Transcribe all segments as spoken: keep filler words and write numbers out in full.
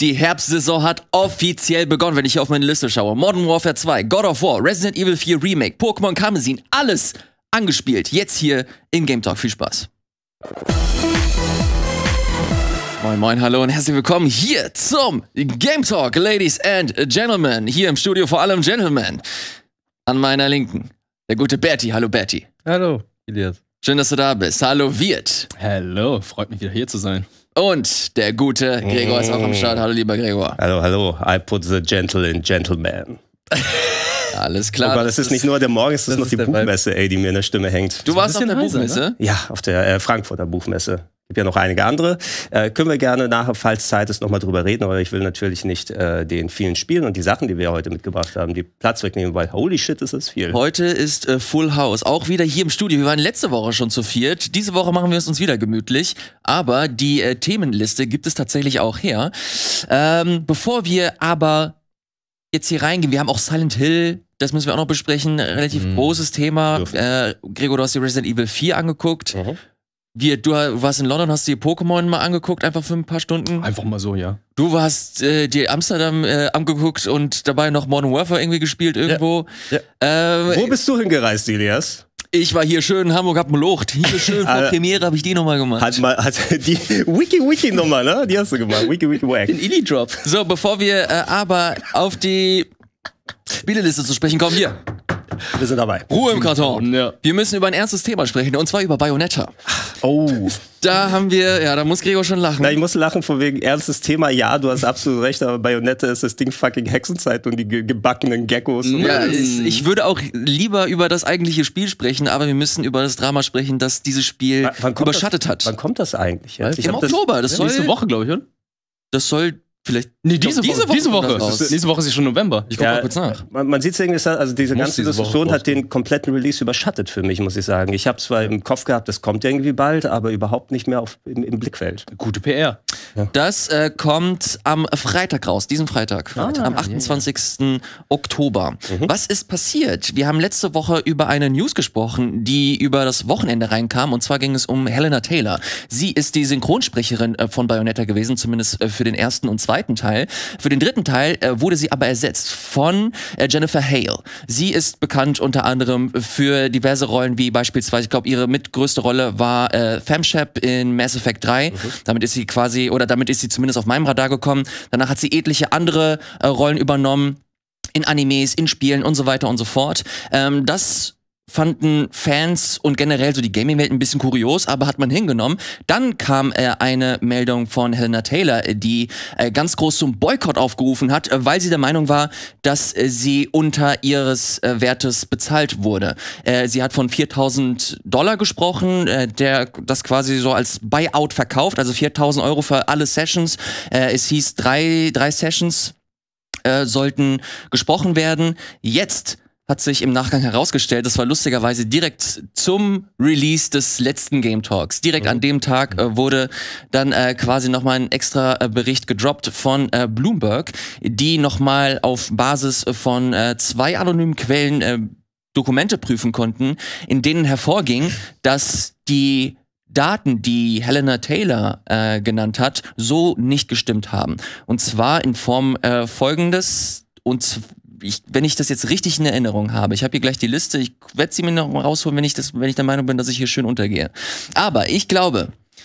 Die Herbstsaison hat offiziell begonnen, wenn ich hier auf meine Liste schaue. Modern Warfare zwei, God of War, Resident Evil vier Remake, Pokémon Karmesin, alles angespielt. Jetzt hier in Game Talk. Viel Spaß. Moin moin, hallo und herzlich willkommen hier zum Game Talk, Ladies and Gentlemen. Hier im Studio vor allem Gentlemen. An meiner Linken, der gute Berti. Hallo Berti. Hallo, Elias. Schön, dass du da bist. Hallo Wirt. Hallo, freut mich wieder hier zu sein. Und der gute Gregor ist auch am Start. Hallo, lieber Gregor. Hallo, hallo. I put the gentle in gentleman. Alles klar. Aber das, das ist nicht nur der Morgen, es ist das noch ist die der Buchmesse, ey, die mir in der Stimme hängt. Du warst auf der heiser, Buchmesse? ne? Ja, auf der äh, Frankfurter Buchmesse. Gibt ja noch einige andere. Äh, können wir gerne nachher, falls Zeit ist, nochmal drüber reden. Aber ich will natürlich nicht äh, den vielen Spielen und die Sachen, die wir heute mitgebracht haben, die Platz wegnehmen, weil holy shit, ist das viel. Heute ist äh, Full House. Auch wieder hier im Studio. Wir waren letzte Woche schon zu viert. Diese Woche machen wir es uns wieder gemütlich. Aber die äh, Themenliste gibt es tatsächlich auch her. Ähm, bevor wir aber jetzt hier reingehen, wir haben auch Silent Hill. Das müssen wir auch noch besprechen. Relativ Mhm. großes Thema. Äh, Gregor, du hast dir Resident Evil vier angeguckt. Mhm. Wir, du warst in London, hast dir Pokémon mal angeguckt, einfach für ein paar Stunden. Einfach mal so, ja. Du hast äh, dir Amsterdam äh, angeguckt und dabei noch Modern Warfare irgendwie gespielt irgendwo. Ja. Ähm, Wo bist du hingereist, Elias? Ich war hier schön in Hamburg, hab gelocht. Hier schön vor Premiere hab ich die nochmal gemacht. Hat mal hat die Wiki-Wiki-Nummer, ne? Die hast du gemacht. Wiki-Wiki-Wack. Den Illy-Drop. So, bevor wir äh, aber auf die Spieleliste zu sprechen kommen, hier. Wir sind dabei. Ruhe im Karton. Ja. Wir müssen über ein ernstes Thema sprechen, und zwar über Bayonetta. Oh. Da haben wir, ja, da muss Gregor schon lachen. Na, ich muss lachen von wegen ernstes Thema. Ja, du hast absolut recht, aber Bayonetta ist das Ding fucking Hexenzeit und die ge gebackenen Geckos. Ja, ich, ich würde auch lieber über das eigentliche Spiel sprechen, aber wir müssen über das Drama sprechen, das dieses Spiel W wann kommt überschattet das, hat. Wann kommt das eigentlich? Ja? Ich Im hab das, Oktober. Das, Das soll, nächste Woche, glaube ich, oder? das soll vielleicht. Nee, diese diese, Woche- Woche. Diese kommt Woche. das raus. Das ist, nächste Woche ist ja schon November. Ich guck mal kurz nach. Man, man sieht es irgendwie, also diese Muss ganze diese Woche Diskussion hat rauskommen. den kompletten Release überschattet für mich, muss ich sagen. Ich habe zwar im Kopf gehabt, das kommt irgendwie bald, aber überhaupt nicht mehr auf, im, im Blickfeld. Gute P R. Das äh, kommt am Freitag raus, diesen Freitag, Ah, am achtundzwanzigsten Oktober. Was ist passiert? Wir haben letzte Woche über eine News gesprochen, die über das Wochenende reinkam, und zwar ging es um Helena Taylor. Sie ist die Synchronsprecherin äh, von Bayonetta gewesen, zumindest äh, für den ersten und zweiten Teil. Für den dritten Teil äh, wurde sie aber ersetzt von äh, Jennifer Hale. Sie ist bekannt unter anderem für diverse Rollen, wie beispielsweise, ich glaube, ihre mitgrößte Rolle war äh, Femshep in Mass Effect drei. Damit ist sie quasi, oder damit ist sie zumindest auf meinem Radar gekommen. Danach hat sie etliche andere äh, Rollen übernommen, in Animes, in Spielen und so weiter und so fort. Ähm, das fanden Fans und generell so die Gaming-Welt ein bisschen kurios, aber hat man hingenommen. Dann kam äh, eine Meldung von Helena Taylor, äh, die äh, ganz groß zum Boykott aufgerufen hat, äh, weil sie der Meinung war, dass äh, sie unter ihres äh, Wertes bezahlt wurde. Äh, sie hat von viertausend Dollar gesprochen, äh, der das quasi so als Buyout verkauft, also viertausend Euro für alle Sessions. Äh, es hieß, drei, drei Sessions äh, sollten gesprochen werden. Jetzt hat sich im Nachgang herausgestellt, das war lustigerweise direkt zum Release des letzten Game Talks. Direkt mhm. an dem Tag äh, wurde dann äh, quasi nochmal ein extra äh, Bericht gedroppt von äh, Bloomberg, die nochmal auf Basis von äh, zwei anonymen Quellen äh, Dokumente prüfen konnten, in denen hervorging, dass die Daten, die Helena Taylor äh, genannt hat, so nicht gestimmt haben. Und zwar in Form äh, folgendes, und zwar Ich, wenn ich das jetzt richtig in Erinnerung habe, ich habe hier gleich die Liste, ich werde sie mir noch mal rausholen, wenn ich, das, wenn ich der Meinung bin, dass ich hier schön untergehe. Aber ich glaube,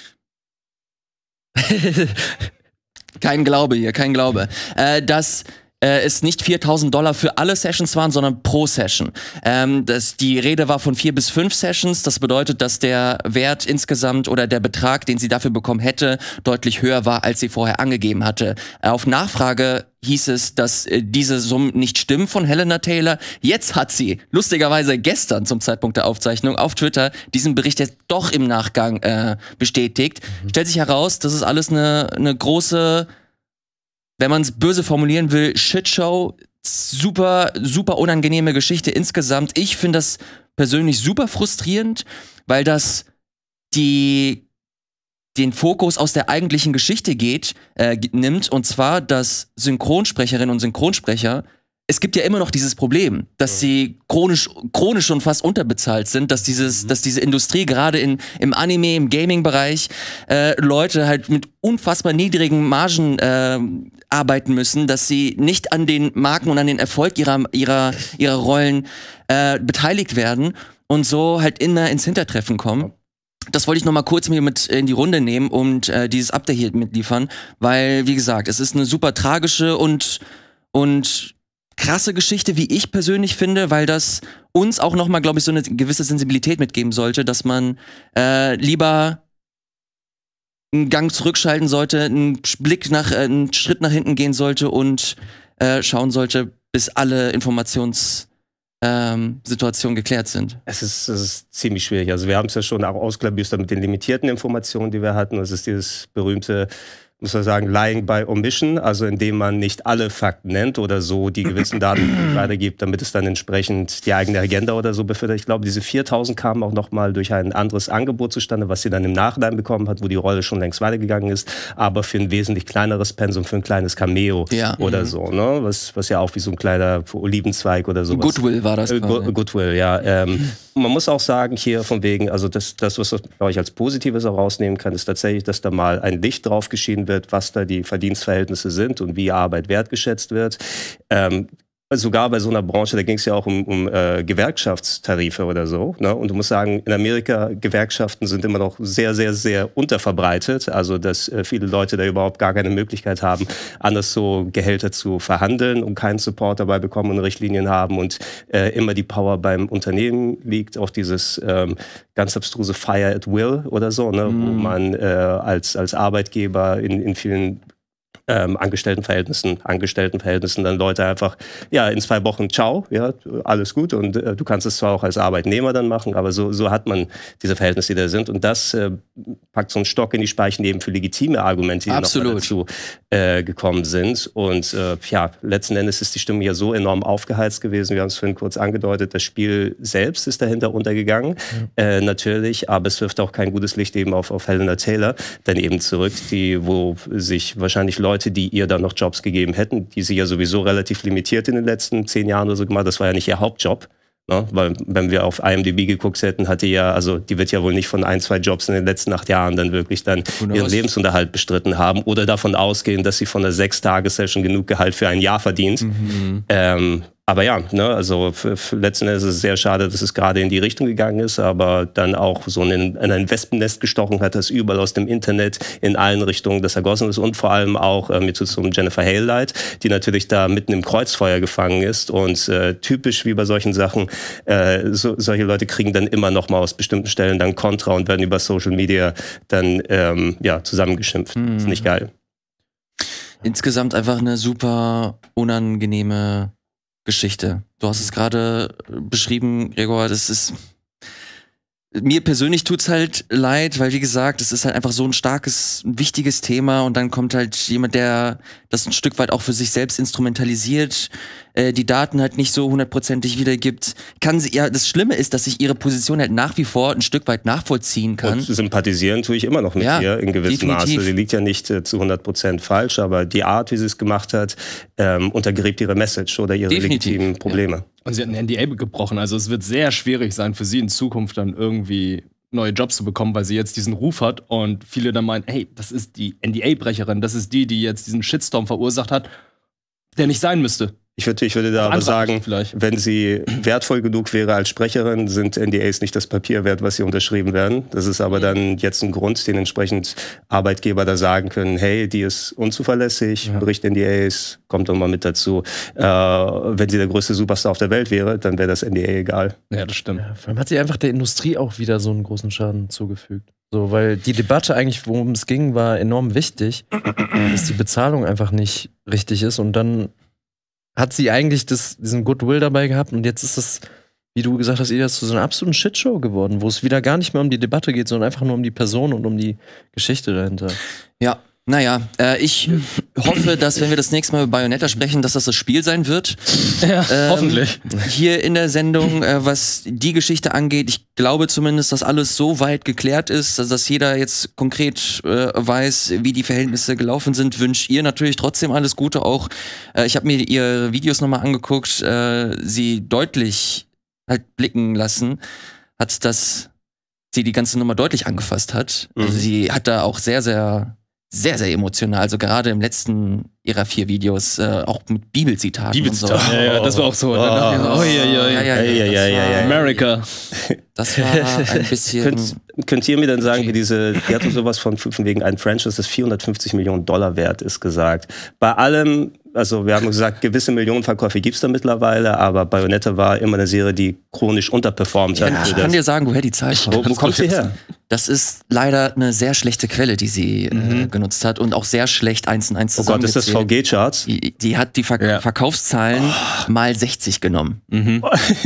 kein Glaube hier, kein Glaube, äh, dass äh, es nicht viertausend Dollar für alle Sessions waren, sondern pro Session. Ähm, das, die Rede war von vier bis fünf Sessions, das bedeutet, dass der Wert insgesamt oder der Betrag, den sie dafür bekommen hätte, deutlich höher war, als sie vorher angegeben hatte. Äh, auf Nachfrage hieß es, dass äh, diese Summen nicht stimmen von Helena Taylor. Jetzt hat sie, lustigerweise gestern zum Zeitpunkt der Aufzeichnung, auf Twitter diesen Bericht jetzt doch im Nachgang äh, bestätigt. Mhm. Stellt sich heraus, das ist alles eine, eine große, wenn man es böse formulieren will, Shitshow. Super, super unangenehme Geschichte insgesamt. Ich finde das persönlich super frustrierend, weil das die den Fokus aus der eigentlichen Geschichte geht, äh, nimmt, und zwar, dass Synchronsprecherinnen und Synchronsprecher es gibt ja immer noch dieses Problem, dass sie chronisch, chronisch schon fast unterbezahlt sind, dass dieses, mhm. dass diese Industrie gerade in, im Anime, im Gaming-Bereich äh, Leute halt mit unfassbar niedrigen Margen äh, arbeiten müssen, dass sie nicht an den Marken und an den Erfolg ihrer, ihrer, ihrer Rollen äh, beteiligt werden und so halt immer ins Hintertreffen kommen. Das wollte ich noch mal kurz mir mit in die Runde nehmen und äh, dieses Update hier mitliefern, weil, wie gesagt, es ist eine super tragische und, und krasse Geschichte, wie ich persönlich finde, weil das uns auch noch mal, glaube ich, so eine gewisse Sensibilität mitgeben sollte, dass man äh, lieber einen Gang zurückschalten sollte, einen Blick nach, äh, einen Schritt nach hinten gehen sollte und äh, schauen sollte, bis alle Informations Ähm, Situationen geklärt sind. Es ist, es ist ziemlich schwierig. Also wir haben es ja schon auch ausklabüstert mit den limitierten Informationen, die wir hatten. Es ist dieses berühmte, muss man sagen, Lying by Omission, also indem man nicht alle Fakten nennt oder so die gewissen Daten weitergibt, damit es dann entsprechend die eigene Agenda oder so befördert. Ich glaube, diese viertausend kamen auch nochmal durch ein anderes Angebot zustande, was sie dann im Nachhinein bekommen hat, wo die Rolle schon längst weitergegangen ist, aber für ein wesentlich kleineres Pensum, für ein kleines Cameo ja. oder mhm. so, ne? Was, was ja auch wie so ein kleiner Olivenzweig oder sowas. Goodwill war das. Äh, Go Goodwill, ja. Ähm, man muss auch sagen, hier von wegen, also das, das was man ich als Positives auch rausnehmen kann, ist tatsächlich, dass da mal ein Licht drauf geschienen wird, was da die Verdienstverhältnisse sind und wie Arbeit wertgeschätzt wird. Ähm, sogar bei so einer Branche, da ging es ja auch um, um äh, Gewerkschaftstarife oder so. Ne? Und du musst sagen, in Amerika, Gewerkschaften sind immer noch sehr, sehr, sehr unterverbreitet. Also, dass äh, viele Leute da überhaupt gar keine Möglichkeit haben, anders so Gehälter zu verhandeln und keinen Support dabei bekommen und Richtlinien haben und äh, immer die Power beim Unternehmen liegt. Auch dieses ähm, ganz abstruse Fire at Will oder so, ne? mm. wo man äh, als, als Arbeitgeber in, in vielen Ähm, Angestelltenverhältnissen, Angestelltenverhältnissen dann Leute einfach, ja, in zwei Wochen, ciao, ja, alles gut und äh, du kannst es zwar auch als Arbeitnehmer dann machen, aber so, so hat man diese Verhältnisse, die da sind und das äh, packt so einen Stock in die Speichen eben für legitime Argumente, die noch dazu äh, gekommen sind und äh, ja, letzten Endes ist die Stimmung ja so enorm aufgeheizt gewesen, wir haben es vorhin kurz angedeutet, das Spiel selbst ist dahinter untergegangen, mhm. äh, natürlich, aber es wirft auch kein gutes Licht eben auf, auf Helena Taylor dann eben zurück, die, wo sich wahrscheinlich Leute die ihr dann noch Jobs gegeben hätten, die sie ja sowieso relativ limitiert in den letzten zehn Jahren oder so gemacht. Das war ja nicht ihr Hauptjob. Ne? Weil, wenn wir auf I M D B geguckt hätten, hat die ja, also die wird ja wohl nicht von ein, zwei Jobs in den letzten acht Jahren dann wirklich dann ihren Lebensunterhalt bestritten haben oder davon ausgehen, dass sie von der Sechs-Tage-Session genug Gehalt für ein Jahr verdient. Mhm. Ähm, Aber ja, ne, also für, für letzten Endes ist es sehr schade, dass es gerade in die Richtung gegangen ist, aber dann auch so in, in ein Wespennest gestochen hat, das überall aus dem Internet in allen Richtungen das ergossen ist und vor allem auch äh, mit so einem Jennifer Hale leid, die natürlich da mitten im Kreuzfeuer gefangen ist und äh, typisch wie bei solchen Sachen, äh, so, solche Leute kriegen dann immer noch mal aus bestimmten Stellen dann Kontra und werden über Social Media dann ähm, ja, zusammengeschimpft. Mhm. Das ist nicht geil. Insgesamt einfach eine super unangenehme Geschichte. Du hast es gerade beschrieben, Gregor, das ist mir persönlich tut's halt leid, weil wie gesagt, es ist halt einfach so ein starkes, wichtiges Thema und dann kommt halt jemand, der das ein Stück weit auch für sich selbst instrumentalisiert, äh, die Daten halt nicht so hundertprozentig wiedergibt. Kann sie, ja, das Schlimme ist, dass ich ihre Position halt nach wie vor ein Stück weit nachvollziehen kann. Und sympathisieren tue ich immer noch mit ja, ihr in gewissem definitiv. Maße. Sie liegt ja nicht äh, zu hundert Prozent falsch, aber die Art, wie sie es gemacht hat, ähm, untergräbt ihre Message oder ihre definitiv. legitimen Probleme. Ja. Und sie hat eine N D A gebrochen, also es wird sehr schwierig sein für sie in Zukunft dann irgendwie neue Jobs zu bekommen, weil sie jetzt diesen Ruf hat und viele dann meinen, hey, das ist die N D A-Brecherin, das ist die, die jetzt diesen Shitstorm verursacht hat, der nicht sein müsste. Ich würde, ich würde da aber sagen, wenn sie wertvoll genug wäre als Sprecherin, sind N D As nicht das Papier wert, was sie unterschrieben werden. Das ist aber dann jetzt ein Grund, den entsprechend Arbeitgeber da sagen können, hey, die ist unzuverlässig, ja. bricht N D As, kommt doch mal mit dazu. Äh, wenn sie der größte Superstar auf der Welt wäre, dann wäre das N D A egal. Ja, das stimmt. Ja, vor allem hat sie einfach der Industrie auch wieder so einen großen Schaden zugefügt. So, weil die Debatte eigentlich, worum es ging, war enorm wichtig, dass die Bezahlung einfach nicht richtig ist und dann hat sie eigentlich das, diesen Goodwill dabei gehabt und jetzt ist es, wie du gesagt hast, Elias, zu so einer absoluten Shitshow geworden, wo es wieder gar nicht mehr um die Debatte geht, sondern einfach nur um die Person und um die Geschichte dahinter. Ja, Naja, äh, ich hoffe, dass, wenn wir das nächste Mal über Bayonetta sprechen, dass das das Spiel sein wird. Ja, Ähm, hoffentlich. Hier in der Sendung, äh, was die Geschichte angeht, ich glaube zumindest, dass alles so weit geklärt ist, dass, dass jeder jetzt konkret äh, weiß, wie die Verhältnisse gelaufen sind. Wünsche ihr natürlich trotzdem alles Gute auch. Äh, ich habe mir ihre Videos nochmal angeguckt, äh, sie deutlich halt blicken lassen, hat das, sie die ganze Nummer deutlich angefasst hat. Mhm. Also sie hat da auch sehr, sehr sehr, sehr emotional. Also gerade im letzten ihrer vier Videos, äh, auch mit Bibelzitaten und so. Ja, ja, das war auch so. Oh. Oh, ja, ja, Ja, ja, Ja, ja, das ja, ja, war- ja. America. Das war ein bisschen. Könnt, könnt ihr mir dann sagen, wie diese, die hat so sowas von, von wegen ein Franchise, das vierhundertfünfzig Millionen Dollar wert ist, gesagt. Bei allem, also wir haben gesagt, gewisse Millionenverkäufe gibt es da mittlerweile, aber Bayonetta war immer eine Serie, die chronisch unterperformt hat. Ja, ich für kann das. dir sagen, woher die Zahl kommt. Wo, wo kommt sie her? Das ist leider eine sehr schlechte Quelle, die sie Mhm. äh, genutzt hat und auch sehr schlecht eins und eins Oh Gott, ist das V zusammengezählt. G-Charts? Die, die hat die Ver Ja. Verkaufszahlen mal sechzig genommen, Mhm.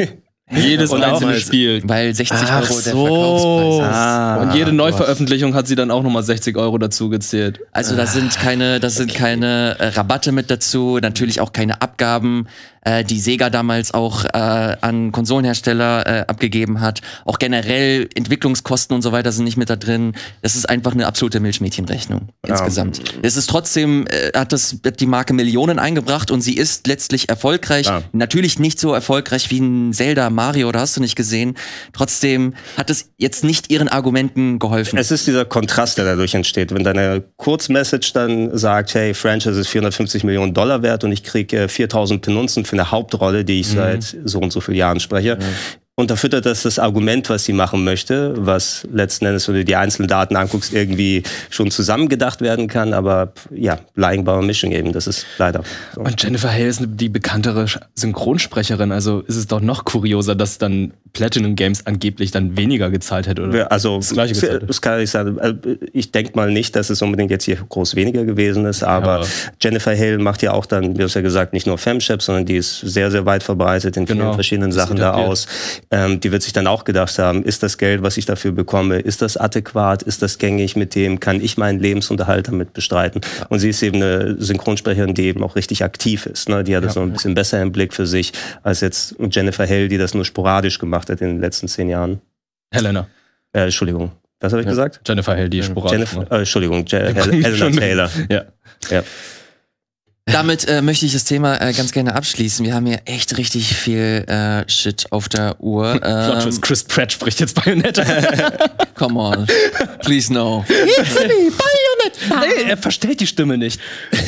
Jedes Und auch einzelne mal- Spiel. weil sechzig Ach Euro der so. Verkaufspreis ist. Ah, Und jede Neuveröffentlichung hat sie dann auch nochmal sechzig Euro dazu gezählt. Also da sind keine, da sind keine äh, Rabatte mit dazu, natürlich auch keine Abgaben, äh, die Sega damals auch äh, an Konsolenhersteller äh, abgegeben hat. Auch generell Entwicklungskosten und so weiter sind nicht mit da drin. Das ist einfach eine absolute Milchmädchenrechnung insgesamt. Es ist trotzdem, äh, hat das hat die Marke Millionen eingebracht und sie ist letztlich erfolgreich. Ja. Natürlich nicht so erfolgreich wie ein Zelda, Mario, da hast du nicht gesehen. Trotzdem hat es jetzt nicht ihren Argumenten geholfen. Es ist dieser Kontrast, der dadurch entsteht. Wenn deine Kurzmessage dann sagt, hey, Franchise ist vierhundertfünfzig Millionen Dollar wert und ich kriege äh, viertausend Penunzen für eine Hauptrolle, die ich seit so und so vielen Jahren spreche. Unterfüttert das das Argument, was sie machen möchte, was letzten Endes, wenn du die einzelnen Daten anguckst, irgendwie schon zusammengedacht werden kann. Aber ja, Lying by Omission eben, das ist leider so. Und Jennifer Hale ist die bekanntere Sch- Synchronsprecherin, also ist es doch noch kurioser, dass dann Platinum Games angeblich dann weniger gezahlt hätte, oder? Also, Das Gleiche es gezahlt. es kann nicht sein. Ich denke mal nicht, dass es unbedingt jetzt hier groß weniger gewesen ist, aber aber- Jennifer Hale macht ja auch dann, wie du es ja gesagt, nicht nur Femshep, sondern die ist sehr, sehr weit verbreitet in vielen Genau. verschiedenen Das Sachen da etabliert. aus. Ähm, die wird sich dann auch gedacht haben, ist das Geld, was ich dafür bekomme, ist das adäquat, ist das gängig, mit dem kann ich meinen Lebensunterhalt damit bestreiten? Und sie ist eben eine Synchronsprecherin, die eben auch richtig aktiv ist. Ne? Die hat das Ja. noch ein bisschen besser im Blick für sich, als jetzt Jennifer Hale, die das nur sporadisch gemacht hat in den letzten zehn Jahren. Helena. Äh, Entschuldigung, was habe ich Ja. gesagt? Jennifer Hale, die sporadisch. Jennifer, äh, Entschuldigung, Je Hel Helena Entschuldigung. Taylor. Ja. Ja. Damit äh, möchte ich das Thema äh, ganz gerne abschließen. Wir haben hier echt richtig viel äh, Shit auf der Uhr. Plot Ähm, Twist, Chris Pratt spricht jetzt Bayonetta. come on, please no. Hey, er verstellt die Stimme nicht.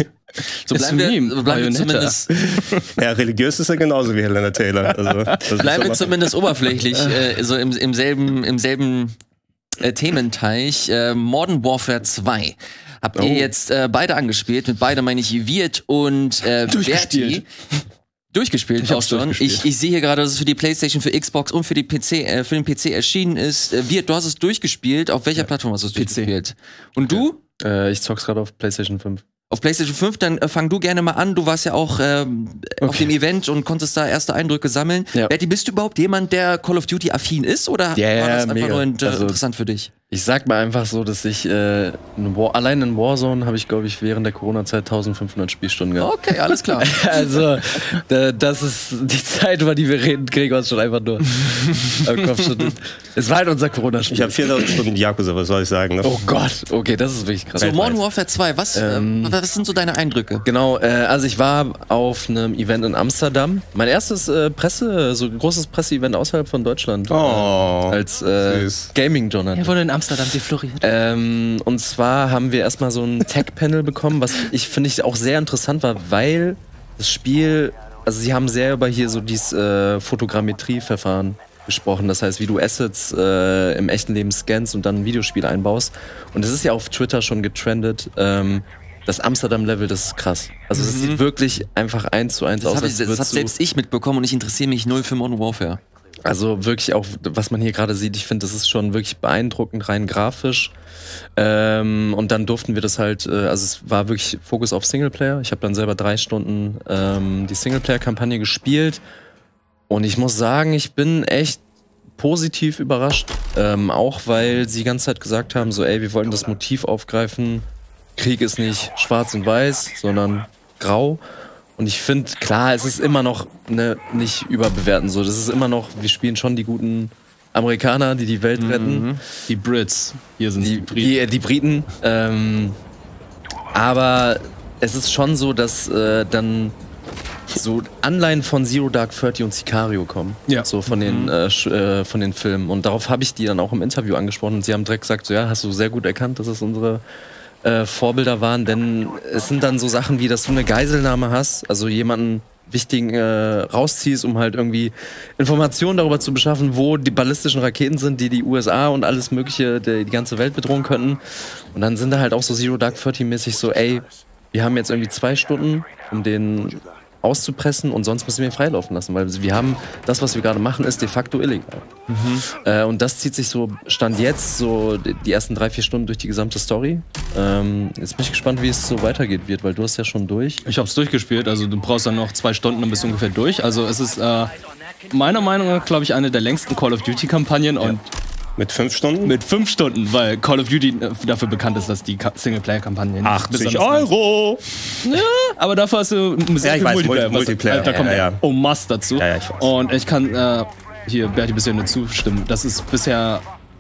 So Ist bleiben wir, Meme, bleiben wir Bayonetta. zumindest, Ja, religiös ist er genauso wie Helena Taylor. Also, das ist bleiben wir aber- zumindest oberflächlich, äh, so im, im selben, im selben äh, Thementeich. Äh, Modern Warfare zwei. Habt ihr Oh. jetzt äh, beide angespielt? Mit beide meine ich Wirt und äh, Durchgespielt. Berti. Durchgespielt Ich auch hab's schon. durchgespielt. Ich, ich sehe hier gerade, dass es für die PlayStation, für Xbox und für die P C, äh, für den P C erschienen ist. Äh, Wirt, du hast es durchgespielt. Auf welcher Plattform hast du es P C. durchgespielt? Und du? Äh, ich zock's gerade auf PlayStation fünf. Auf PlayStation fünf, dann äh, fang du gerne mal an. Du warst ja auch ähm, auf Okay. dem Event und konntest da erste Eindrücke sammeln. Ja. Berti, bist du überhaupt jemand, der Call of Duty affin ist oder Ja, war das ja, einfach mega. nur int- Also- interessant für dich? Ich sag mal einfach so, dass ich äh, in War, allein in Warzone habe ich, glaube ich, während der Corona-Zeit eintausendfünfhundert Spielstunden gehabt. Okay, alles klar. Also, da, das ist die Zeit, über die wir reden, Gregor ist schon einfach nur am Kopf schüttelt. Es war halt unser Corona-Spiel. Ich habe viertausend Stunden Yakuza, was soll ich sagen? Ne? Oh Gott, okay, das ist wirklich krass. So, Modern Warfare zwei, was, Ähm, äh, was sind so deine Eindrücke? Genau, äh, also ich war auf einem Event in Amsterdam. Mein erstes äh, Presse, so ein großes Presseevent außerhalb von Deutschland. Oh, äh, als äh, süß. Gaming-Journalist. wurde in Amsterdam defloriert. Ähm, und zwar haben wir erstmal so ein Tech-Panel bekommen, was ich finde ich auch sehr interessant war, weil das Spiel, also sie haben sehr über hier so dieses äh, Fotogrammetrie-Verfahren gesprochen. Das heißt, wie du Assets äh, im echten Leben scannst und dann ein Videospiel einbaust. Und es ist ja auf Twitter schon getrendet. Ähm, das Amsterdam-Level, das ist krass. Also es Mhm. sieht wirklich einfach eins zu eins Das aus. habe als ich, das würdest hab du- selbst ich mitbekommen und ich interessiere mich null für Modern Warfare. Also wirklich auch, was man hier gerade sieht, ich finde, das ist schon wirklich beeindruckend, rein grafisch. Ähm, und dann durften wir das halt, äh, also es war wirklich Fokus auf Singleplayer. Ich habe dann selber drei Stunden ähm, die Singleplayer-Kampagne gespielt. Und ich muss sagen, ich bin echt positiv überrascht. Ähm, auch weil sie die ganze Zeit gesagt haben, so ey, wir wollten das Motiv aufgreifen Krieg ist nicht schwarz und weiß, sondern grau. Und ich finde, klar, es ist immer noch ne, nicht überbewerten so. Das ist immer noch, wir spielen schon die guten Amerikaner, die die Welt retten. Mhm. Die Brits. Hier sind Die, die Briten. die, die Briten. Ähm, aber es ist schon so, dass äh, dann so Anleihen von Zero Dark Thirty und Sicario kommen. Ja. So von den, Mhm. äh, sch- äh, von den Filmen. Und darauf habe ich die dann auch im Interview angesprochen. Und sie haben direkt gesagt, so, ja, hast du sehr gut erkannt, dass es unsere äh, Vorbilder waren. Denn es sind dann so Sachen wie, dass du eine Geiselnahme hast, also jemanden wichtigen äh, rausziehst, um halt irgendwie Informationen darüber zu beschaffen, wo die ballistischen Raketen sind, die die U S A und alles mögliche, die, die ganze Welt bedrohen könnten. Und dann sind da halt auch so Zero Dark Thirty mäßig so, ey, wir haben jetzt irgendwie zwei Stunden, um den auszupressen und sonst müssen wir ihn freilaufen lassen, weil wir haben, das, was wir gerade machen, ist de facto illegal. Mhm. Äh, und das zieht sich so, Stand jetzt, so die die ersten drei, vier Stunden durch die gesamte Story. Ähm, jetzt bin ich gespannt, wie es so weitergeht wird, weil du hast ja schon durch. Ich hab's durchgespielt, also du brauchst dann noch zwei Stunden, dann bist du ungefähr durch. Also es ist äh, meiner Meinung nach, glaube ich, eine der längsten Call of Duty-Kampagnen und Mit fünf Stunden? mit fünf Stunden, weil Call of Duty äh, dafür bekannt ist, dass die Ka- Singleplayer-Kampagnen achtzig Euro! Ja, aber dafür hast du Musik Ja, ich für weiß, Multiplayer. Multi- Multiplayer, Was, da kommt ja, ja. Oh Must dazu. Ja, ja, ich weiß. Und ich kann äh, hier Berti bisher nur zustimmen. Das ist bisher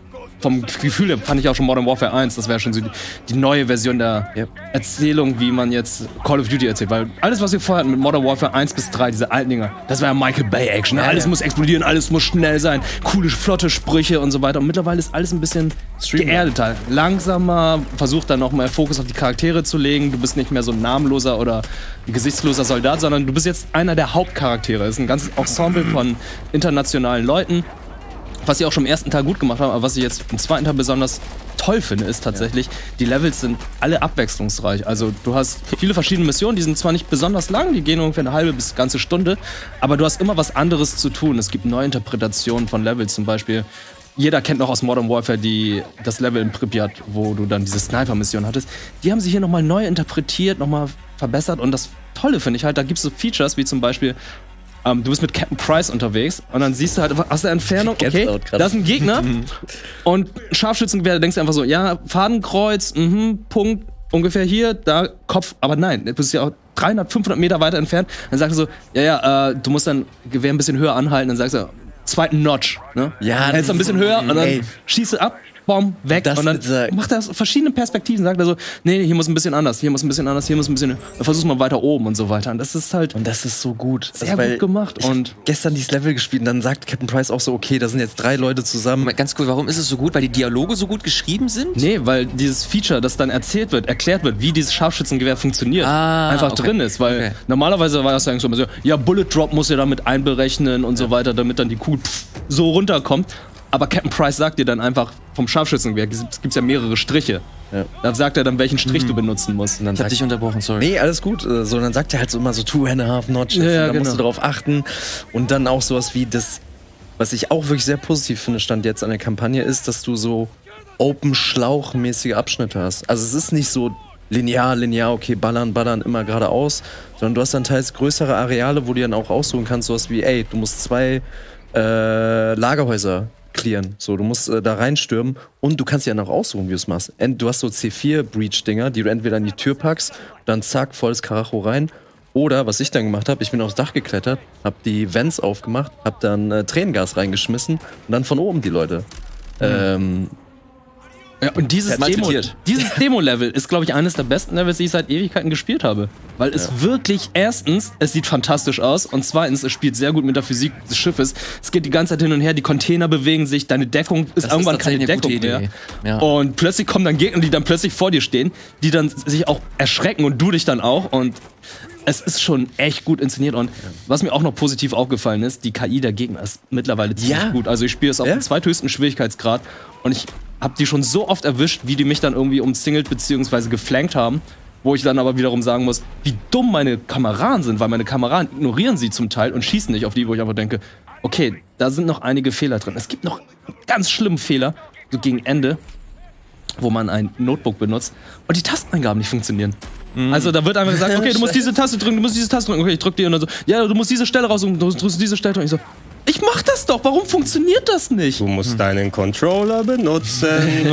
vom Gefühl her fand ich auch schon Modern Warfare eins, das wäre schon so die, die neue Version der Yep. Erzählung, wie man jetzt Call of Duty erzählt. Weil alles, was wir vorher hatten mit Modern Warfare eins bis drei, diese alten Dinger, das war ja Michael Bay Action. Ja, alles ja. muss explodieren, alles muss schnell sein, coole, flotte Sprüche und so weiter. Und mittlerweile ist alles ein bisschen geerdeter, langsamer, versucht dann noch mal Fokus auf die Charaktere zu legen. Du bist nicht mehr so ein namenloser oder ein gesichtsloser Soldat, sondern du bist jetzt einer der Hauptcharaktere. Es ist ein ganzes Ensemble von internationalen Leuten. Was sie auch schon im ersten Teil gut gemacht haben, aber was ich jetzt im zweiten Teil besonders toll finde, ist tatsächlich, die Levels sind alle abwechslungsreich. Also du hast viele verschiedene Missionen, die sind zwar nicht besonders lang, die gehen ungefähr eine halbe bis ganze Stunde, aber du hast immer was anderes zu tun. Es gibt neue Interpretationen von Levels, zum Beispiel. Jeder kennt noch aus Modern Warfare die, das Level in Pripyat, wo du dann diese Sniper-Mission hattest. Die haben sie hier nochmal neu interpretiert, nochmal verbessert und das Tolle finde ich halt, da gibt es so Features wie zum Beispiel Um, du bist mit Captain Price unterwegs und dann siehst du halt aus der Entfernung, okay, da ist ein Gegner und ein Scharfschützengewehr, da denkst du einfach so, ja, Fadenkreuz, mhm, Punkt, ungefähr hier, da, Kopf, aber nein, du bist ja auch dreihundert, fünfhundert Meter weiter entfernt, dann sagst du so, ja, ja, äh, du musst dein Gewehr ein bisschen höher anhalten, dann sagst du, zweiten Notch, ne? Ja, dann hältst du ein bisschen höher und dann ey. schießt du ab, Bom, weg Das und dann mit dieser- macht er verschiedene Perspektiven, sagt er so, nee, hier muss ein bisschen anders, hier muss ein bisschen anders, hier muss ein bisschen, dann versuchst du mal weiter oben und so weiter und das ist halt Und das ist so gut. sehr das, weil gut gemacht ich und hab gestern dieses Level gespielt und dann sagt Captain Price auch so, okay, da sind jetzt drei Leute zusammen. Ganz cool, warum ist es so gut? Weil die Dialoge so gut geschrieben sind? nee, weil dieses Feature, das dann erzählt wird, erklärt wird, wie dieses Scharfschützengewehr funktioniert, Ah, einfach okay. drin ist. Weil Okay. normalerweise war das eigentlich so immer so, ja, Bullet Drop muss ja damit einberechnen und so weiter, damit dann die Kugel pff, so runterkommt. Aber Captain Price sagt dir dann einfach vom Scharfschützengewehr, es gibt ja mehrere Striche. Ja. Da sagt er dann, welchen Strich du benutzen musst. Und dann Ich hab sagt, dich unterbrochen, sorry. nee, alles gut. äh, So, dann sagt er halt so immer so two and a half notches. Ja, ja, und dann musst genau. du darauf achten. Und dann auch sowas wie das, was ich auch wirklich sehr positiv finde, stand jetzt an der Kampagne, ist, dass du so Open-Schlauch-mäßige Abschnitte hast. Also es ist nicht so linear, linear, okay, ballern, ballern, immer geradeaus, sondern du hast dann teils größere Areale, wo du dann auch aussuchen kannst, sowas wie, ey, du musst zwei äh, Lagerhäuser clearen. So, du musst äh, da reinstürmen und du kannst ja dann auch aussuchen, wie du es machst. Ent, du hast so C vier Breach-Dinger, die du entweder in die Tür packst, dann zack, volles Karacho rein. Oder, was ich dann gemacht habe, ich bin aufs Dach geklettert, hab die Vents aufgemacht, hab dann äh, Tränengas reingeschmissen und dann von oben die Leute. Ähm, Ja, und dieses Demo, Malträtiert. dieses Demo-Level ist, glaube ich, eines der besten Levels, die ich seit Ewigkeiten gespielt habe. Weil es wirklich, erstens, es sieht fantastisch aus und zweitens, es spielt sehr gut mit der Physik des Schiffes. Es geht die ganze Zeit hin und her, die Container bewegen sich, deine Deckung ist Das irgendwann ist tatsächlich keine eine gute Deckung Idee. mehr. Ja. Und plötzlich kommen dann Gegner, die dann plötzlich vor dir stehen, die dann sich auch erschrecken und du dich dann auch und es ist schon echt gut inszeniert und was mir auch noch positiv aufgefallen ist, die K I der Gegner ist mittlerweile ziemlich Ja. gut. Also ich spiele es auf Ja. dem zweithöchsten Schwierigkeitsgrad und ich habe die schon so oft erwischt, wie die mich dann irgendwie umzingelt bzw. geflankt haben, wo ich dann aber wiederum sagen muss, wie dumm meine Kameraden sind, weil meine Kameraden ignorieren sie zum Teil und schießen nicht auf die, wo ich einfach denke, okay, da sind noch einige Fehler drin. Es gibt noch ganz schlimme Fehler, so gegen Ende, wo man ein Notebook benutzt und die Tasteneingaben nicht funktionieren. Also da wird einfach gesagt, okay, du musst diese Taste drücken, du musst diese Taste drücken. Okay, ich drück die und dann so, ja, du musst diese Stelle raus und du musst diese Stelle drücken. Ich so, ich mach das doch, warum funktioniert das nicht? Du musst deinen Controller benutzen.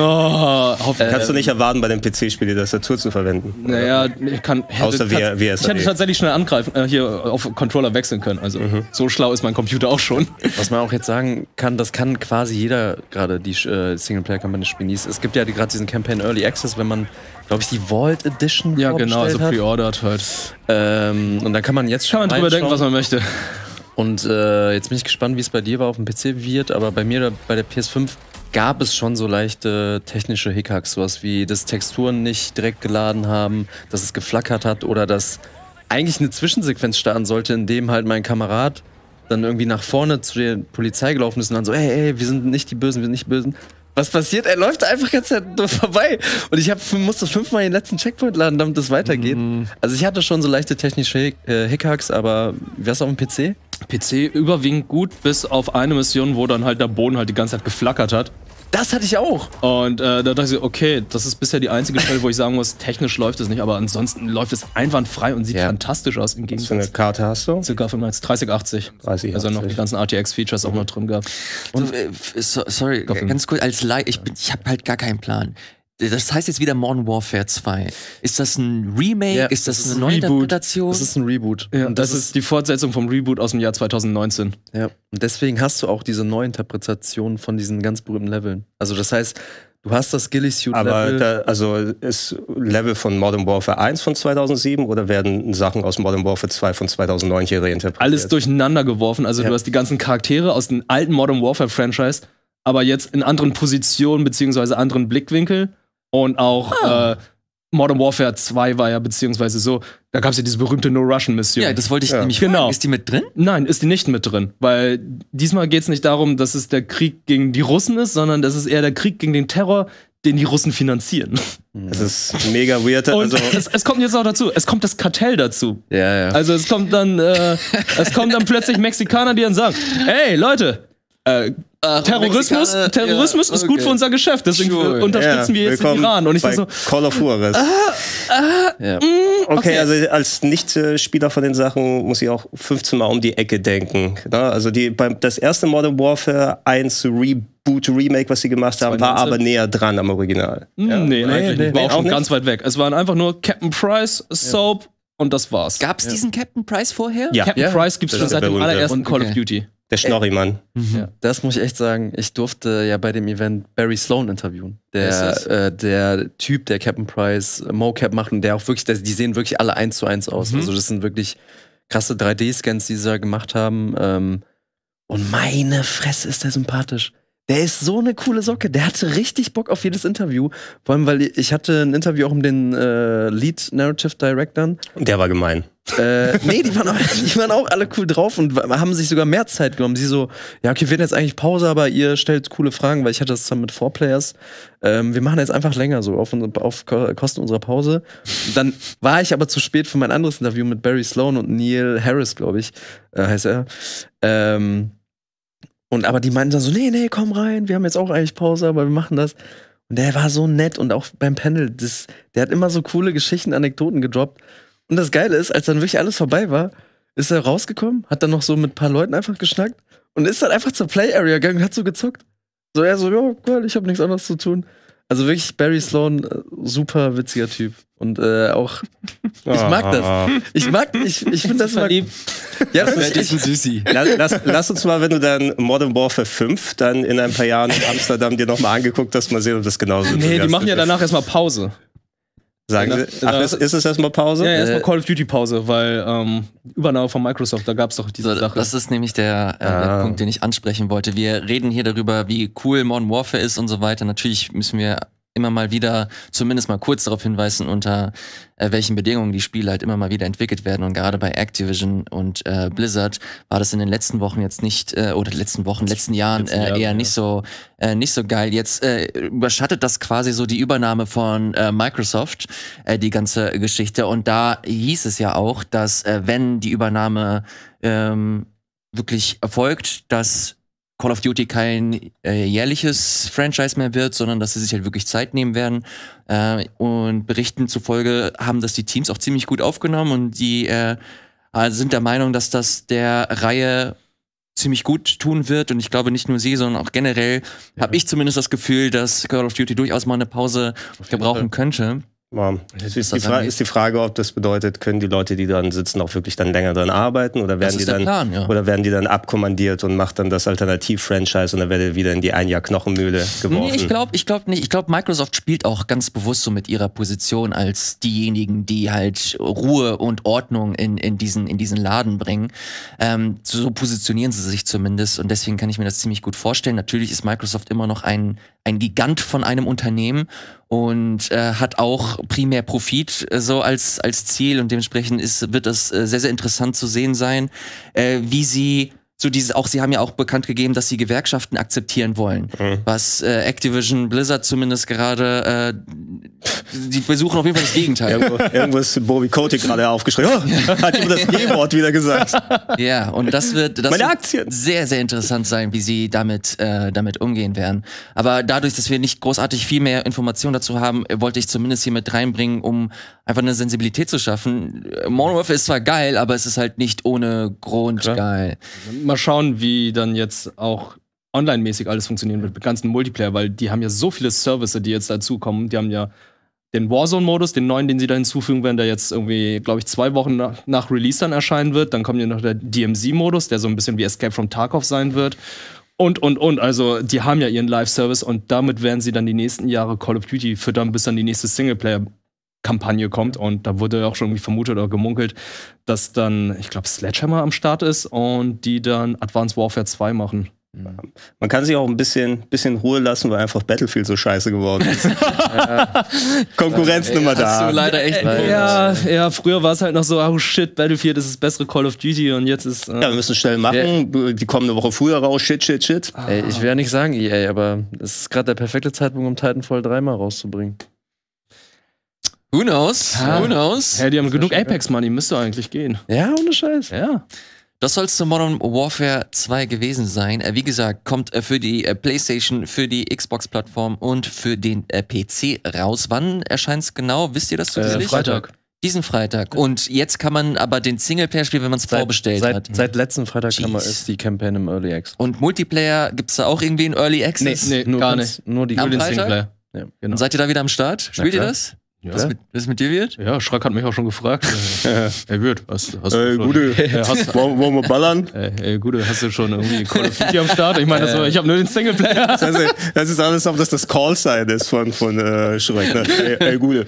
Oh, Kannst du nicht erwarten, bei dem P C-Spiel die Tastatur zu verwenden? Naja, ich kann. Außer wir, wir Ich hätte tatsächlich schnell angreifen, äh, hier auf Controller wechseln können. Also mhm. so schlau ist mein Computer auch schon. Was man auch jetzt sagen kann, das kann quasi jeder gerade die äh, Singleplayer-Kampagne spielen. Es gibt ja die, gerade diesen Campaign Early Access, wenn man, glaube ich, die Vault Edition ja genau, also hat. pre-ordered halt. Ähm, und dann kann man jetzt kann man drüber denken, was man möchte. Und äh, jetzt bin ich gespannt, wie es bei dir war auf dem P C wird, aber bei mir bei der P S fünf gab es schon so leichte technische Hiccups, sowas wie, dass Texturen nicht direkt geladen haben, dass es geflackert hat oder dass eigentlich eine Zwischensequenz starten sollte, in dem halt mein Kamerad dann irgendwie nach vorne zu der Polizei gelaufen ist und dann so, ey, ey, wir sind nicht die Bösen, wir sind nicht die Bösen. Was passiert? Er läuft einfach ganz vorbei. Und ich hab, musste fünfmal den letzten Checkpoint laden, damit es weitergeht. Mhm. Also ich hatte schon so leichte technische Hic äh, Hiccups, aber wie war's auf dem P C? P C überwiegend gut, bis auf eine Mission, wo dann halt der Boden halt die ganze Zeit geflackert hat. Das hatte ich auch. Und äh, da dachte ich, okay, das ist bisher die einzige Stelle, wo ich sagen muss, technisch läuft es nicht, aber ansonsten läuft es einfrei und sieht ja. fantastisch aus. Im Was für eine Karte hast du? Circa dreißig achtzig. dreißig achtzig. Also noch die ganzen R T X-Features auch noch drin gehabt. Und, äh, so, sorry, ganz kurz, als Leih, ich, ich habe halt gar keinen Plan. Das heißt jetzt wieder Modern Warfare zwei. Ist das ein Remake? Ja, ist das, das ist eine ein Neuinterpretation? Das ist ein Reboot. Ja, und das, das ist die Fortsetzung vom Reboot aus dem Jahr zweitausendneunzehn. Ja, und deswegen hast du auch diese Neuinterpretation von diesen ganz berühmten Leveln. Also das heißt, du hast das Ghillie-Suit-Level. Aber da, also ist Level von Modern Warfare eins von zweitausendsieben oder werden Sachen aus Modern Warfare zwei von zweitausendneun hier reinterpretiert? Alles durcheinander geworfen. Also ja. Du hast die ganzen Charaktere aus dem alten Modern Warfare-Franchise, aber jetzt in anderen Positionen beziehungsweise anderen Blickwinkel. Und auch ah. äh, Modern Warfare zwei war ja beziehungsweise so, da gab es ja diese berühmte No-Russian-Mission. Ja, das wollte ich ja. nämlich genau. fragen. Ist die mit drin? Nein, ist die nicht mit drin. Weil diesmal geht es nicht darum, dass es der Krieg gegen die Russen ist, sondern das ist eher der Krieg gegen den Terror, den die Russen finanzieren. Das ist mega weird. Und also es, es kommt jetzt auch dazu, es kommt das Kartell dazu. Ja, ja. Also es kommt dann, äh, es kommen dann plötzlich Mexikaner, die dann sagen, hey Leute, äh, Uh, Terrorismus, Terrorismus ja, okay. ist gut für unser Geschäft, deswegen sure. unterstützen ja, wir jetzt den Iran. Und ich bei so, Call of Juarez. Ah, ah, ja. mm, okay. okay, also als Nicht-Spieler von den Sachen muss ich auch fünfzehn Mal um die Ecke denken. Also die, beim, das erste Modern Warfare eins Reboot, Remake, was sie gemacht haben, war aber näher dran am Original. Mm, ja. Nee, nee, nee, war auch schon nicht? ganz weit weg. Es waren einfach nur Captain Price, Soap ja. und das war's. Gab's ja. diesen Captain Price vorher? Ja. Captain ja. Price gibt's das schon seit dem allerersten Call okay. of Duty. Der Schnorri-Mann. Mhm. Ja. Das muss ich echt sagen. Ich durfte ja bei dem Event Barry Sloan interviewen. Der, äh, der Typ, der Captain Price Mocap macht und der auch wirklich, die sehen wirklich alle eins zu eins aus. Mhm. Also das sind wirklich krasse drei D-Scans, die sie da gemacht haben. Ähm, und meine Fresse ist der sympathisch. Der ist so eine coole Socke. Der hatte richtig Bock auf jedes Interview. Vor allem, weil ich hatte ein Interview auch mit den äh, Lead Narrative Directoren. Und der war gemein. Äh, nee, die waren, auch, die waren auch alle cool drauf und haben sich sogar mehr Zeit genommen. Sie so, ja, okay, wir werden jetzt eigentlich Pause, aber ihr stellt coole Fragen, weil ich hatte das zusammen mit Four Players. Ähm, wir machen jetzt einfach länger so, auf, auf Kosten unserer Pause. Dann war ich aber zu spät für mein anderes Interview mit Barry Sloan und Neil Harris, glaube ich, äh, heißt er. Ähm, und aber die meinten dann so, nee, nee, komm rein, wir haben jetzt auch eigentlich Pause, aber wir machen das. Und der war so nett und auch beim Panel, das, der hat immer so coole Geschichten, Anekdoten gedroppt. Und das Geile ist, als dann wirklich alles vorbei war, ist er rausgekommen, hat dann noch so mit ein paar Leuten einfach geschnackt und ist dann einfach zur Play-Area gegangen und hat so gezockt. So, er so, ja, cool, ich habe nichts anderes zu tun. Also wirklich Barry Sloan, super witziger Typ. Und äh, auch, ich mag das. Ich mag, ich, ich finde das immer. Ja, das ist echt ein Süßi. Lass, lass, lass uns mal, wenn du dann Modern Warfare fünf dann in ein paar Jahren in Amsterdam dir nochmal angeguckt hast, mal sehen, ob das genauso ist. Nee, die machen ja danach erstmal Pause. Sagen Sie, ach, ist, ist es erstmal Pause? Ja, erstmal Call of Duty Pause, weil ähm, Übernahme von Microsoft, da gab es doch diese so, Sache. Das ist nämlich der, äh, ah. der Punkt, den ich ansprechen wollte. Wir reden hier darüber, wie cool Modern Warfare ist und so weiter. Natürlich müssen wir immer mal wieder, zumindest mal kurz darauf hinweisen, unter äh, welchen Bedingungen die Spiele halt immer mal wieder entwickelt werden. Und gerade bei Activision und äh, Blizzard war das in den letzten Wochen jetzt nicht, äh, oder letzten Wochen, letzten Jahren äh, eher ja. nicht so äh, nicht so geil. Jetzt äh, überschattet das quasi so die Übernahme von äh, Microsoft, äh, die ganze Geschichte. Und da hieß es ja auch, dass äh, wenn die Übernahme ähm, wirklich erfolgt, dass Call of Duty kein äh, jährliches Franchise mehr wird, sondern dass sie sich halt wirklich Zeit nehmen werden. Äh, und Berichten zufolge haben das die Teams auch ziemlich gut aufgenommen und die äh, sind der Meinung, dass das der Reihe ziemlich gut tun wird. Und ich glaube, nicht nur sie, sondern auch generell ja. habe ich zumindest das Gefühl, dass Call of Duty durchaus mal eine Pause gebrauchen könnte. Ja. Ist, ist, die Frage, ist die Frage, ob das bedeutet, können die Leute, die dran sitzen, auch wirklich dann länger dran arbeiten oder werden die dann Plan, ja. oder werden die dann abkommandiert und macht dann das Alternativ-Franchise und dann werdet ihr wieder in die ein Jahr Knochenmühle geworfen? Nee, ich glaube ich glaub nicht. Ich glaube, Microsoft spielt auch ganz bewusst so mit ihrer Position als diejenigen, die halt Ruhe und Ordnung in, in, diesen, in diesen Laden bringen. Ähm, so positionieren sie sich zumindest und deswegen kann ich mir das ziemlich gut vorstellen. Natürlich ist Microsoft immer noch ein, ein Gigant von einem Unternehmen und äh, hat auch primär Profit äh, so als als Ziel und dementsprechend ist wird es äh, sehr sehr interessant zu sehen sein, äh, wie sie so diese auch sie haben ja auch bekannt gegeben, dass sie Gewerkschaften akzeptieren wollen, mhm. was äh, Activision Blizzard zumindest gerade äh, die versuchen auf jeden Fall das Gegenteil. Irgendwo, irgendwo ist Bobby Kotick gerade aufgeschrien. Oh, hat jemand das G-Wort wieder gesagt? Ja, und das wird das Meine wird Aktien. sehr sehr interessant sein, wie sie damit äh, damit umgehen werden. Aber dadurch, dass wir nicht großartig viel mehr Informationen dazu haben, wollte ich zumindest hier mit reinbringen, um einfach eine Sensibilität zu schaffen. Modern Warfare ist zwar geil, aber es ist halt nicht ohne Grund Klar. geil. Mal schauen, wie dann jetzt auch online-mäßig alles funktionieren wird mit ganzen Multiplayer, weil die haben ja so viele Services, die jetzt dazukommen. Die haben ja den Warzone-Modus, den neuen, den sie da hinzufügen werden, der jetzt irgendwie, glaube ich, zwei Wochen nach, nach Release dann erscheinen wird. Dann kommt ja noch der D M Z-Modus, der so ein bisschen wie Escape from Tarkov sein wird. Und, und, und. Also, die haben ja ihren Live-Service und damit werden sie dann die nächsten Jahre Call of Duty füttern, bis dann die nächste Singleplayer Kampagne kommt und da wurde auch schon irgendwie vermutet oder gemunkelt, dass dann, ich glaube, Sledgehammer am Start ist und die dann Advanced Warfare zwei machen. Man kann sich auch ein bisschen, bisschen Ruhe lassen, weil einfach Battlefield so scheiße geworden ist. ja. Konkurrenz Nummer da. Hast du leider echt ja, ja, früher war es halt noch so, oh shit, Battlefield ist das bessere Call of Duty und jetzt ist... Äh ja, wir müssen schnell machen, ja. Die kommen eine Woche früher raus, shit, shit, shit. Ah. Ey, ich will ja nicht sagen E A, aber es ist gerade der perfekte Zeitpunkt, um Titanfall dreimal rauszubringen. Who knows? Ja. Who knows? Ja, die haben genug Apex-Money, müsste eigentlich gehen. Ja, ohne Scheiß. Ja. Das soll es zu Modern Warfare zwei gewesen sein. Äh, wie gesagt, kommt äh, für die äh, PlayStation, für die Xbox-Plattform und für den äh, P C raus. Wann erscheint es genau? Wisst ihr das zufällig? Äh, Freitag. Diesen Freitag. Und jetzt kann man aber den Singleplayer spielen, wenn man es vorbestellt seit, hat. Seit letzten Freitag Jeez. kann man, ist die Campaign im Early Access. Und Multiplayer, gibt's da auch irgendwie einen Early Access? Nee, nee nur gar ganz, nicht. Nur die Am den Freitag? Singleplayer. Ja, Und seid ihr da wieder am Start? Spielt ihr klar. das? Ja. Was, mit, was mit dir wird? Ja, Schrack hat mich auch schon gefragt. Ey, Wirt, hast, hast Ey, du schon, Gute, äh, hast, wollen, wollen wir ballern? ey, ey, Gute, hast du schon irgendwie Call of Duty am Start? Ich meine, so, ich habe nur den Singleplayer. Das, heißt, das ist alles, ob das das Call-Sign ist von, von äh, Schreck. Ne? Ey, ey, Gute.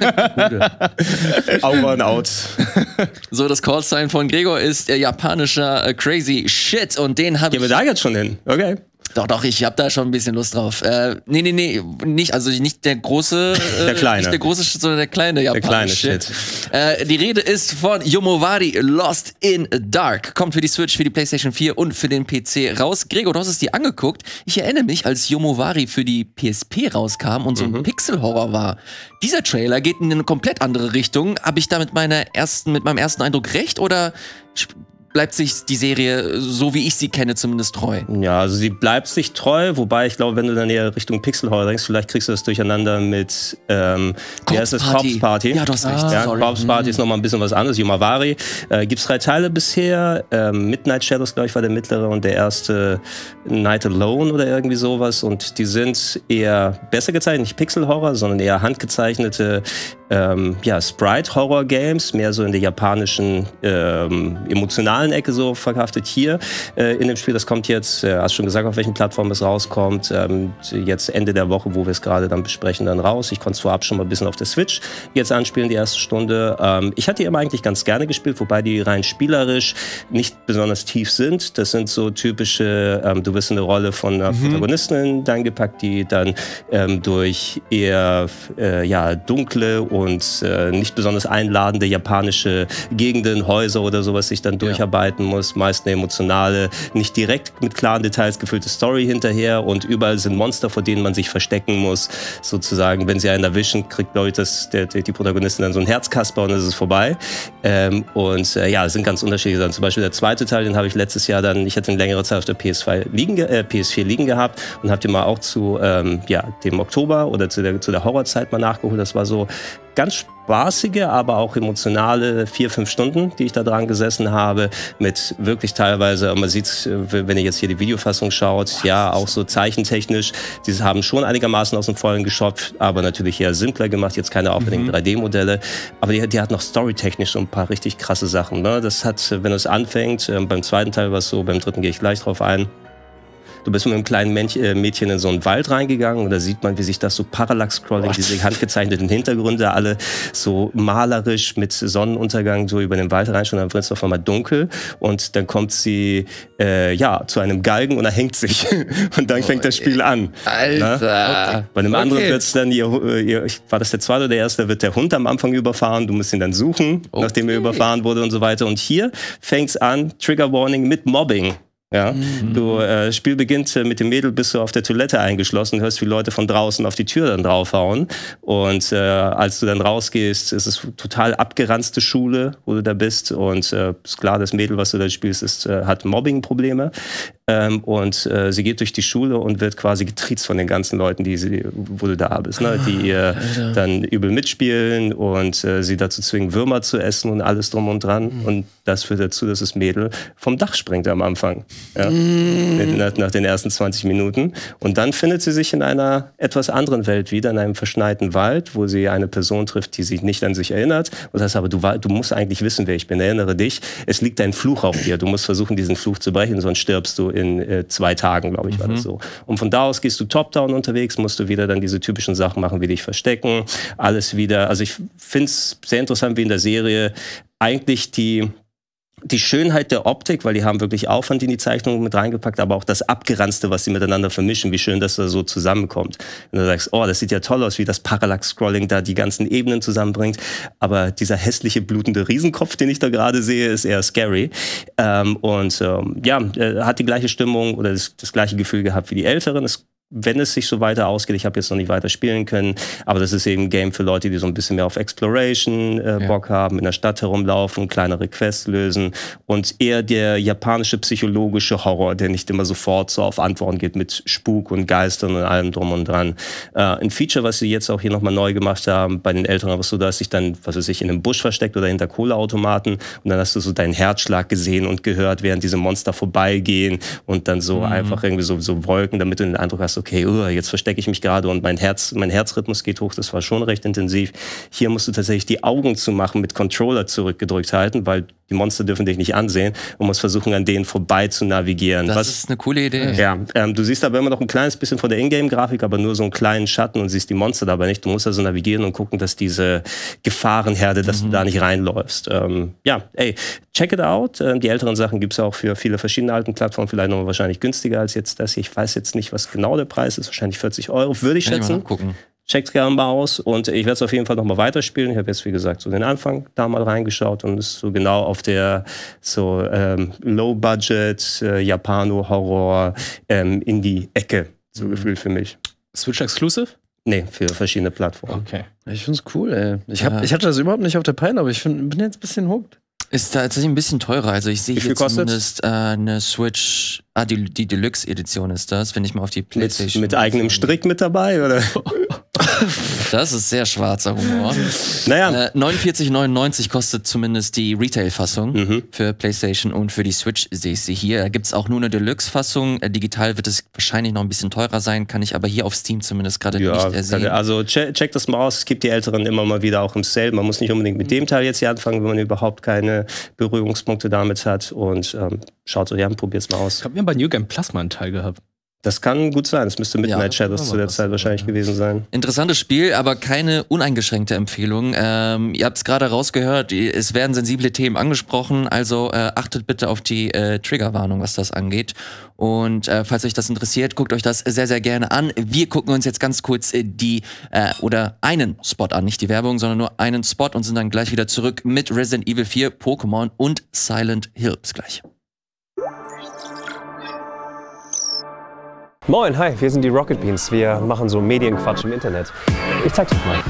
Over and out. So, das Callsign von Gregor ist äh, japanischer äh, Crazy Shit und den habe ich... Gehen wir da jetzt schon hin? Okay. Doch, doch, ich hab da schon ein bisschen Lust drauf. Äh, nee, nee, nee, nicht, also nicht der große, äh, Der kleine. nicht der große Shit, sondern der kleine Der japanische kleine Shit. Shit. Äh, die Rede ist von Yomowari Lost in Dark. Kommt für die Switch, für die PlayStation vier und für den P C raus. Gregor, du hast es dir angeguckt. Ich erinnere mich, als Yomowari für die P S P rauskam und so ein Mhm. Pixel-Horror war. Dieser Trailer geht in eine komplett andere Richtung. Habe ich da mit meiner ersten, mit meinem ersten Eindruck recht oder bleibt sich die Serie, so wie ich sie kenne, zumindest treu? Ja, also sie bleibt sich treu, wobei ich glaube, wenn du dann eher Richtung Pixel-Horror denkst, vielleicht kriegst du das durcheinander mit ähm, wie heißt das? Corpse Party. Ja, du hast recht. Ja, Sorry. Corpse Party ist nochmal ein bisschen was anderes. Yomawari. Äh, gibt's drei Teile bisher. Ähm, Midnight Shadows, glaube ich, war der mittlere und der erste Night Alone oder irgendwie sowas. Und die sind eher besser gezeichnet, nicht Pixel-Horror, sondern eher handgezeichnete ähm, ja, Sprite-Horror-Games, mehr so in der japanischen ähm, emotionalen Ecke so verhaftet. Hier äh, in dem Spiel, das kommt jetzt, äh, hast schon gesagt, auf welchen Plattformen es rauskommt, ähm, jetzt Ende der Woche, wo wir es gerade dann besprechen, dann raus. Ich konnte es vorab schon mal ein bisschen auf der Switch jetzt anspielen, die erste Stunde. Ähm, ich hatte die immer eigentlich ganz gerne gespielt, wobei die rein spielerisch nicht besonders tief sind. Das sind so typische, ähm, du bist in eine Rolle von einer mhm. Protagonistin dann gepackt, die dann ähm, durch eher äh, ja, dunkle und äh, nicht besonders einladende japanische Gegenden, Häuser oder sowas sich dann durcharbeiten ja. muss. Meist eine emotionale, nicht direkt mit klaren Details gefüllte Story hinterher und überall sind Monster, vor denen man sich verstecken muss. Sozusagen, wenn sie einen erwischen, kriegt, glaube ich, das, der, die Protagonistin dann so ein Herzkasper und dann ist es vorbei. Ähm, und äh, ja, es sind ganz unterschiedliche Sachen. Zum Beispiel der zweite Teil, den habe ich letztes Jahr dann, ich hatte eine längere Zeit auf der P S zwei liegen, äh, P S vier liegen gehabt und habe den mal auch zu ähm, ja, dem Oktober oder zu der, zu der Horrorzeit mal nachgeholt. Das war so ganz spaßige, aber auch emotionale vier, fünf Stunden, die ich da dran gesessen habe, mit wirklich teilweise, man sieht, wenn ihr jetzt hier die Videofassung schaut, ja, auch so zeichentechnisch, die haben schon einigermaßen aus dem Vollen geschöpft, aber natürlich eher simpler gemacht, jetzt keine aufwendigen mhm. drei D-Modelle, aber die, die hat noch storytechnisch so ein paar richtig krasse Sachen, ne? Das hat, wenn es anfängt, beim zweiten Teil war es so, beim dritten gehe ich gleich drauf ein. Du bist mit einem kleinen Mädchen in so einen Wald reingegangen und da sieht man, wie sich das so Parallax-Scrolling, diese handgezeichneten Hintergründe, alle so malerisch mit Sonnenuntergang so über den Wald reinschauen, dann wird es auf einmal dunkel und dann kommt sie äh, ja, zu einem Galgen und er hängt sich und dann fängt das Spiel an. Alter! Okay. Bei einem okay. anderen wird es dann, ihr, ihr, war das der zweite oder der erste, da wird der Hund am Anfang überfahren, du musst ihn dann suchen, okay. nachdem er überfahren wurde und so weiter. Und hier fängt es an, Trigger Warning mit Mobbing. Ja, mhm. du, äh, Spiel beginnt äh, mit dem Mädel, bist du auf der Toilette eingeschlossen, hörst, wie Leute von draußen auf die Tür dann draufhauen. Und äh, als du dann rausgehst, ist es total abgeranzte Schule, wo du da bist. Und äh, ist klar, das Mädel, was du da spielst, ist, äh, hat Mobbing-Probleme. Ähm, und äh, sie geht durch die Schule und wird quasi getriezt von den ganzen Leuten, die sie, wo du da bist, ne? Die äh, dann übel mitspielen und äh, sie dazu zwingen, Würmer zu essen und alles drum und dran. Mhm. Und das führt dazu, dass das Mädel vom Dach springt am Anfang. Ja? Mhm. Nach, nach den ersten zwanzig Minuten. Und dann findet sie sich in einer etwas anderen Welt wieder, in einem verschneiten Wald, wo sie eine Person trifft, die sich nicht an sich erinnert. Und das heißt aber, du, du musst eigentlich wissen, wer ich bin. Erinnere dich, es liegt ein Fluch auf dir. Du musst versuchen, diesen Fluch zu brechen, sonst stirbst du in äh, zwei Tagen, glaube ich, war das so. Und von da aus gehst du top-down unterwegs, musst du wieder dann diese typischen Sachen machen, wie dich verstecken, alles wieder. Also ich finde es sehr interessant, wie in der Serie eigentlich die die Schönheit der Optik, weil die haben wirklich Aufwand in die Zeichnung mit reingepackt, aber auch das Abgeranzte, was sie miteinander vermischen, wie schön das da so zusammenkommt. Und du sagst, oh, das sieht ja toll aus, wie das Parallax-Scrolling da die ganzen Ebenen zusammenbringt, aber dieser hässliche, blutende Riesenkopf, den ich da gerade sehe, ist eher scary. Ähm, und ähm, ja, hat die gleiche Stimmung oder das, das gleiche Gefühl gehabt wie die Älteren. Es wenn es sich so weiter ausgeht, ich habe jetzt noch nicht weiter spielen können, aber das ist eben ein Game für Leute, die so ein bisschen mehr auf Exploration äh, ja. Bock haben, in der Stadt herumlaufen, kleinere Quests lösen und eher der japanische psychologische Horror, der nicht immer sofort so auf Antworten geht mit Spuk und Geistern und allem drum und dran. Äh, ein Feature, was sie jetzt auch hier nochmal neu gemacht haben, bei den Älteren, was so, da ist sich dann, was weiß ich, in einem Busch versteckt oder hinter Kohleautomaten und dann hast du so deinen Herzschlag gesehen und gehört, während diese Monster vorbeigehen und dann so mhm. einfach irgendwie so, so Wolken, damit du den Eindruck hast, okay, uh, jetzt verstecke ich mich gerade und mein Herz, mein Herzrhythmus geht hoch, das war schon recht intensiv. Hier musst du tatsächlich die Augen zumachen, mit Controller zurückgedrückt halten, weil die Monster dürfen dich nicht ansehen und musst versuchen, an denen vorbei zu navigieren. Das Was, ist eine coole Idee. Ja, ähm, du siehst aber immer noch ein kleines bisschen von der Ingame-Grafik, aber nur so einen kleinen Schatten und siehst die Monster dabei nicht. Du musst also navigieren und gucken, dass diese Gefahrenherde, dass mhm. du da nicht reinläufst. Ähm, ja, ey, check it out. Ähm, die älteren Sachen gibt es auch für viele verschiedene alten Plattformen, vielleicht noch wahrscheinlich günstiger als jetzt das hier. Ich weiß jetzt nicht, was genau der Preis ist. Wahrscheinlich vierzig Euro, würde ich Kann schätzen. Ich mal nachgucken. Checkt gerne mal aus und ich werde es auf jeden Fall noch mal weiterspielen. Ich habe jetzt, wie gesagt, so den Anfang da mal reingeschaut und ist so genau auf der so ähm, Low-Budget, äh, Japano-Horror ähm, in die Ecke, so mhm. gefühlt für mich. Switch-Exclusive? Nee, für verschiedene Plattformen. Okay. Ich find's cool, ey. Ich, hab, ja. ich hatte das überhaupt nicht auf der Pein, aber ich find, bin jetzt ein bisschen hooked. Ist tatsächlich ein bisschen teurer. Also ich sehe hier kostet's? zumindest äh, eine Switch, ah, die, die Deluxe-Edition ist das, wenn ich mal auf die PlayStation... Mit, mit eigenem Strick mit dabei, oder? Das ist sehr schwarzer Humor. Naja. Äh, neunundvierzig neunundneunzig kostet zumindest die Retail-Fassung mhm. für PlayStation und für die Switch sehe ich sie hier. Da gibt es auch nur eine Deluxe-Fassung. Äh, digital wird es wahrscheinlich noch ein bisschen teurer sein, kann ich aber hier auf Steam zumindest gerade ja, nicht ersehen. Also check, check das mal aus. Es gibt die Älteren immer mal wieder auch im Sale. Man muss nicht unbedingt mit dem Teil jetzt hier anfangen, wenn man überhaupt keine Berührungspunkte damit hat. Und ähm, schaut euch an, probiert es mal aus. Ich habe mir bei New Game Plus mal einen Teil gehabt. Das kann gut sein. Das müsste Midnight ja, Shadows zu der Zeit wahrscheinlich ja. gewesen sein. Interessantes Spiel, aber keine uneingeschränkte Empfehlung. Ähm, ihr habt es gerade rausgehört, es werden sensible Themen angesprochen, also äh, achtet bitte auf die äh, Triggerwarnung, was das angeht. Und äh, falls euch das interessiert, guckt euch das sehr, sehr gerne an. Wir gucken uns jetzt ganz kurz äh, die, äh, oder einen Spot an, nicht die Werbung, sondern nur einen Spot und sind dann gleich wieder zurück mit Resident Evil vier, Pokémon und Silent Hill. Bis gleich. Moin, hi, wir sind die Rocket Beans. Wir machen so Medienquatsch im Internet. Ich zeig's euch mal.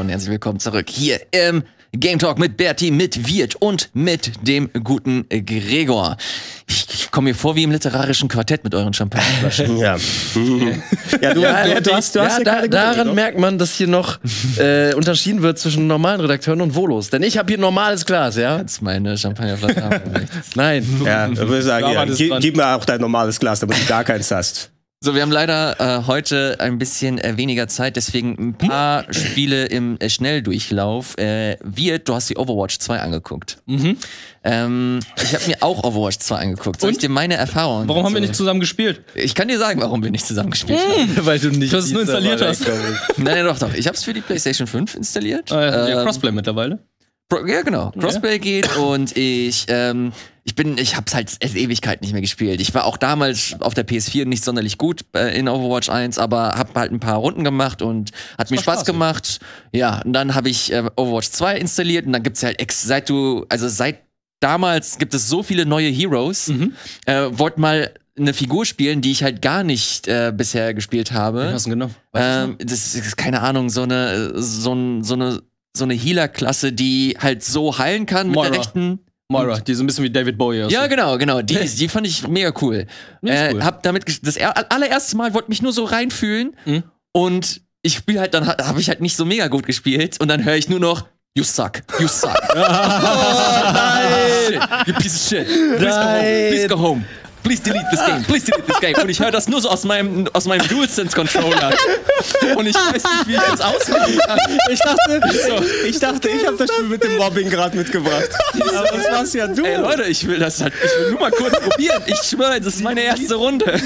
und herzlich willkommen zurück hier im Game Talk mit Berti, mit Wirt und mit dem guten Gregor. Ich, ich komme mir vor wie im literarischen Quartett mit euren Champagnerflaschen. Ja. ja, du, Ja, du, du hast, du hast ja, ja da, daran merkt man, dass hier noch äh, unterschieden wird zwischen normalen Redakteuren und Volos. Denn ich habe hier normales Glas, ja? Jetzt meine Champagnerflasche haben. Nein. Ja, ich würde sagen, Da ja, war das gib, dran. gib mir auch dein normales Glas, damit du gar keins hast. So, wir haben leider äh, heute ein bisschen äh, weniger Zeit, deswegen ein paar Spiele im äh, Schnelldurchlauf. Äh, Wirt, du hast die Overwatch zwei angeguckt. Mhm. Ähm, ich habe mir auch Overwatch zwei angeguckt. Soll ich Und? dir meine Erfahrungen Warum haben wir dazu- nicht zusammen gespielt? Ich kann dir sagen, warum wir nicht zusammen gespielt haben. Weil du nicht Du hast es nur die installiert Server hast. reinkommst. Nein, nein, doch, doch. Ich habe es für die PlayStation fünf installiert. Äh, ja, Ähm, Crossplay mittlerweile. Pro- Ja, genau. Crossplay geht und ich, ähm, ich bin, ich hab's halt seit Ewigkeit nicht mehr gespielt. Ich war auch damals auf der P S vier nicht sonderlich gut äh, in Overwatch eins, aber hab halt ein paar Runden gemacht und hat mir war Spaß spaßig. gemacht. Ja, und dann habe ich äh, Overwatch zwei installiert und dann gibt's halt, ex seit du, also seit damals gibt es so viele neue Heroes. Mhm. Äh, wollt mal eine Figur spielen, die ich halt gar nicht äh, bisher gespielt habe. Wen hast du denn genau? Weißt du's noch? Ähm, das ist, keine Ahnung, so eine, so, ein, so eine, so eine Healer-Klasse, die halt so heilen kann mit Moira. der rechten. Moira, die so ein bisschen wie David Bowie aussieht. Ja, genau, genau. Die, die fand ich mega cool. Die ist äh, cool. Hab damit ges- das er allererste Mal wollte mich nur so reinfühlen Mhm. und ich spiele halt, dann ha- habe ich halt nicht so mega gut gespielt und dann höre ich nur noch You suck, you suck. oh, nein! You piece of shit. Please go home. Please go home. Please delete this game. Please delete this game. Und ich höre das nur so aus meinem, aus meinem DualSense-Controller. Und ich weiß nicht, wie ich das ausmachen kann. Ich dachte, ich dachte, ich habe das Spiel mit dem Mobbing gerade mitgebracht. Aber das warst ja du. Ey Leute, ich will das halt, ich will nur mal kurz probieren. Ich schwöre, das ist meine erste Runde.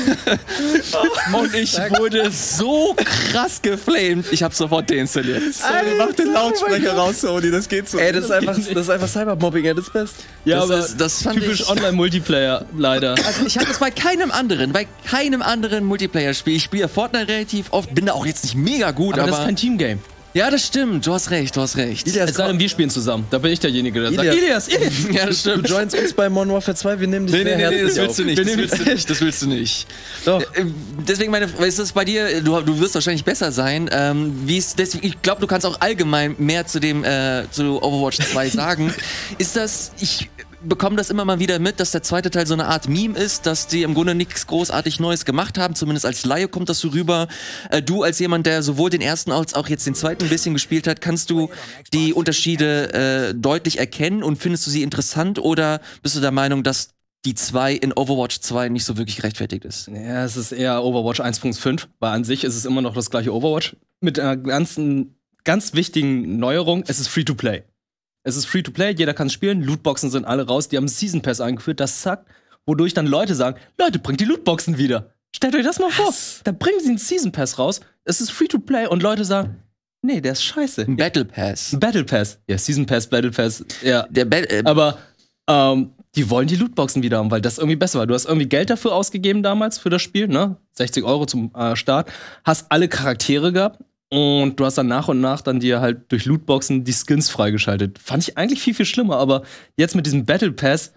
Und ich wurde so krass geflamed. Ich habe sofort deinstalliert. Ey, mach den Lautsprecher raus, Sony, das geht so. Ey, das ist einfach, das ist einfach Cybermobbing at its best. Ja, Das aber ist- das fand typisch ich- Online-Multiplayer, leider. Also ich habe das bei keinem anderen, bei keinem anderen Multiplayer-Spiel. Ich spiele ja Fortnite relativ oft, bin da auch jetzt nicht mega gut, Aber aber, das ist kein Teamgame. ja, das stimmt. Du hast recht, du hast recht. Es sei denn, wir spielen zusammen. Da bin ich derjenige, der sagt, Ilias. Ilias, Ilias. Ja, das Du stimmt. joinst uns bei Modern Warfare zwei, wir nehmen dich Nee, nee, sehr nee, nee, das herzlich willst du auf. nicht. Das willst du nicht. Das willst du nicht. Doch. Äh, Deswegen meine, ist das bei dir? Du, du wirst wahrscheinlich besser sein. Ähm, wie ist deswegen? Ich glaube, du kannst auch allgemein mehr zu dem äh, zu Overwatch zwei sagen. Ist das? Ich bekomme das immer mal wieder mit, dass der zweite Teil so eine Art Meme ist, dass die im Grunde nichts großartig Neues gemacht haben. Zumindest als Laie kommt das so rüber. Äh, du als jemand, der sowohl den ersten als auch jetzt den zweiten ein bisschen gespielt hat, kannst du die Unterschiede äh, deutlich erkennen und findest du sie interessant oder bist du der Meinung, dass die zwei in Overwatch zwei nicht so wirklich gerechtfertigt ist? Ja, es ist eher Overwatch eins Punkt fünf, weil an sich ist es immer noch das gleiche Overwatch. Mit einer ganzen, ganz wichtigen Neuerung, es ist Free-to-Play. Es ist Free-to-Play, jeder kann spielen, Lootboxen sind alle raus, die haben Season Pass eingeführt, das zackt, wodurch dann Leute sagen, Leute, bringt die Lootboxen wieder. Stellt euch das mal vor. Da bringen sie einen Season Pass raus, es ist Free-to-Play und Leute sagen, nee, der ist scheiße. Ein Battle Pass. Ein Battle Pass. Ja, Season Pass, Battle Pass, ja. Der ba äh, Aber ähm, die wollen die Lootboxen wieder haben, weil das irgendwie besser war. Du hast irgendwie Geld dafür ausgegeben damals für das Spiel, ne? sechzig Euro zum äh, Start. Hast alle Charaktere gehabt und du hast dann nach und nach dann dir halt durch Lootboxen die Skins freigeschaltet. Fand ich eigentlich viel, viel schlimmer, aber jetzt mit diesem Battle Pass,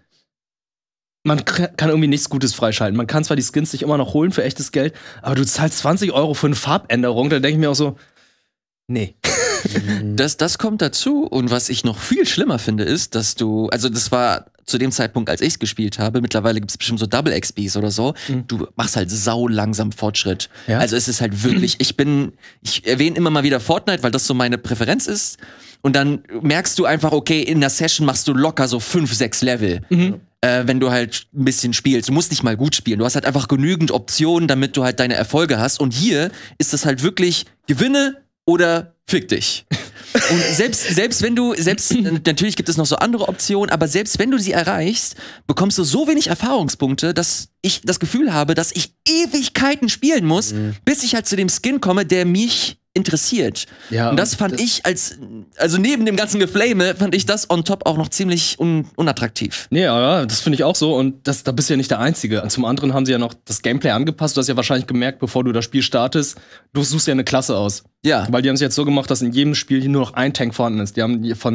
man k- kann irgendwie nichts Gutes freischalten. Man kann zwar die Skins sich immer noch holen für echtes Geld, aber du zahlst zwanzig Euro für eine Farbänderung, da denke ich mir auch so, nee. Das, das kommt dazu und was ich noch viel schlimmer finde, ist, dass du, also das war zu dem Zeitpunkt, als ich es gespielt habe, mittlerweile gibt es bestimmt so Double X Ps oder so, Mhm. du machst halt sau langsam Fortschritt. Ja? Also es ist halt wirklich, ich bin, ich erwähne immer mal wieder Fortnite, weil das so meine Präferenz ist und dann merkst du einfach, okay, in der Session machst du locker so fünf, sechs Level. Mhm. Äh, wenn du halt ein bisschen spielst. Du musst nicht mal gut spielen. Du hast halt einfach genügend Optionen, damit du halt deine Erfolge hast. Und hier ist das halt wirklich gewinne oder fick dich. Und selbst, selbst wenn du, selbst, natürlich gibt es noch so andere Optionen, aber selbst wenn du sie erreichst, bekommst du so wenig Erfahrungspunkte, dass ich das Gefühl habe, dass ich Ewigkeiten spielen muss, Mhm. bis ich halt zu dem Skin komme, der mich interessiert. Ja, und das fand das- ich als, also neben dem ganzen Geflame, fand ich das on top auch noch ziemlich un unattraktiv. Nee, ja, das finde ich auch so. Und das, da bist du ja nicht der Einzige. Und zum anderen haben sie ja noch das Gameplay angepasst. Du hast ja wahrscheinlich gemerkt, bevor du das Spiel startest, du suchst ja eine Klasse aus. Ja. Weil die haben es jetzt so gemacht, dass in jedem Spiel hier nur noch ein Tank vorhanden ist. Die haben die von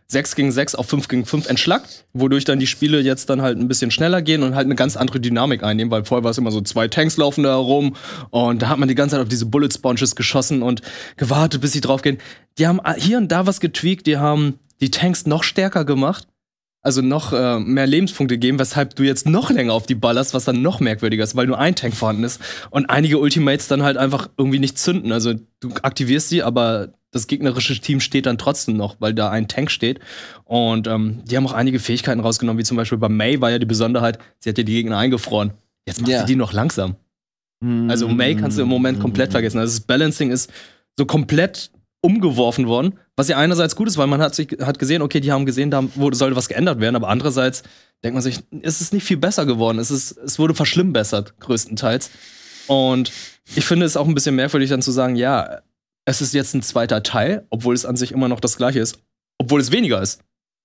sechs gegen sechs auf fünf gegen fünf entschlackt, wodurch dann die Spiele jetzt dann halt ein bisschen schneller gehen und halt eine ganz andere Dynamik einnehmen, weil vorher war es immer so, zwei Tanks laufen da herum und da hat man die ganze Zeit auf diese Bullet Sponges geschossen und gewartet, bis sie draufgehen. Die haben hier und da was getweakt, die haben die Tanks noch stärker gemacht, also noch äh, mehr Lebenspunkte gegeben, weshalb du jetzt noch länger auf die ballerst, was dann noch merkwürdiger ist, weil nur ein Tank vorhanden ist und einige Ultimates dann halt einfach irgendwie nicht zünden. Also du aktivierst sie, aber das gegnerische Team steht dann trotzdem noch, weil da ein Tank steht. Und ähm, die haben auch einige Fähigkeiten rausgenommen, wie zum Beispiel bei May war ja die Besonderheit, sie hat ja die Gegner eingefroren. Jetzt macht Ja. sie die noch langsam. Also May kannst du im Moment komplett vergessen. Also das Balancing ist so komplett umgeworfen worden, was ja einerseits gut ist, weil man hat sich hat gesehen, okay, die haben gesehen, da wurde, sollte was geändert werden, aber andererseits denkt man sich, es ist nicht viel besser geworden. Es, ist, es wurde verschlimmbessert, größtenteils. Und ich finde es auch ein bisschen merkwürdig, dann zu sagen, ja, es ist jetzt ein zweiter Teil, obwohl es an sich immer noch das gleiche ist, obwohl es weniger ist.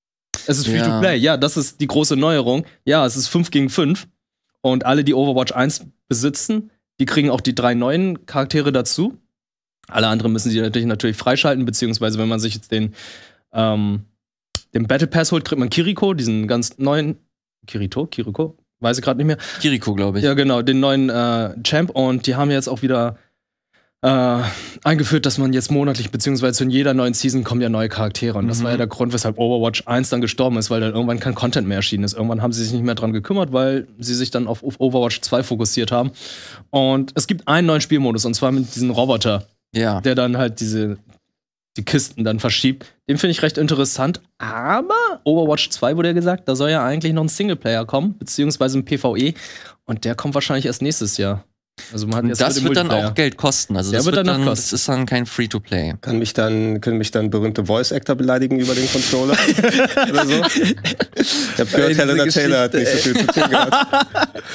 Es ist Free-to-Play, ja, das ist die große Neuerung. Ja, es ist fünf gegen fünf und alle, die Overwatch eins besitzen, die kriegen auch die drei neuen Charaktere dazu. Alle anderen müssen sie natürlich, natürlich freischalten, beziehungsweise wenn man sich jetzt den, ähm, den Battle Pass holt, kriegt man Kiriko, diesen ganz neuen Kirito, Kiriko, weiß ich gerade nicht mehr. Kiriko, glaube ich. Ja, genau, den neuen äh, Champ und die haben jetzt auch wieder äh, eingeführt, dass man jetzt monatlich, beziehungsweise in jeder neuen Season kommen ja neue Charaktere. Und das war ja der Grund, weshalb Overwatch eins dann gestorben ist, weil dann irgendwann kein Content mehr erschienen ist. Irgendwann haben sie sich nicht mehr dran gekümmert, weil sie sich dann auf, auf Overwatch zwei fokussiert haben. Und es gibt einen neuen Spielmodus, und zwar mit diesem Roboter, Ja. der dann halt diese die Kisten dann verschiebt. Den finde ich recht interessant. Aber Overwatch zwei wurde ja gesagt, da soll ja eigentlich noch ein Singleplayer kommen, beziehungsweise ein PvE. Und der kommt wahrscheinlich erst nächstes Jahr. Also man hat jetzt Das mit dem wird dann Multiplayer. auch Geld kosten. Also Der das, wird wird dann dann, noch das ist dann kein Free-to-Play. Kann mich dann, können mich dann berühmte Voice-Actor beleidigen über den Controller? Oder so? Ich hab gehört, Helena Taylor hat nicht so viel zu tun gehabt.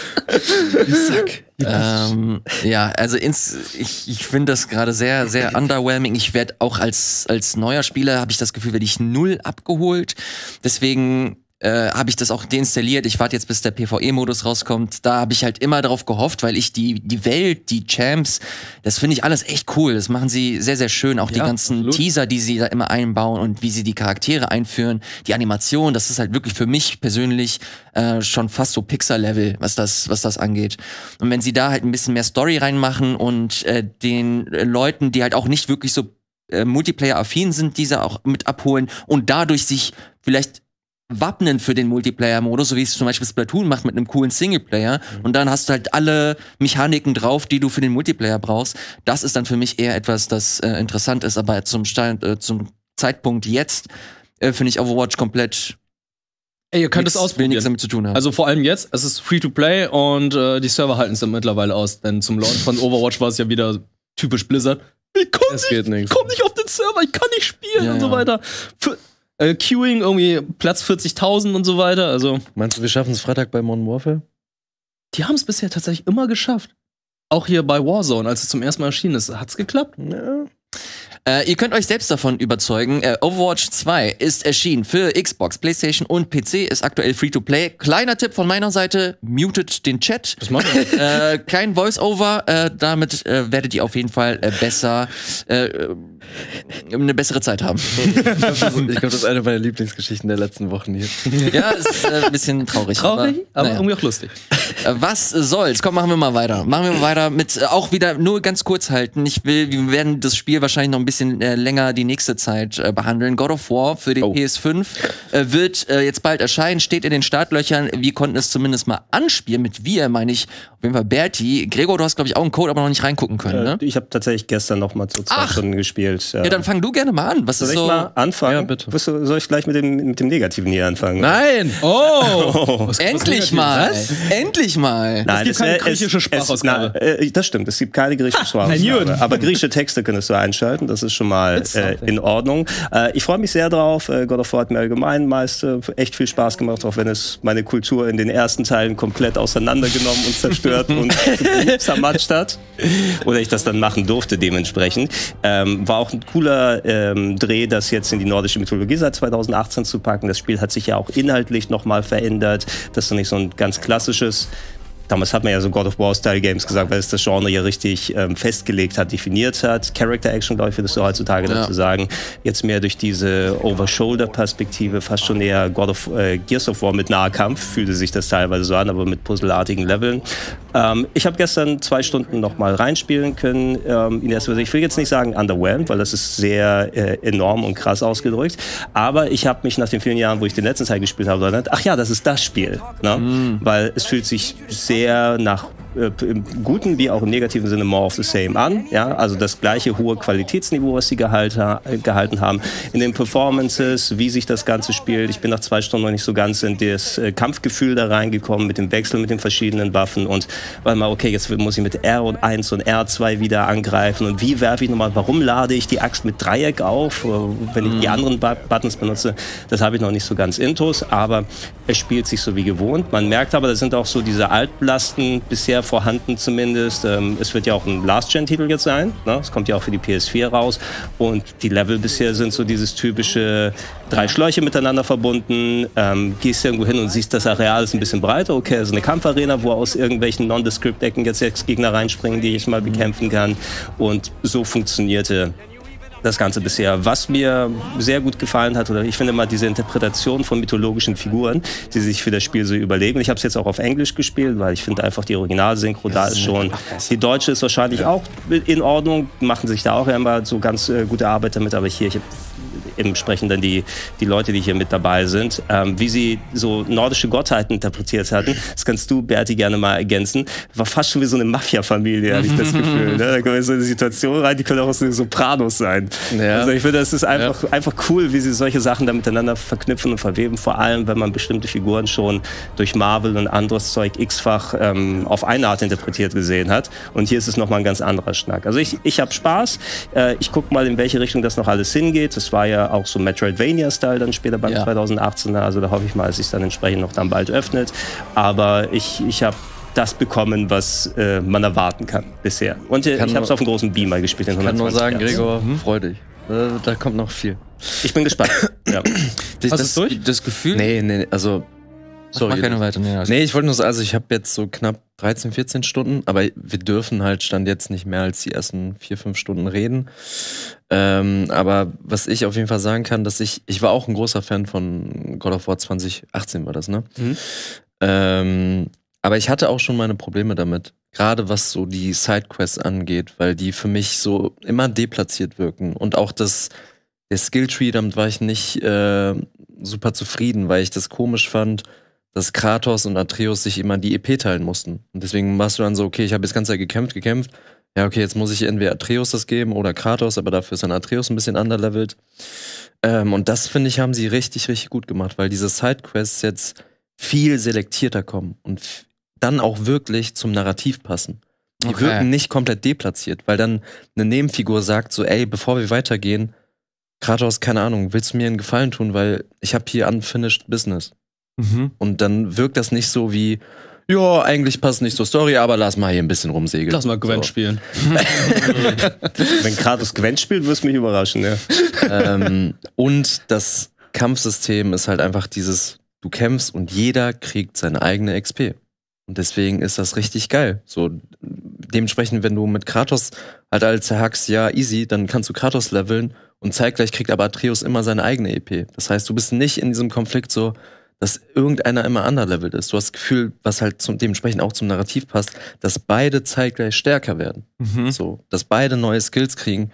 Ähm, ja, also ins, ich, ich finde das gerade sehr, sehr underwhelming. Ich werde auch als, als neuer Spieler, habe ich das Gefühl, werde ich null abgeholt. Deswegen äh, habe ich das auch deinstalliert. Ich warte jetzt, bis der PvE-Modus rauskommt. Da habe ich halt immer darauf gehofft, weil ich die, die Welt, die Champs, das finde ich alles echt cool. Das machen sie sehr, sehr schön. Auch die Ja, ganzen absolut. Teaser, die sie da immer einbauen und wie sie die Charaktere einführen. Die Animation, das ist halt wirklich für mich persönlich äh, schon fast so Pixar-Level, was das, was das angeht. Und wenn sie da halt ein bisschen mehr Story reinmachen und äh, den äh, Leuten, die halt auch nicht wirklich so äh, Multiplayer-affin sind, diese auch mit abholen und dadurch sich vielleicht wappnen für den Multiplayer-Modus, so wie es zum Beispiel Splatoon macht mit einem coolen Singleplayer. Mhm. Und dann hast du halt alle Mechaniken drauf, die du für den Multiplayer brauchst. Das ist dann für mich eher etwas, das äh, interessant ist. Aber zum, Stand, äh, zum Zeitpunkt jetzt äh, finde ich Overwatch komplett Ey, ihr könnt es nichts- will ausprobieren. nichts damit zu tun haben. Also vor allem jetzt, es ist Free-to-Play und äh, die Server halten es dann mittlerweile aus. Denn zum Launch von Overwatch war es ja wieder typisch Blizzard. Ich komm, Es nicht, geht nichts. komm nicht auf den Server, ich kann nicht spielen Ja, und so ja. weiter. Für, äh, Queuing irgendwie Platz vierzigtausend und so weiter. Also Meinst du, wir schaffen es Freitag bei Modern Warfare? die haben es bisher tatsächlich immer geschafft. Auch hier bei Warzone, als es zum ersten Mal erschienen ist, hat's geklappt. Ja. Äh, ihr könnt euch selbst davon überzeugen. Äh, Overwatch zwei ist erschienen für Xbox, PlayStation und P C, ist aktuell Free-to-Play. Kleiner Tipp von meiner Seite, mutet den Chat. Das macht äh, kein Voice-Over, äh, damit äh, werdet ihr auf jeden Fall äh, besser, äh, äh, eine bessere Zeit haben. Ich glaube, das, ich glaub, das ist eine meiner Lieblingsgeschichten der letzten Wochen hier. Ja, es ist äh, ein bisschen traurig. traurig, aber, naja. irgendwie auch lustig. Äh, Was soll's? Komm, machen wir mal weiter. Machen wir mal weiter mit, äh, auch wieder nur ganz kurz halten. Ich will, wir werden das Spiel wahrscheinlich noch ein bisschen äh, länger die nächste Zeit äh, behandeln. God of War für den Oh. P S fünf äh, wird äh, jetzt bald erscheinen, steht in den Startlöchern. Wir konnten es zumindest mal anspielen. Mit wir meine ich auf jeden Fall Berti. Gregor, du hast, glaube ich, auch einen Code, aber noch nicht reingucken können, ne? Äh, ich habe tatsächlich gestern noch mal so zwei Ach. Stunden gespielt. Ja, dann fang du gerne mal an. Was Soll ist ich so? mal anfangen? Ja, bitte. Wirst du- Soll ich gleich mit dem, mit dem Negativen hier anfangen? Nein! Oh! Was- Endlich was- mal! Was? Endlich mal! Nein, gibt keine wär- griechische Sprachausgabe. na, äh, das stimmt, es gibt keine griechische I knew Sprachausgabe. it. Aber griechische Texte könntest du einschalten, das ist schon mal It's äh, something. in Ordnung. Äh, ich freue mich sehr drauf. Äh, God of War hat mir allgemein meist äh, echt viel Spaß gemacht, auch wenn es meine Kultur in den ersten Teilen komplett auseinandergenommen und zerstört und zermatscht hat. Oder ich das dann machen durfte dementsprechend. Ähm, war auch ein cooler ähm, Dreh, das jetzt in die nordische Mythologie seit zwanzig achtzehn zu packen. Das Spiel hat sich ja auch inhaltlich nochmal verändert. Das ist nicht so ein ganz klassisches damals hat man ja so God of War-Style-Games gesagt, weil es das Genre ja richtig ähm, festgelegt hat, definiert hat. Character-Action, glaube ich, würdest du heutzutage ja. dazu sagen. Jetzt mehr durch diese Over-Shoulder-Perspektive, fast schon eher God of, äh, Gears of War mit Nahkampf, fühlte sich das teilweise so an, aber mit puzzelartigen Leveln. Ähm, ich habe gestern zwei Stunden noch mal reinspielen können. Ähm, in der ich will jetzt nicht sagen underwhelmed, weil das ist sehr äh, enorm und krass ausgedrückt. Aber ich habe mich nach den vielen Jahren, wo ich den letzten Teil gespielt habe, erinnert, ach ja, das ist das Spiel. Ne? Mm. Weil es fühlt sich sehr nach äh, im guten wie auch im negativen Sinne more of the same an. Ja? Also das gleiche hohe Qualitätsniveau, was sie gehalten, äh, gehalten haben. In den Performances, wie sich das Ganze spielt. Ich bin nach zwei Stunden noch nicht so ganz in das äh, Kampfgefühl da reingekommen, mit dem Wechsel, mit den verschiedenen Waffen und weil mal, okay, jetzt muss ich mit R und eins und R zwei wieder angreifen und wie werfe ich nochmal, warum lade ich die Axt mit Dreieck auf, wenn ich die anderen Buttons benutze, das habe ich noch nicht so ganz intus, aber es spielt sich so wie gewohnt. Man merkt aber, da sind auch so diese Altlasten bisher vorhanden zumindest. Es wird ja auch ein Last-Gen-Titel jetzt sein, ne? Es kommt ja auch für die P S vier raus und die Level bisher sind so dieses typische drei Schläuche miteinander verbunden, ähm, gehst irgendwo hin und siehst, das Areal ist ein bisschen breiter, okay, also eine Kampfarena, wo aus irgendwelchen Nondescript-Ecken jetzt sechs Gegner reinspringen, die ich mal bekämpfen kann und so funktionierte das Ganze bisher. Was mir sehr gut gefallen hat, oder ich finde mal diese Interpretation von mythologischen Figuren, die sich für das Spiel so überlegen. Ich habe es jetzt auch auf Englisch gespielt, weil ich finde einfach die Originalsynchro da ist schon. Die deutsche ist wahrscheinlich auch in Ordnung, machen sich da auch immer so ganz äh, gute Arbeit damit, aber hier, ich habe entsprechend dann die, die Leute, die hier mit dabei sind, ähm, wie sie so nordische Gottheiten interpretiert hatten. Das kannst du, Berti, gerne mal ergänzen. War fast schon wie so eine Mafia-Familie, hatte ich das Gefühl. Ne? Da kommen so eine Situation rein, die können auch aus den Sopranos sein. Ja. Also ich finde, das ist einfach, ja. einfach cool, wie sie solche Sachen da miteinander verknüpfen und verweben, vor allem, wenn man bestimmte Figuren schon durch Marvel und anderes Zeug x-fach ähm, auf eine Art interpretiert gesehen hat. Und hier ist es nochmal ein ganz anderer Schnack. Also ich, ich habe Spaß. Äh, ich gucke mal, in welche Richtung das noch alles hingeht. Das war ja auch so Metroidvania-Style dann später beim ja. zweitausendachtzehner. Also da hoffe ich mal, dass sich dann entsprechend noch dann bald öffnet. Aber ich, ich habe das bekommen, was äh, man erwarten kann bisher. Und äh, ich habe es auf einem großen Beamer gespielt. In ich kann nur sagen, Gregor, hm? freu dich. Da, da kommt noch viel. Ich bin gespannt. ja. das, das, durch? das Gefühl? Nee, nee, also sorry. Mach keine weiter. Nee, nee, ich wollte nur sagen, also ich habe jetzt so knapp dreizehn, vierzehn Stunden, aber wir dürfen halt Stand jetzt nicht mehr als die ersten vier, fünf Stunden reden. Ähm, aber was ich auf jeden Fall sagen kann, dass ich, ich war auch ein großer Fan von God of War zwanzig achtzehn war das, ne? Mhm. Ähm, aber ich hatte auch schon meine Probleme damit. Gerade was so die Sidequests angeht, weil die für mich so immer deplatziert wirken. Und auch das, der Skilltree, damit war ich nicht äh, super zufrieden, weil ich das komisch fand, dass Kratos und Atreus sich immer die E P teilen mussten. Und deswegen warst du dann so, okay, ich habe jetzt ganz Zeit gekämpft, gekämpft. Ja, okay, jetzt muss ich entweder Atreus das geben oder Kratos, aber dafür ist dann Atreus ein bisschen underlevelt. Ähm, und das, finde ich, haben sie richtig, richtig gut gemacht, weil diese Sidequests jetzt viel selektierter kommen und f- dann auch wirklich zum Narrativ passen. Die okay. wirken nicht komplett deplatziert, weil dann eine Nebenfigur sagt so, ey, bevor wir weitergehen, Kratos, keine Ahnung, willst du mir einen Gefallen tun, weil ich habe hier unfinished business. Mhm. Und dann wirkt das nicht so wie, ja, eigentlich passt nicht zur Story, aber lass mal hier ein bisschen rumsegeln. Lass mal Gwent so. spielen. Wenn Kratos Gwent spielt, wirst du mich überraschen, ja. ähm, und das Kampfsystem ist halt einfach dieses, du kämpfst und jeder kriegt seine eigene X P. Und deswegen ist das richtig geil. So, dementsprechend, wenn du mit Kratos halt als hackst, ja, easy, dann kannst du Kratos leveln und zeitgleich kriegt aber Atreus immer seine eigene E P. Das heißt, du bist nicht in diesem Konflikt so, dass irgendeiner immer underlevelt ist. Du hast das Gefühl, was halt zum, dementsprechend auch zum Narrativ passt, dass beide zeitgleich stärker werden. Mhm. So, dass beide neue Skills kriegen.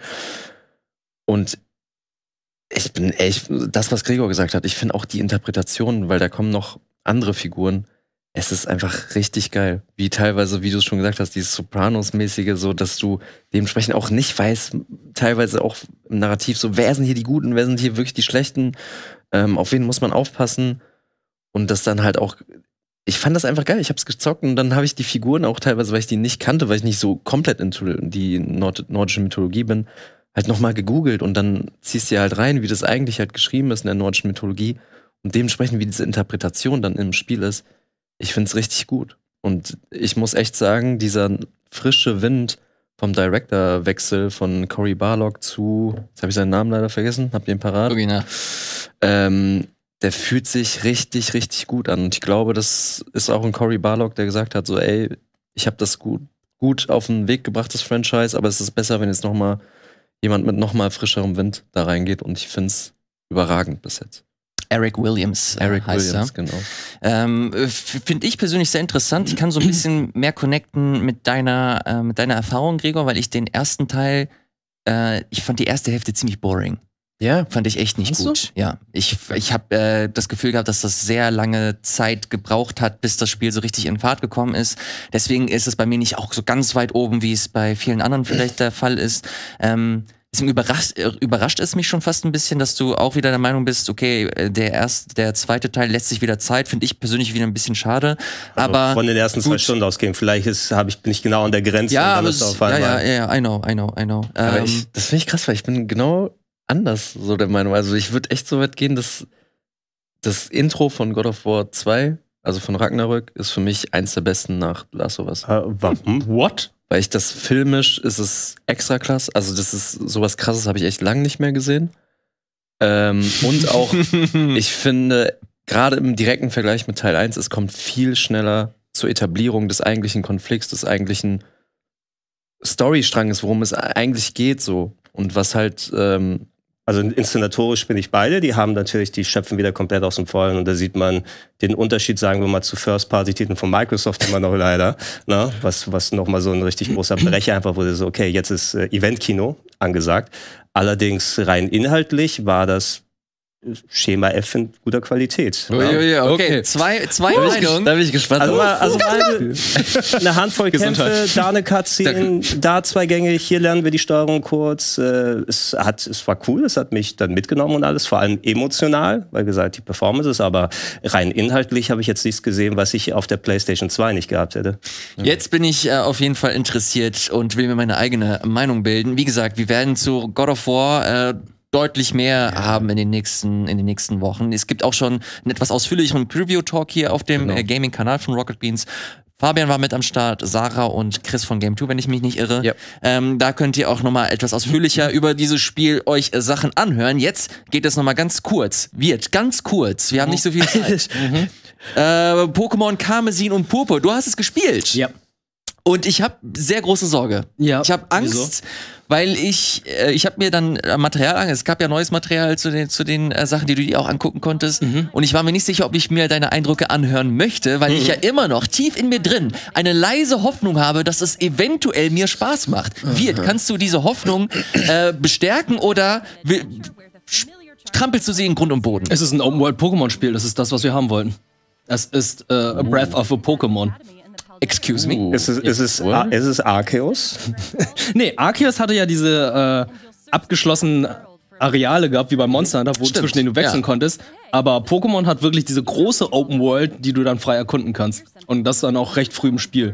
Und ich bin echt, das, was Gregor gesagt hat, ich finde auch die Interpretationen, weil da kommen noch andere Figuren, es ist einfach richtig geil. Wie teilweise, wie du es schon gesagt hast, dieses Sopranos-mäßige, so, dass du dementsprechend auch nicht weißt, teilweise auch im Narrativ so, wer sind hier die Guten, wer sind hier wirklich die Schlechten, ähm, auf wen muss man aufpassen und das dann halt auch, ich fand das einfach geil, ich hab's gezockt und dann habe ich die Figuren auch teilweise, weil ich die nicht kannte, weil ich nicht so komplett into die Nord- nordische Mythologie bin, halt nochmal gegoogelt und dann ziehst du dir halt rein, wie das eigentlich halt geschrieben ist in der nordischen Mythologie und dementsprechend, wie diese Interpretation dann im Spiel ist. Ich find's richtig gut. Und ich muss echt sagen, dieser frische Wind vom Director-Wechsel von Cory Barlog zu, jetzt habe ich seinen Namen leider vergessen, habt ihr ihn parat? Okay, ähm, der fühlt sich richtig, richtig gut an. Und ich glaube, das ist auch ein Cory Barlog, der gesagt hat, so, ey, ich habe das gut, gut auf den Weg gebracht, das Franchise, aber es ist besser, wenn jetzt noch mal jemand mit noch mal frischerem Wind da reingeht. Und ich finde es überragend bis jetzt. Eric Williams äh, Eric heißt Williams, er. genau. Ähm, Finde ich persönlich sehr interessant. Ich kann so ein bisschen mehr connecten mit deiner, äh, mit deiner Erfahrung, Gregor, weil ich den ersten Teil, äh, ich fand die erste Hälfte ziemlich boring. Ja. Fand ich echt nicht Fandst gut. Ja, ich, ich habe äh, das Gefühl gehabt, dass das sehr lange Zeit gebraucht hat, bis das Spiel so richtig in Fahrt gekommen ist. Deswegen ist es bei mir nicht auch so ganz weit oben, wie es bei vielen anderen vielleicht der Fall ist. Ähm, Deswegen überrascht, überrascht es mich schon fast ein bisschen, dass du auch wieder der Meinung bist, okay, der erste, der zweite Teil lässt sich wieder Zeit, finde ich persönlich wieder ein bisschen schade. Also aber von den ersten gut. zwei Stunden ausgehen. Vielleicht ist, hab ich, bin ich genau an der Grenze. Ja, und dann aber ist es, es auf ja, einmal- ja, ja, I know, I know, I know. Aber Ähm, ich, das finde ich krass, weil ich bin genau anders so der Meinung. Also ich würde echt so weit gehen, dass das Intro von God of War zwei, also von Ragnarök, ist für mich eins der besten nach The Last of Us. Äh, warum? What? Weil ich das filmisch ist es extra krass. Also das ist sowas krasses habe ich echt lange nicht mehr gesehen. Ähm, und auch, ich finde, gerade im direkten Vergleich mit Teil eins, es kommt viel schneller zur Etablierung des eigentlichen Konflikts, des eigentlichen Storystranges, worum es eigentlich geht so. Und was halt ähm, Also inszenatorisch bin ich beide. Die haben natürlich, die schöpfen wieder komplett aus dem Vollen. Und da sieht man den Unterschied, sagen wir mal, zu First-Party-Titeln von Microsoft immer noch leider. Ne? Was, was nochmal so ein richtig großer Brecher einfach wurde. So, okay, jetzt ist äh, Event-Kino angesagt. Allerdings rein inhaltlich war das Schema F in guter Qualität. Ui, ne? ui, ui, okay. Okay. Zwei, zwei da bin ich, Meinungen. da bin ich gespannt. Also, mal, also mal eine, eine Handvoll Gesundheit. Kämpfe, da eine Cutscene, da zwei Gänge, hier lernen wir die Steuerung kurz. Äh, es, hat, es war cool, es hat mich dann mitgenommen und alles, vor allem emotional, weil gesagt, die Performance ist, aber rein inhaltlich habe ich jetzt nichts gesehen, was ich auf der PlayStation zwei nicht gehabt hätte. Jetzt bin ich äh, auf jeden Fall interessiert und will mir meine eigene Meinung bilden. Wie gesagt, wir werden zu God of War äh, deutlich mehr ja. haben in den nächsten in den nächsten Wochen. Es gibt auch schon einen etwas ausführlicheren Preview-Talk hier auf dem Genau. äh, Gaming-Kanal von Rocket Beans. Fabian war mit am Start, Sarah und Chris von Game zwei, wenn ich mich nicht irre. Ja. Ähm, da könnt ihr auch noch mal etwas ausführlicher über dieses Spiel euch äh, Sachen anhören. Jetzt geht es noch mal ganz kurz. Wird ganz kurz. Wir haben nicht so viel Zeit. mhm. äh, Pokémon Karmesin und Purpur. Du hast es gespielt. Ja. Und ich habe sehr große Sorge. Ja. Ich habe Angst, Wieso? weil ich, äh, ich habe mir dann äh, Material ange. Es gab ja neues Material zu den, zu den äh, Sachen, die du dir auch angucken konntest. Mhm. Und ich war mir nicht sicher, ob ich mir deine Eindrücke anhören möchte, weil Mhm. ich ja immer noch tief in mir drin eine leise Hoffnung habe, dass es eventuell mir Spaß macht. Mhm. Wirt, kannst du diese Hoffnung äh, bestärken oder wi- trampelst du sie in Grund und Boden? Es ist ein Open-World-Pokémon-Spiel, das ist das, was wir haben wollten. Es ist äh, a Breath of a Pokémon. Excuse me? Uh, Ist es, ist es, Ar- ist es Arceus? Nee, Arceus hatte ja diese äh, abgeschlossenen Areale gehabt, wie bei Monster Hunter, wo Stimmt, zwischen denen du wechseln ja. konntest. Aber Pokémon hat wirklich diese große Open World, die du dann frei erkunden kannst. Und das dann auch recht früh im Spiel.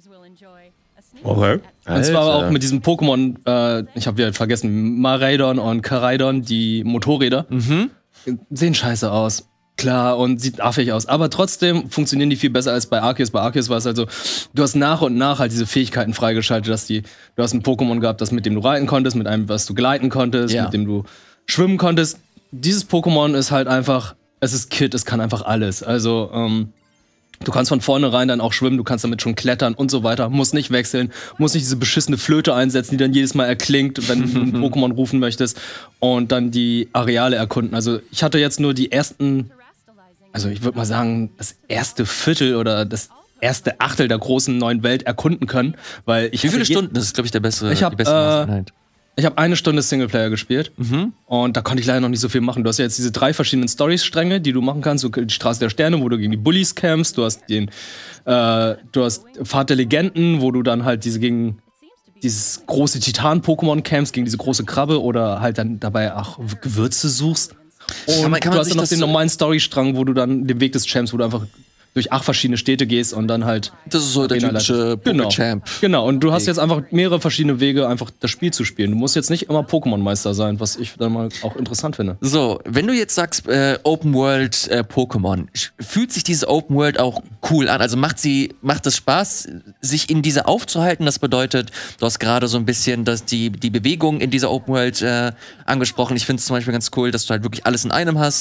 Okay. Und zwar Alter. auch mit diesem Pokémon, äh, ich habe wieder vergessen, Maraidon und Karaidon, die Motorräder. Mhm. Sehen scheiße aus. Klar, und sieht affig aus. Aber trotzdem funktionieren die viel besser als bei Arceus. Bei Arceus war es also, du hast nach und nach halt diese Fähigkeiten freigeschaltet, dass die, du hast ein Pokémon gehabt, das mit dem du reiten konntest, mit einem, was du gleiten konntest, Ja. mit dem du schwimmen konntest. Dieses Pokémon ist halt einfach, es ist Kid, es kann einfach alles. Also, ähm, du kannst von vornherein dann auch schwimmen, du kannst damit schon klettern und so weiter, musst nicht wechseln, musst nicht diese beschissene Flöte einsetzen, die dann jedes Mal erklingt, wenn du ein Pokémon rufen möchtest und dann die Areale erkunden. Also ich hatte jetzt nur die ersten, also ich würde mal sagen, das erste Viertel oder das erste Achtel der großen neuen Welt erkunden können, weil ich Wie viele hatte je- Stunden? Das ist, glaube ich, der bessere, Ich hab, die bessere äh, Maßeinheit. Ich habe eine Stunde Singleplayer gespielt Mhm. und da konnte ich leider noch nicht so viel machen. Du hast ja jetzt diese drei verschiedenen Story-Stränge, die du machen kannst. Du, die Straße der Sterne, wo du gegen die Bullies kämpfst. Du hast den, äh, du hast Pfad der Legenden, wo du dann halt diese gegen dieses große Titan-Pokémon kämpfst, gegen diese große Krabbe oder halt dann dabei auch Gewürze suchst. Und Kann man- kann man du hast sich dann noch das den so- normalen Story-Strang, wo du dann den Weg des Champs, wo du einfach durch acht verschiedene Städte gehst und dann halt Das ist so der Arena typische leitest. Genau. Poké-Champ. Genau, und du hast jetzt einfach mehrere verschiedene Wege, einfach das Spiel zu spielen. Du musst jetzt nicht immer Pokémon-Meister sein, was ich dann mal auch interessant finde. So, wenn du jetzt sagst, äh, Open World äh, Pokémon, sch- fühlt sich diese Open World auch cool an? Also macht sie, macht es Spaß, sich in dieser aufzuhalten? Das bedeutet, du hast gerade so ein bisschen dass die, die Bewegung in dieser Open World äh, angesprochen. Ich finde es zum Beispiel ganz cool, dass du halt wirklich alles in einem hast.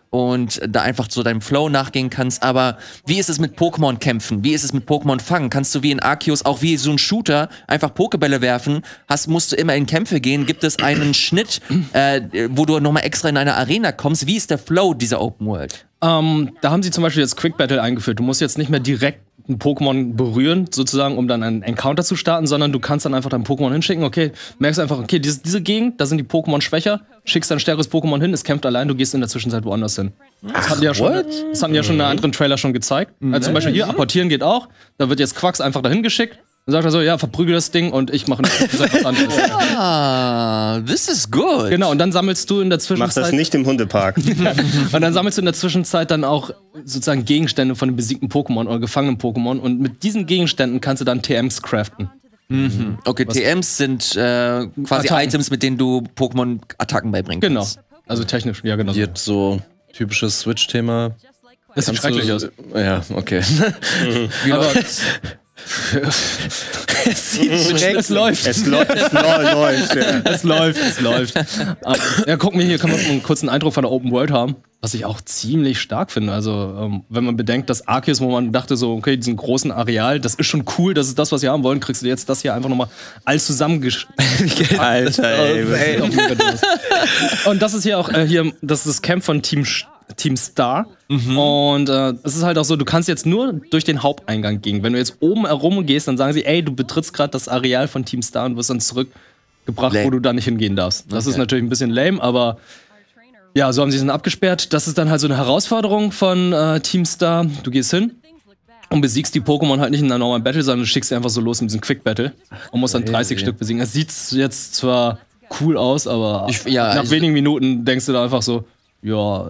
und da einfach so deinem Flow nachgehen kannst. Aber wie ist es mit Pokémon-Kämpfen? Wie ist es mit Pokémon-Fangen? Kannst du wie in Arceus auch wie so ein Shooter einfach Pokébälle werfen? Hast, musst du immer in Kämpfe gehen? Gibt es einen Schnitt, äh, wo du nochmal extra in eine Arena kommst? Wie ist der Flow dieser Open World? Ähm, da haben sie zum Beispiel jetzt Quick Battle eingeführt. Du musst jetzt nicht mehr direkt ein Pokémon berühren, sozusagen, um dann einen Encounter zu starten, sondern du kannst dann einfach dein Pokémon hinschicken. Okay, merkst einfach, okay, diese, diese Gegend, da sind die Pokémon schwächer, schickst dein stärkeres Pokémon hin, es kämpft allein, du gehst in der Zwischenzeit woanders hin. Das hatten die ja schon, das hatten die ja schon in einem anderen Trailer schon gezeigt. Also zum Beispiel hier, apportieren geht auch. Da wird jetzt Quacks einfach dahin geschickt. Dann sagt er so, ja, verprügel das Ding und ich mache etwas anderes. Ah, this is good. Genau, und dann sammelst du in der Mach Zwischenzeit... das nicht im Hundepark. Und dann sammelst du in der Zwischenzeit dann auch sozusagen Gegenstände von den besiegten Pokémon oder gefangenen Pokémon. Und mit diesen Gegenständen kannst du dann T Ms craften. Mhm. Okay, Was? T Ms sind äh, quasi Attacken. Items, mit denen du Pokémon Attacken beibringen genau. kannst. Genau, also technisch, ja genau. Jetzt so typisches Switch-Thema. Das sieht schrecklich aus. Ja, okay. Mhm. Aber es sieht schrecklich. Es läuft. Es läuft. Es läuft. Ja. Es läuft. Es läuft. Ja, guck mir hier, kann man einen kurzen Eindruck von der Open World haben, was ich auch ziemlich stark finde. Also, ähm, wenn man bedenkt, dass Arceus, wo man dachte so, okay, diesen großen Areal, das ist schon cool, das ist das, was wir haben wollen, kriegst du jetzt das hier einfach nochmal alles zusammengesch... Alter, ey. ey. Und das ist hier auch, äh, hier, das ist das Camp von Team Team Star. Mhm. Und äh, es ist halt auch so, du kannst jetzt nur durch den Haupteingang gehen. Wenn du jetzt oben herum gehst, dann sagen sie, ey, du betrittst gerade das Areal von Team Star und wirst dann zurückgebracht, lame. Wo du da nicht hingehen darfst. Das okay. ist natürlich ein bisschen lame, aber ja, so haben sie es dann abgesperrt. Das ist dann halt so eine Herausforderung von äh, Team Star. Du gehst hin und besiegst die Pokémon halt nicht in einer normalen Battle, sondern du schickst sie einfach so los in diesen Quick Battle und musst dann dreißig okay. Stück besiegen. Es sieht jetzt zwar cool aus, aber ich, ja, nach wenigen Minuten denkst du da einfach so, ja.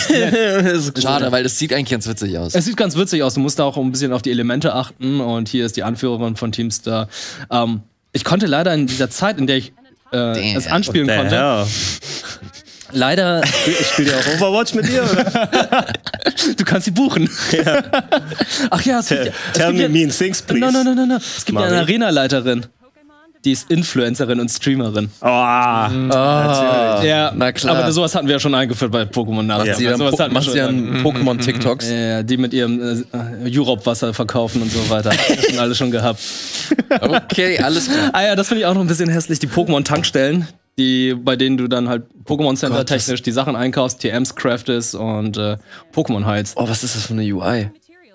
Schade, weil das sieht eigentlich ganz witzig aus. Es sieht ganz witzig aus. Du musst da auch ein bisschen auf die Elemente achten. Und hier ist die Anführerin von Team Star. Ähm, ich konnte leider in dieser Zeit, in der ich äh, es anspielen konnte, hell? leider. Ich spiele ja auch Overwatch mit dir, oder? Du kannst sie buchen. Ja. Ach ja, es gibt ja, es Tell gibt me ja, mean things, please. No, no, no, no, no. Es gibt ja eine Arenaleiterin. Die ist Influencerin und Streamerin. Oh, mhm. oh. Ja, na klar. Aber sowas hatten wir ja schon eingeführt bei Pokémon Nacht. Ja. Ja. Sowas hatten macht sie an Pokémon-TikToks. Ja, die mit ihrem äh, Europe-Wasser verkaufen und so weiter. Das haben wir alle schon gehabt. Okay, alles klar. Ah ja, das finde ich auch noch ein bisschen hässlich. Die Pokémon-Tankstellen, die, bei denen du dann halt Pokémon Center technisch die Sachen einkaufst, T Ms craftest und äh, Pokémon heilst. Oh, was ist das für eine U I?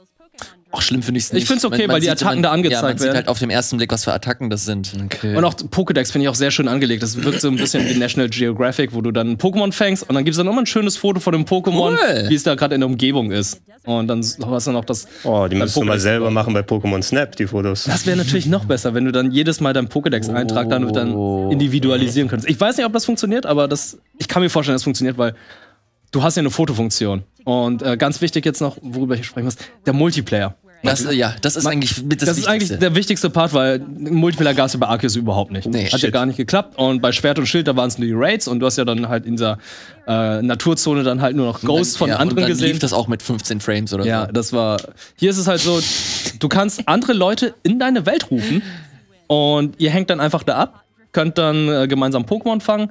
Auch schlimm finde ich es nicht. Ich finde es okay, man, man weil die Attacken man, da angezeigt ja, man werden. Man sieht halt auf dem ersten Blick, was für Attacken das sind. Okay. Und auch Pokédex finde ich auch sehr schön angelegt. Das wirkt so ein bisschen wie National Geographic, wo du dann ein Pokémon fängst und dann gibt es dann immer ein schönes Foto von dem Pokémon, cool. wie es da gerade in der Umgebung ist. Und dann hast du noch das... Oh, die müsstest du mal selber machen bei Pokémon Snap, die Fotos. Das wäre natürlich noch besser, wenn du dann jedes Mal deinen Pokédex-Eintrag dann, dann individualisieren könntest. Ich weiß nicht, ob das funktioniert, aber das, ich kann mir vorstellen, dass es funktioniert, weil du hast ja eine Fotofunktion. Und äh, ganz wichtig jetzt noch, worüber ich sprechen muss, der Multiplayer. Das, ja, das ist Man, eigentlich das, das ist eigentlich der wichtigste Part, weil Multiplayer gab es ja bei Arceus überhaupt nicht. Nee, Hat shit. ja gar nicht geklappt. Und bei Schwert und Schild, da waren es nur die Raids und du hast ja dann halt in dieser äh, Naturzone dann halt nur noch Ghosts von ja, anderen und dann gesehen. Lief das auch mit fünfzehn Frames oder ja, so. Das war. Hier ist es halt so, du kannst andere Leute in deine Welt rufen und ihr hängt dann einfach da ab, könnt dann äh, gemeinsam Pokémon fangen,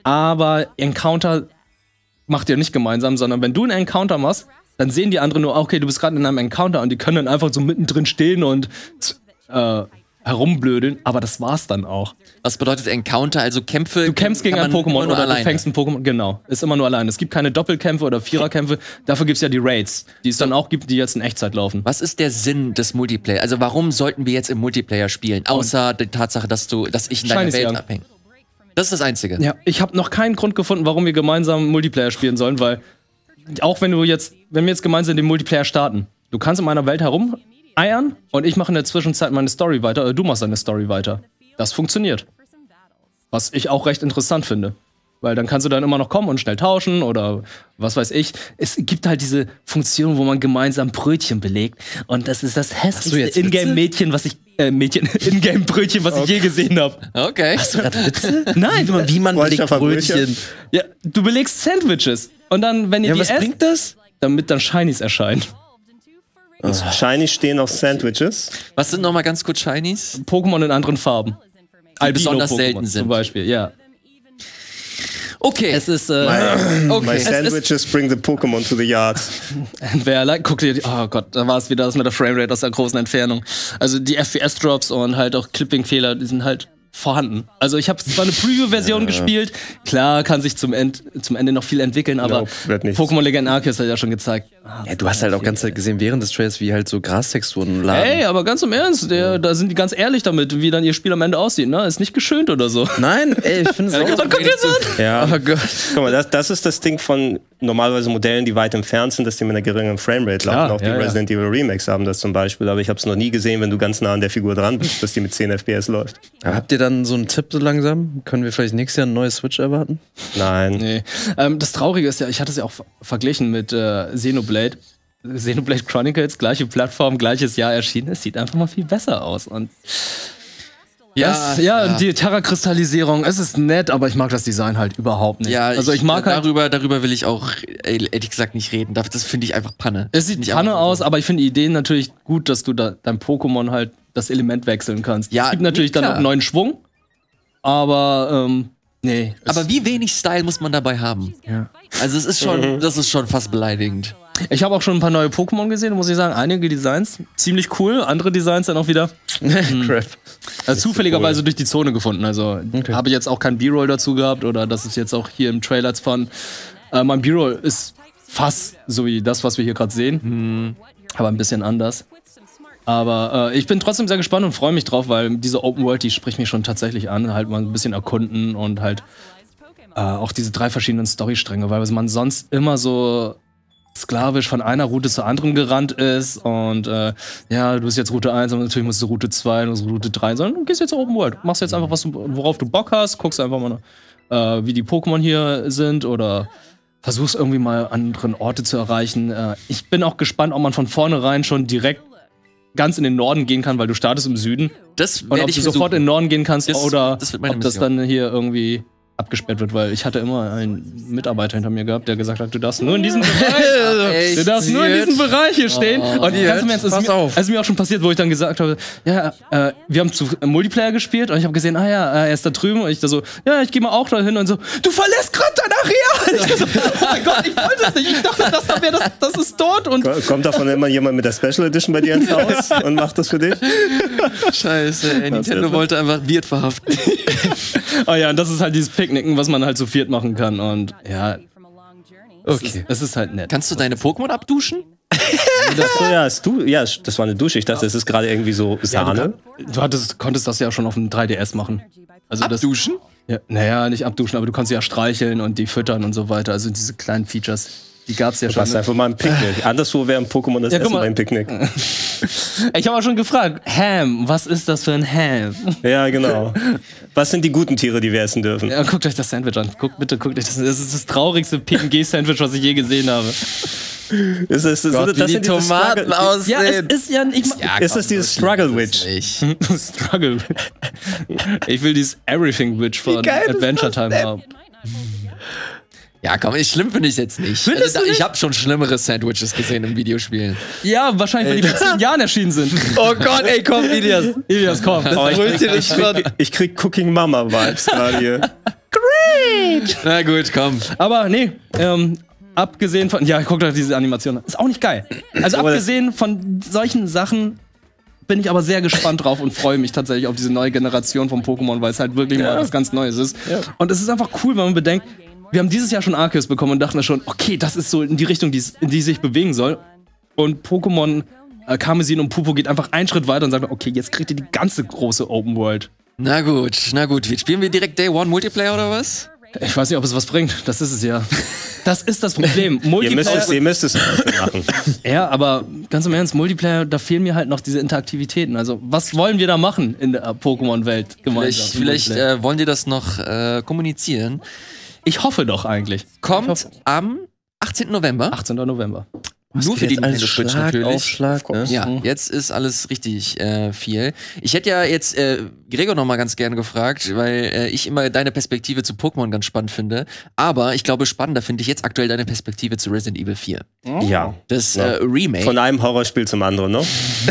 aber Encounter macht ihr nicht gemeinsam, sondern wenn du einen Encounter machst, dann sehen die anderen nur, okay, du bist gerade in einem Encounter und die können dann einfach so mittendrin stehen und äh, herumblödeln, aber das war's dann auch. Was bedeutet Encounter? Also Kämpfe? Du kämpfst gegen ein Pokémon oder alleine. Du fängst ein Pokémon, genau. Ist immer nur alleine. Es gibt keine Doppelkämpfe oder Viererkämpfe, dafür gibt's ja die Raids, die es dann auch gibt, die jetzt in Echtzeit laufen. Was ist der Sinn des Multiplayer? Also warum sollten wir jetzt im Multiplayer spielen? Außer die Tatsache, dass du, dass ich in deiner Welt abhänge. Das ist das Einzige. Ja, ich habe noch keinen Grund gefunden, warum wir gemeinsam Multiplayer spielen sollen, weil auch wenn du jetzt, wenn wir jetzt gemeinsam den Multiplayer starten, du kannst in meiner Welt herumeiern und ich mache in der Zwischenzeit meine Story weiter oder du machst deine Story weiter. Das funktioniert. Was ich auch recht interessant finde. Weil dann kannst du dann immer noch kommen und schnell tauschen oder was weiß ich. Es gibt halt diese Funktion, wo man gemeinsam Brötchen belegt. Und das ist das hässlichste Ingame-Mädchen, was ich. Äh, Mädchen, Ingame-Brötchen, was okay. ich je gesehen habe. Okay. Hast du gerade Witze? Nein, wie man belegt Brötchen. Ja, du belegst Sandwiches. Und dann, wenn ihr ja, die was esst, bringt das? Damit dann Shinies erscheinen. Oh. Shinies stehen auf Sandwiches. Was sind nochmal ganz kurz Albino Pokémon in anderen Farben. Die besonders selten sind. Zum Beispiel, ja. Okay. Es ist, äh, My, Okay. my Es sandwiches bring the Pokémon to the yard. wer like, guck dir, die- oh Gott, da war es wieder das mit der Framerate aus der großen Entfernung. Also die F P S-Drops und halt auch Clipping-Fehler, die sind halt vorhanden. Also ich habe zwar eine Preview-Version gespielt, klar kann sich zum, End, zum Ende noch viel entwickeln, aber Nope, wird nichts. Pokémon Legend Arceus hat ja schon gezeigt. Ah, Ja, du hast halt auch ganz Zeit gesehen während des Trails, wie halt so Grastexturen laden. Ey, aber ganz im Ernst, der, da sind die ganz ehrlich damit, wie dann ihr Spiel am Ende aussieht, ne? Ist nicht geschönt oder so. Nein, ey, ich finde es auch. Und guck dir das an! Ja. Oh Gott. Guck mal, das, das ist das Ding von normalerweise Modellen, die weit entfernt sind, dass die mit einer geringeren Framerate laufen. Ja, auch die ja, ja. Resident Evil Remakes haben das zum Beispiel, aber ich habe es noch nie gesehen, wenn du ganz nah an der Figur dran bist, dass die mit zehn F P S läuft. Aber habt ihr dann so einen Tipp so langsam? Können wir vielleicht nächstes Jahr ein neues Switch erwarten? Nein. Nee. Ähm, das Traurige ist ja, ich hatte es ja auch ver- verglichen mit äh, Xenoblade. Xenoblade Chronicles, gleiche Plattform, gleiches Jahr erschienen. Es sieht einfach mal viel besser aus. Und das, ja, und die Terra-Kristallisierung, es ist nett, aber ich mag das Design halt überhaupt nicht. Ja, also ich mag halt, darüber, darüber will ich auch äh, ehrlich gesagt nicht reden. Das das finde ich einfach Panne. es sieht Nicht Panne einfach aus, so. aber ich finde die Ideen natürlich gut, dass du da dein Pokémon halt das Element wechseln kannst. Ja, es gibt natürlich nee, dann klar. auch einen neuen Schwung, aber ähm, nee. es- Aber wie wenig Style muss man dabei haben? Ja. Also es ist schon, das ist schon fast beleidigend. Ich habe auch schon ein paar neue Pokémon gesehen, muss ich sagen. Einige Designs ziemlich cool, andere Designs dann auch wieder Crap. also zufälligerweise durch die Zone gefunden. Also Okay. habe ich jetzt auch keinen B-Roll dazu gehabt oder das ist jetzt auch hier im Trailer von. Äh, mein B-Roll ist fast so wie das, was wir hier gerade sehen, aber ein bisschen anders. Aber äh, ich bin trotzdem sehr gespannt und freue mich drauf, weil diese Open World, die spricht mich schon tatsächlich an. Halt mal ein bisschen erkunden und halt äh, auch diese drei verschiedenen Storystränge, weil man sonst immer so sklavisch von einer Route zur anderen gerannt ist und äh, ja, du bist jetzt Route eins, aber natürlich musst du Route zwei und Route drei, sondern du gehst jetzt Open World, machst jetzt einfach was, du- worauf du Bock hast, guckst einfach mal, äh, wie die Pokémon hier sind oder versuchst irgendwie mal anderen Orte zu erreichen. Äh, ich bin auch gespannt, ob man von vornherein schon direkt ganz in den Norden gehen kann, weil du startest im Süden Das und werde ob ich du sofort in den Norden gehen kannst Das- oder das wird meine ob das Mission. dann hier irgendwie abgesperrt wird, weil ich hatte immer einen Mitarbeiter hinter mir gehabt, der gesagt hat, du darfst nur in diesem Bereich, du darfst nur in diesem Bereich hier stehen. Oh, und ganz im Ernst, es ist, pass mir, auf. es ist mir auch schon passiert, wo ich dann gesagt habe, ja, äh, wir haben zu im Multiplayer gespielt und ich habe gesehen, ah ja, äh, er ist da drüben und ich da so, ja, ich gehe mal auch da hin und so, du verlässt gerade dein Areal. Ich so, oh mein Gott, ich wollte es nicht, ich dachte, das, da wär das, das ist dort und Kommt davon immer jemand mit der Special Edition bei dir ins Haus und macht das für dich? Scheiße, ey, Nintendo wollte einfach Wirt verhaften. oh ja, und das ist halt dieses Picknicken, was man halt zu viert machen kann und ja, Okay. es ist halt nett. Kannst du deine Pokémon abduschen? So, ja, ist du, ja, das war eine Dusche. Ich dachte, es ist gerade irgendwie so Sahne. Du hattest, konntest das ja schon auf dem drei D S machen. Also das, Abduschen? ja, naja, nicht abduschen, aber du kannst sie ja streicheln und die füttern und so weiter. Also diese kleinen Features, die gab's ja Du schon. warst einfach mal im Picknick. Anderswo wäre ein Pokémon das Ja, guck Essen mal. beim Picknick. Ich habe auch schon gefragt, Ham, was ist das für ein Ham? Ja, genau. Was sind die guten Tiere, die wir essen dürfen? Ja, guckt euch das Sandwich an. Guckt, bitte guckt euch das an. Das ist das traurigste P N G-Sandwich, was ich je gesehen habe. Ist es, ist, Gott, das wie die sind diese Tomaten Struggle- aussehen. Ja, es ist ja nicht mal. Ja, Ist das dieses Struggle Witch? Nicht. Struggle. Ich will dieses Everything Witch von Adventure Time haben. Ja, komm, ich, schlimm finde ich jetzt nicht. Findest Also, du da, nicht? ich habe schon schlimmere Sandwiches gesehen in Videospielen. Ja, wahrscheinlich, weil die vor zehn Jahren erschienen sind. Oh Gott, ey, komm, Ilias. Ilias, komm. Oh, ich, Holt dir das ich, krieg, ich krieg Cooking Mama Vibes gerade hier. Na gut, komm. Aber nee, ähm, abgesehen von. Ja, guckt euch diese Animation an. Ist auch nicht geil. Also Aber das- abgesehen von solchen Sachen bin ich aber sehr gespannt drauf und freue mich tatsächlich auf diese neue Generation von Pokémon, weil es halt wirklich mal was ganz Neues ist. Und es ist einfach cool, wenn man bedenkt, wir haben dieses Jahr schon Arceus bekommen und dachten schon, okay, das ist so in die Richtung, die es- in die es sich bewegen soll. Und Pokémon äh, Karmesin und Pupo geht einfach einen Schritt weiter und sagt, okay, jetzt kriegt ihr die ganze große Open World. Na gut, na gut. Spielen wir direkt Day One Multiplayer oder was? Ich weiß nicht, ob es was bringt. Das ist es ja. Das ist das Problem. Ihr müsst es, Multiplayer. ihr müsst es machen. Ja, aber ganz im Ernst, Multiplayer, da fehlen mir halt noch diese Interaktivitäten. Also, was wollen wir da machen in der Pokémon-Welt gemeinsam? Vielleicht, im vielleicht Multiplayer? äh, wollen die das noch äh, kommunizieren. Ich hoffe doch eigentlich. Kommt Ich hoffe. am achtzehnten November. achtzehnten November. Nur für die jetzt alles Nintendo Switch Schlag natürlich. auf Schlag, ne? Ja, jetzt ist alles richtig äh, viel. Ich hätte ja jetzt äh, Gregor noch mal ganz gerne gefragt, weil äh, ich immer deine Perspektive zu Pokémon ganz spannend finde. Aber ich glaube, spannender finde ich jetzt aktuell deine Perspektive zu Resident Evil vier. Ja. Das Ja. äh, Remake. Von einem Horrorspiel zum anderen, ne?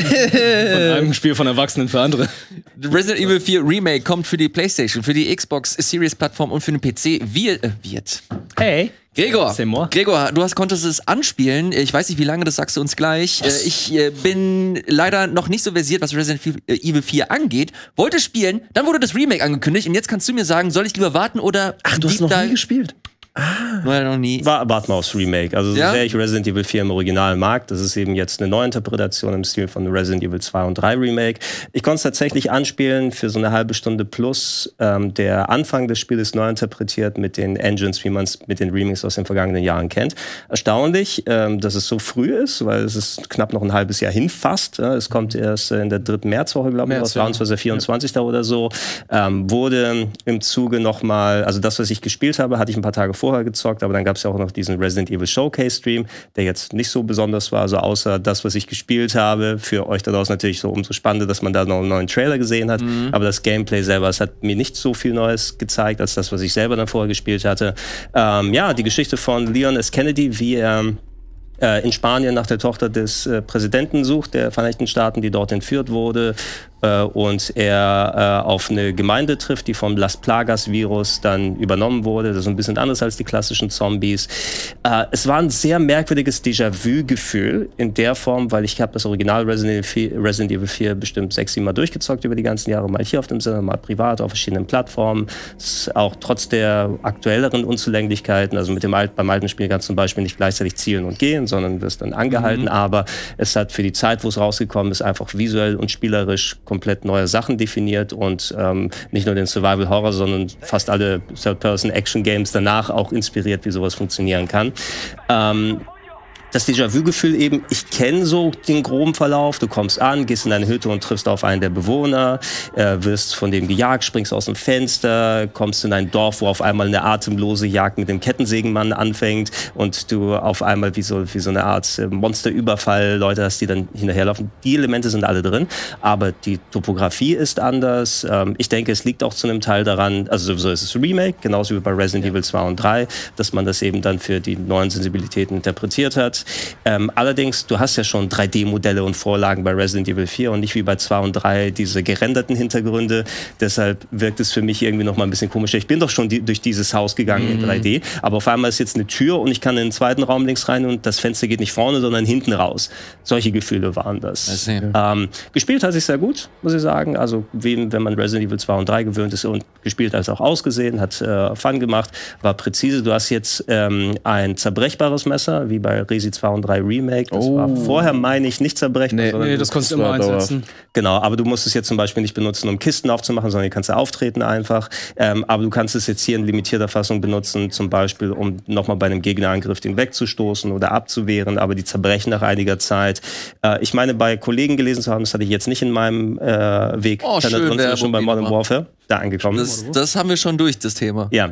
Von einem Spiel von Erwachsenen für andere. Resident Evil vier Remake kommt für die PlayStation, für die Xbox Series Plattform und für den P C. Wir, äh, wird. Hey. Gregor, C'est moi. Gregor, du hast, konntest es anspielen. Ich weiß nicht, wie lange, das sagst du uns gleich. Äh, Ich äh, bin leider noch nicht so versiert, was Resident Evil vier angeht. Wollte spielen, dann wurde das Remake angekündigt und jetzt kannst du mir sagen, soll ich lieber warten oder... Ach, du hast noch nie gespielt? Nein, noch nie. War, wart mal aufs Remake. Also so Ja? sehr ich Resident Evil vier im Original mag, das ist eben jetzt eine Neuinterpretation im Stil von Resident Evil zwei und drei Remake. Ich konnte es tatsächlich anspielen für so eine halbe Stunde plus. Ähm, der Anfang des Spiels ist neu interpretiert mit den Engines, wie man es mit den Remakes aus den vergangenen Jahren kennt. Erstaunlich, ähm, dass es so früh ist, weil es ist knapp noch ein halbes Jahr hin fast. Ja, es kommt erst in der dritten Märzwoche, glaube ich, März, raus, zwanzig vierundzwanzig ja. oder so. Ähm, wurde im Zuge nochmal, also das, was ich gespielt habe, hatte ich ein paar Tage vorher gezockt, aber dann gab es ja auch noch diesen Resident Evil Showcase Stream, der jetzt nicht so besonders war, also außer das, was ich gespielt habe. Für euch daraus natürlich so umso spannender, dass man da noch einen neuen Trailer gesehen hat, mhm. aber das Gameplay selber, es hat mir nicht so viel Neues gezeigt, als das, was ich selber dann vorher gespielt hatte. Ähm, ja, die Geschichte von Leon S. Kennedy, wie er äh, in Spanien nach der Tochter des äh, Präsidenten sucht, der Vereinigten Staaten, die dort entführt wurde, äh, und er äh, auf eine Gemeinde trifft, die vom Las Plagas-Virus dann übernommen wurde. Das ist ein bisschen anders als die klassischen Zombies. Äh, es war ein sehr merkwürdiges Déjà-vu-Gefühl in der Form, weil ich habe das Original Resident Evil, vier, Resident Evil vier bestimmt sechs, sieben Mal durchgezockt über die ganzen Jahre, mal hier auf dem Sender, mal privat auf verschiedenen Plattformen. Auch trotz der aktuelleren Unzulänglichkeiten, also mit dem Alt, beim alten Spiel kannst du zum Beispiel nicht gleichzeitig zielen und gehen, sondern wirst dann angehalten, mhm. aber es hat für die Zeit, wo es rausgekommen ist, einfach visuell und spielerisch komplett neue Sachen definiert und ähm, nicht nur den Survival Horror, sondern fast alle Third-Person-Action-Games danach auch inspiriert, wie sowas funktionieren kann. Ähm, Das Déjà-vu-Gefühl eben, ich kenne so den groben Verlauf, du kommst an, gehst in deine Hütte und triffst auf einen der Bewohner, äh, wirst von dem gejagt, springst aus dem Fenster, kommst in ein Dorf, wo auf einmal eine atemlose Jagd mit dem Kettensägenmann anfängt und du auf einmal wie so, wie so eine Art äh, Monsterüberfall Leute hast, die dann hinterherlaufen. Die Elemente sind alle drin, aber die Topografie ist anders. Ähm, ich denke, es liegt auch zu einem Teil daran, also sowieso ist es ein Remake, genauso wie bei Resident Evil zwei und drei, dass man das eben dann für die neuen Sensibilitäten interpretiert hat. Ähm, allerdings, du hast ja schon drei D Modelle und Vorlagen bei Resident Evil vier und nicht wie bei zwei und drei diese gerenderten Hintergründe. Deshalb wirkt es für mich irgendwie noch mal ein bisschen komischer. Ich bin doch schon die, durch dieses Haus gegangen mhm. in drei D, aber auf einmal ist jetzt eine Tür und ich kann in den zweiten Raum links rein und das Fenster geht nicht vorne, sondern hinten raus. Solche Gefühle waren das. Ähm, gespielt hat sich sehr gut, muss ich sagen. Also wem, wenn man Resident Evil zwei und drei gewöhnt ist und gespielt als auch ausgesehen, hat äh, Fun gemacht, war präzise. Du hast jetzt ähm, ein zerbrechbares Messer, wie bei Resi zwei und drei Remake. Das oh. war vorher, meine ich, nicht zerbrechbar. Nee, nee das konntest du immer einsetzen. Genau, aber du musst es jetzt zum Beispiel nicht benutzen, um Kisten aufzumachen, sondern die kannst du auftreten einfach. Ähm, aber du kannst es jetzt hier in limitierter Fassung benutzen, zum Beispiel, um nochmal bei einem Gegnerangriff den wegzustoßen oder abzuwehren, aber die zerbrechen nach einiger Zeit. Äh, ich meine, bei Kollegen gelesen zu haben, das hatte ich jetzt nicht in meinem äh, Weg. Oh, schön, drin, schon bei Modern Warfare da angekommen. Das, das haben wir schon durch, das Thema. Ja.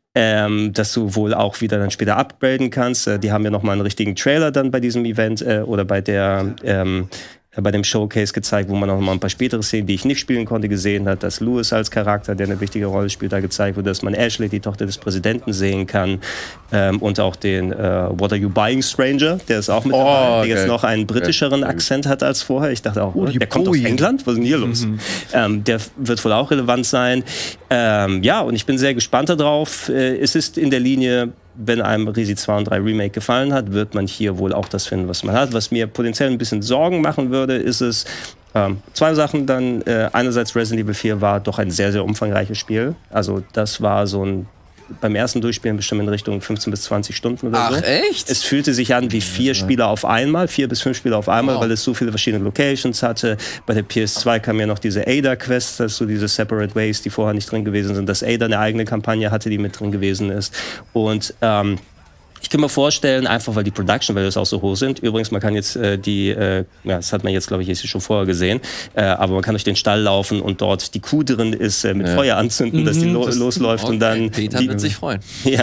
Ähm, dass du wohl auch wieder dann später upgraden kannst. Äh, die haben ja noch mal einen richtigen Trailer dann bei diesem Event äh, oder bei der ähm, bei dem Showcase gezeigt, wo man auch noch mal ein paar spätere Szenen, die ich nicht spielen konnte, gesehen hat, dass Louis als Charakter, der eine wichtige Rolle spielt, da gezeigt wurde, dass man Ashley, die Tochter des Präsidenten, sehen kann ähm, und auch den äh, What Are You Buying Stranger, der ist auch mit dabei, oh, der jetzt noch einen britischeren okay. Akzent hat als vorher. Ich dachte auch, oh, der kommt aus England? Was ist denn hier los? Mhm. Ähm, der wird wohl auch relevant sein. Ähm, ja, und ich bin sehr gespannt darauf. Äh, es ist in der Linie, wenn einem Resi zwei und drei Remake gefallen hat, wird man hier wohl auch das finden, was man hat. Was mir potenziell ein bisschen Sorgen machen würde, ist es, ähm, zwei Sachen dann. Äh, einerseits Resident Evil vier war doch ein sehr, sehr umfangreiches Spiel. Also das war so ein, beim ersten Durchspielen bestimmt in Richtung fünfzehn bis zwanzig Stunden oder so. Ach, echt? Es fühlte sich an wie vier Spieler auf einmal, vier bis fünf Spieler auf einmal, wow. weil es so viele verschiedene Locations hatte. Bei der P S zwei kam ja noch diese Ada-Quest, dass so diese Separate Ways, die vorher nicht drin gewesen sind, dass Ada eine eigene Kampagne hatte, die mit drin gewesen ist. Und ähm, ich kann mir vorstellen, einfach weil die Production Values auch so hoch sind. Übrigens, man kann jetzt äh, die, äh, ja, das hat man jetzt, glaube ich, jetzt schon vorher gesehen, äh, aber man kann durch den Stall laufen und dort die Kuh drin ist, äh, mit ja. Feuer anzünden, mhm, dass die lo das losläuft okay. und dann. Peter die, wird sich freuen. Ja.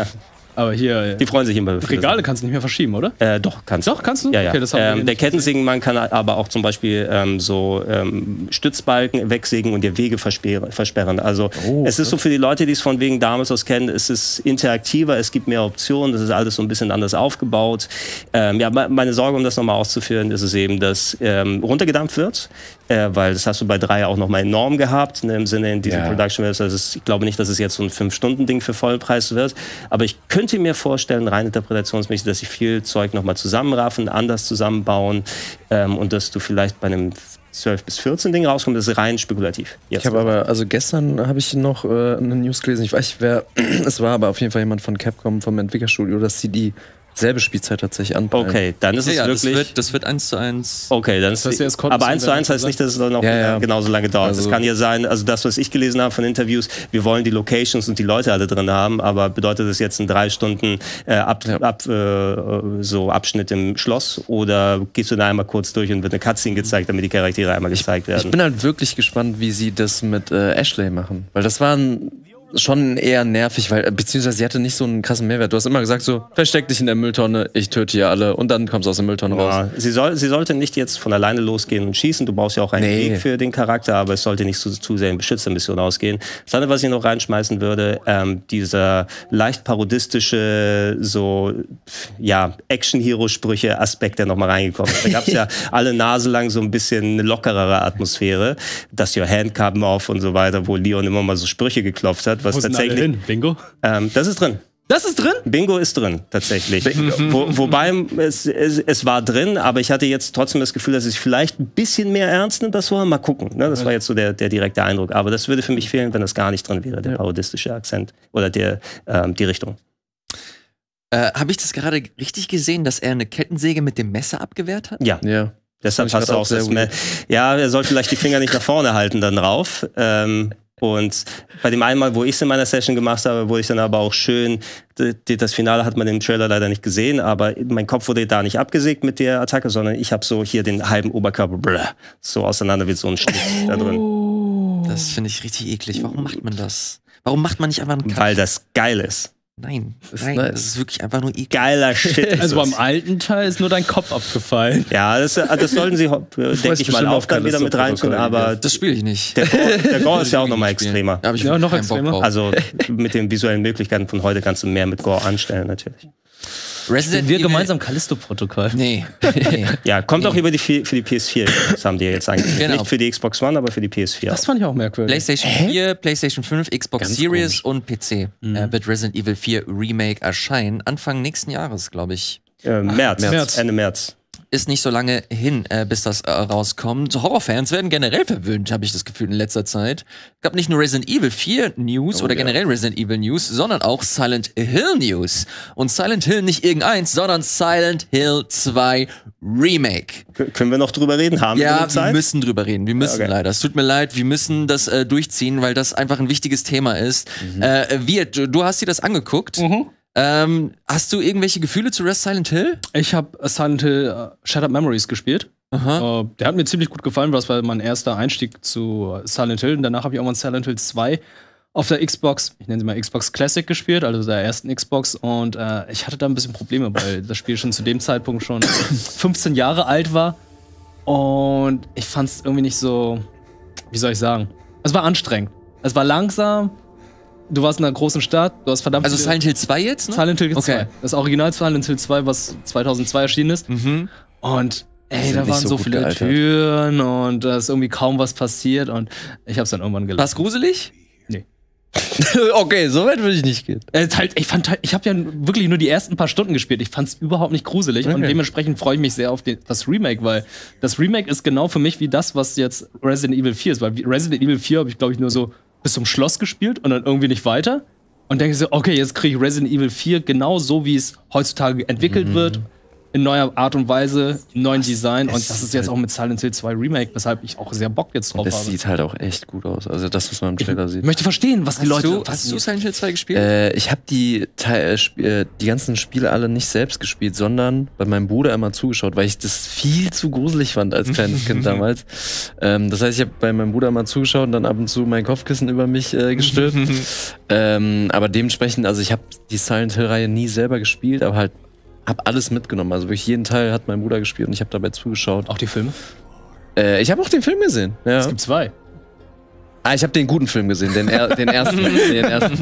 Aber hier, Die freuen sich immer. für Regale das. kannst du nicht mehr verschieben, oder? Äh, doch, kannst du. Doch, kannst du? Ja, ja. Okay, das haben wir ähm, hier der nicht Kettensägenmann kann aber auch zum Beispiel ähm, so ähm, Stützbalken wegsägen und dir Wege versperren. versperren. Also Oh, es ist so für die Leute, die es von wegen damals aus kennen, es ist interaktiver, es gibt mehr Optionen, das ist alles so ein bisschen anders aufgebaut. Ähm, ja, meine Sorge, um das nochmal auszuführen, ist es eben, dass ähm, runtergedampft wird, äh, weil das hast du bei drei auch nochmal enorm gehabt, ne, im Sinne in diesem Ja. Production. Also es, ich glaube nicht, dass es jetzt so ein fünf-Stunden-Ding für Vollpreis wird, aber ich könnte mir vorstellen, rein interpretationsmäßig, dass sie viel Zeug nochmal zusammenraffen, anders zusammenbauen ähm, und dass du vielleicht bei einem zwölf bis vierzehn Ding rauskommst, das ist rein spekulativ. Jetzt Ich habe aber, also gestern habe ich noch äh, eine News gelesen, ich weiß nicht wer, es war aber auf jeden Fall jemand von Capcom, vom Entwicklerstudio, dass sie dieselbe Spielzeit tatsächlich anpeilen. Okay, dann ist Ja, es ja, das wirklich... wird, das wird eins zu eins. Okay, dann ist Das heißt, es kommt aber zu eins zu werden, eins heißt nicht, dass es dann noch Ja, ja. genauso lange dauert. Also- Es kann ja sein, also das, was ich gelesen habe von Interviews, wir wollen die Locations und die Leute alle drin haben, aber bedeutet das jetzt ein drei Stunden äh, ab, Ja. ab, äh, so Abschnitt im Schloss oder gehst du da einmal kurz durch und wird eine Cutscene gezeigt, damit die Charaktere einmal gezeigt werden? Ich bin halt wirklich gespannt, wie sie das mit äh, Ashley machen. Weil das war ein, schon eher nervig, weil, beziehungsweise sie hatte nicht so einen krassen Mehrwert. Du hast immer gesagt so, versteck dich in der Mülltonne, ich töte hier alle und dann kommst du aus der Mülltonne raus. Ja, sie, soll, sie sollte nicht jetzt von alleine losgehen und schießen. Du brauchst ja auch einen Nee. Weg für den Charakter, aber es sollte nicht zu, zu sehr in Beschützermission ausgehen. Das andere, was ich noch reinschmeißen würde, ähm, dieser leicht parodistische, so, ja, Action-Hero-Sprüche-Aspekt, der nochmal reingekommen ist. Da gab es ja alle Nase lang so ein bisschen eine lockerere Atmosphäre. Das Your Hand Come Off und so weiter, wo Leon immer mal so Sprüche geklopft hat, was Wo sind alle tatsächlich. hin? Bingo? Ähm, das ist drin. Das ist drin? Bingo ist drin, tatsächlich. Wo, wobei es, es, es war drin, aber ich hatte jetzt trotzdem das Gefühl, dass es vielleicht ein bisschen mehr ernst nimmt, das war. Mal gucken. Ne? Das war jetzt so der, der direkte Eindruck. Aber das würde für mich fehlen, wenn das gar nicht drin wäre, der parodistische Akzent oder der, ähm, die Richtung. Äh, Habe ich das gerade richtig gesehen, dass er eine Kettensäge mit dem Messer abgewehrt hat? Ja. Ja. Deshalb fand hast ich du grad auch auch sehr das. Me- Ja, er soll vielleicht die Finger nicht nach vorne halten dann drauf. Ähm, und bei dem einmal, wo ich es in meiner Session gemacht habe, wurde ich dann aber auch schön, d- das Finale hat man im Trailer leider nicht gesehen, aber mein Kopf wurde da nicht abgesägt mit der Attacke, sondern ich habe so hier den halben Oberkörper bleh, so auseinander wie so ein Schnitt da drin. Das finde ich richtig eklig. Warum macht man das? Warum macht man nicht einfach einen Cut? Weil das geil ist. Nein, ist nein, nice. das ist wirklich einfach nur eklig. Geiler Shit. ist Also beim das. alten Teil ist nur dein Kopf abgefallen. Ja, das, das sollten sie, äh, denke ich mal, bestimmt auch auf dann wieder mit reintun, Callisto-Protokoll aber Das spiele ich nicht. der Gore, der Gore ist ja auch Will ich nochmal nicht spielen. extremer. Da hab ich Ja, wirklich noch keinen Bock extremer. drauf. Also mit den visuellen Möglichkeiten von heute kannst du mehr mit Gore anstellen, natürlich. Resident Wir Evil- gemeinsam Callisto-Protokoll. Nee. nee. Ja, kommt auch über die vier, für die P S vier. Das haben die jetzt eigentlich. Genau. Nicht für die Xbox One, aber für die P S vier. Das fand ich auch merkwürdig. PlayStation vier, PlayStation fünf, Xbox Ganz Series und P C Mhm. äh, wird Resident Evil vier Remake erscheinen. Anfang nächsten Jahres, glaube ich. Äh, März. März. Ende März. Ist nicht so lange hin, äh, bis das äh, rauskommt. Horrorfans werden generell verwöhnt, habe ich das Gefühl, in letzter Zeit. Es gab nicht nur Resident Evil vier News Oh, oder ja. generell Resident Evil News, sondern auch Silent Hill News. Und Silent Hill nicht irgendeins, sondern Silent Hill zwei Remake. K können wir noch drüber reden? Haben wir Ja, genug wir Zeit? müssen drüber reden. Wir müssen Okay. leider. Es tut mir leid, wir müssen das äh, durchziehen, weil das einfach ein wichtiges Thema ist. Mhm. Äh, Wirt, du, du hast dir das angeguckt. Ähm, hast du irgendwelche Gefühle zu Rest Silent Hill? Ich habe Silent Hill uh, Shattered Memories gespielt. Aha. Äh, der hat mir ziemlich gut gefallen, weil das war mein erster Einstieg zu äh, Silent Hill. Und danach habe ich auch mal Silent Hill zwei auf der Xbox, ich nenne sie mal Xbox Classic gespielt, also der ersten Xbox. Und äh, ich hatte da ein bisschen Probleme, weil das Spiel schon zu dem Zeitpunkt schon fünfzehn Jahre alt war. Und ich fand es irgendwie nicht so, wie soll ich sagen? Es war anstrengend. Es war langsam. Du warst in einer großen Stadt, du hast verdammt Also viele- Silent Hill zwei jetzt? Ne? Silent Hill Okay. zwei. Das Original Silent Hill zwei, was zweitausendzwei erschienen ist. Mhm. Und ey, sind da nicht waren so so gut viele gealtert. Türen und da ist irgendwie kaum was passiert und ich hab's dann irgendwann War's gelassen. gruselig? Okay, so weit würde ich nicht gehen. Äh, halt, ich fand halt, ich habe ja wirklich nur die ersten paar Stunden gespielt. Ich fand's überhaupt nicht gruselig und Okay. dementsprechend freue ich mich sehr auf den, das Remake, weil das Remake ist genau für mich wie das, was jetzt Resident Evil vier ist. Weil Resident Evil vier habe ich, glaube ich, nur so bis zum Schloss gespielt und dann irgendwie nicht weiter. Und denke so, okay, jetzt kriege ich Resident Evil vier genau so, wie es heutzutage entwickelt wird. in neuer Art und Weise, im neuen Design. Und es das ist ist jetzt halt auch mit Silent Hill zwei Remake, weshalb ich auch sehr Bock jetzt drauf Das habe. sieht halt auch echt gut aus. Also das, was man im Trailer Ich sieht. möchte verstehen, was die Leute... du, was hast die- du Silent Hill zwei gespielt? Äh, ich habe die, Teil- äh, Sp- äh, die ganzen Spiele alle nicht selbst gespielt, sondern bei meinem Bruder immer zugeschaut, weil ich das viel zu gruselig fand als kleines Kind damals. Ähm, das heißt, ich habe bei meinem Bruder mal zugeschaut und dann ab und zu mein Kopfkissen über mich äh, gestülpt. ähm, aber dementsprechend, also ich habe die Silent Hill-Reihe nie selber gespielt, aber halt habe alles mitgenommen. Also wirklich jeden Teil hat mein Bruder gespielt und ich habe dabei zugeschaut. Auch die Filme? Äh, ich habe auch den Film gesehen. Ja. Es gibt zwei. Ah, ich habe den guten Film gesehen, den, er, den ersten. den ersten.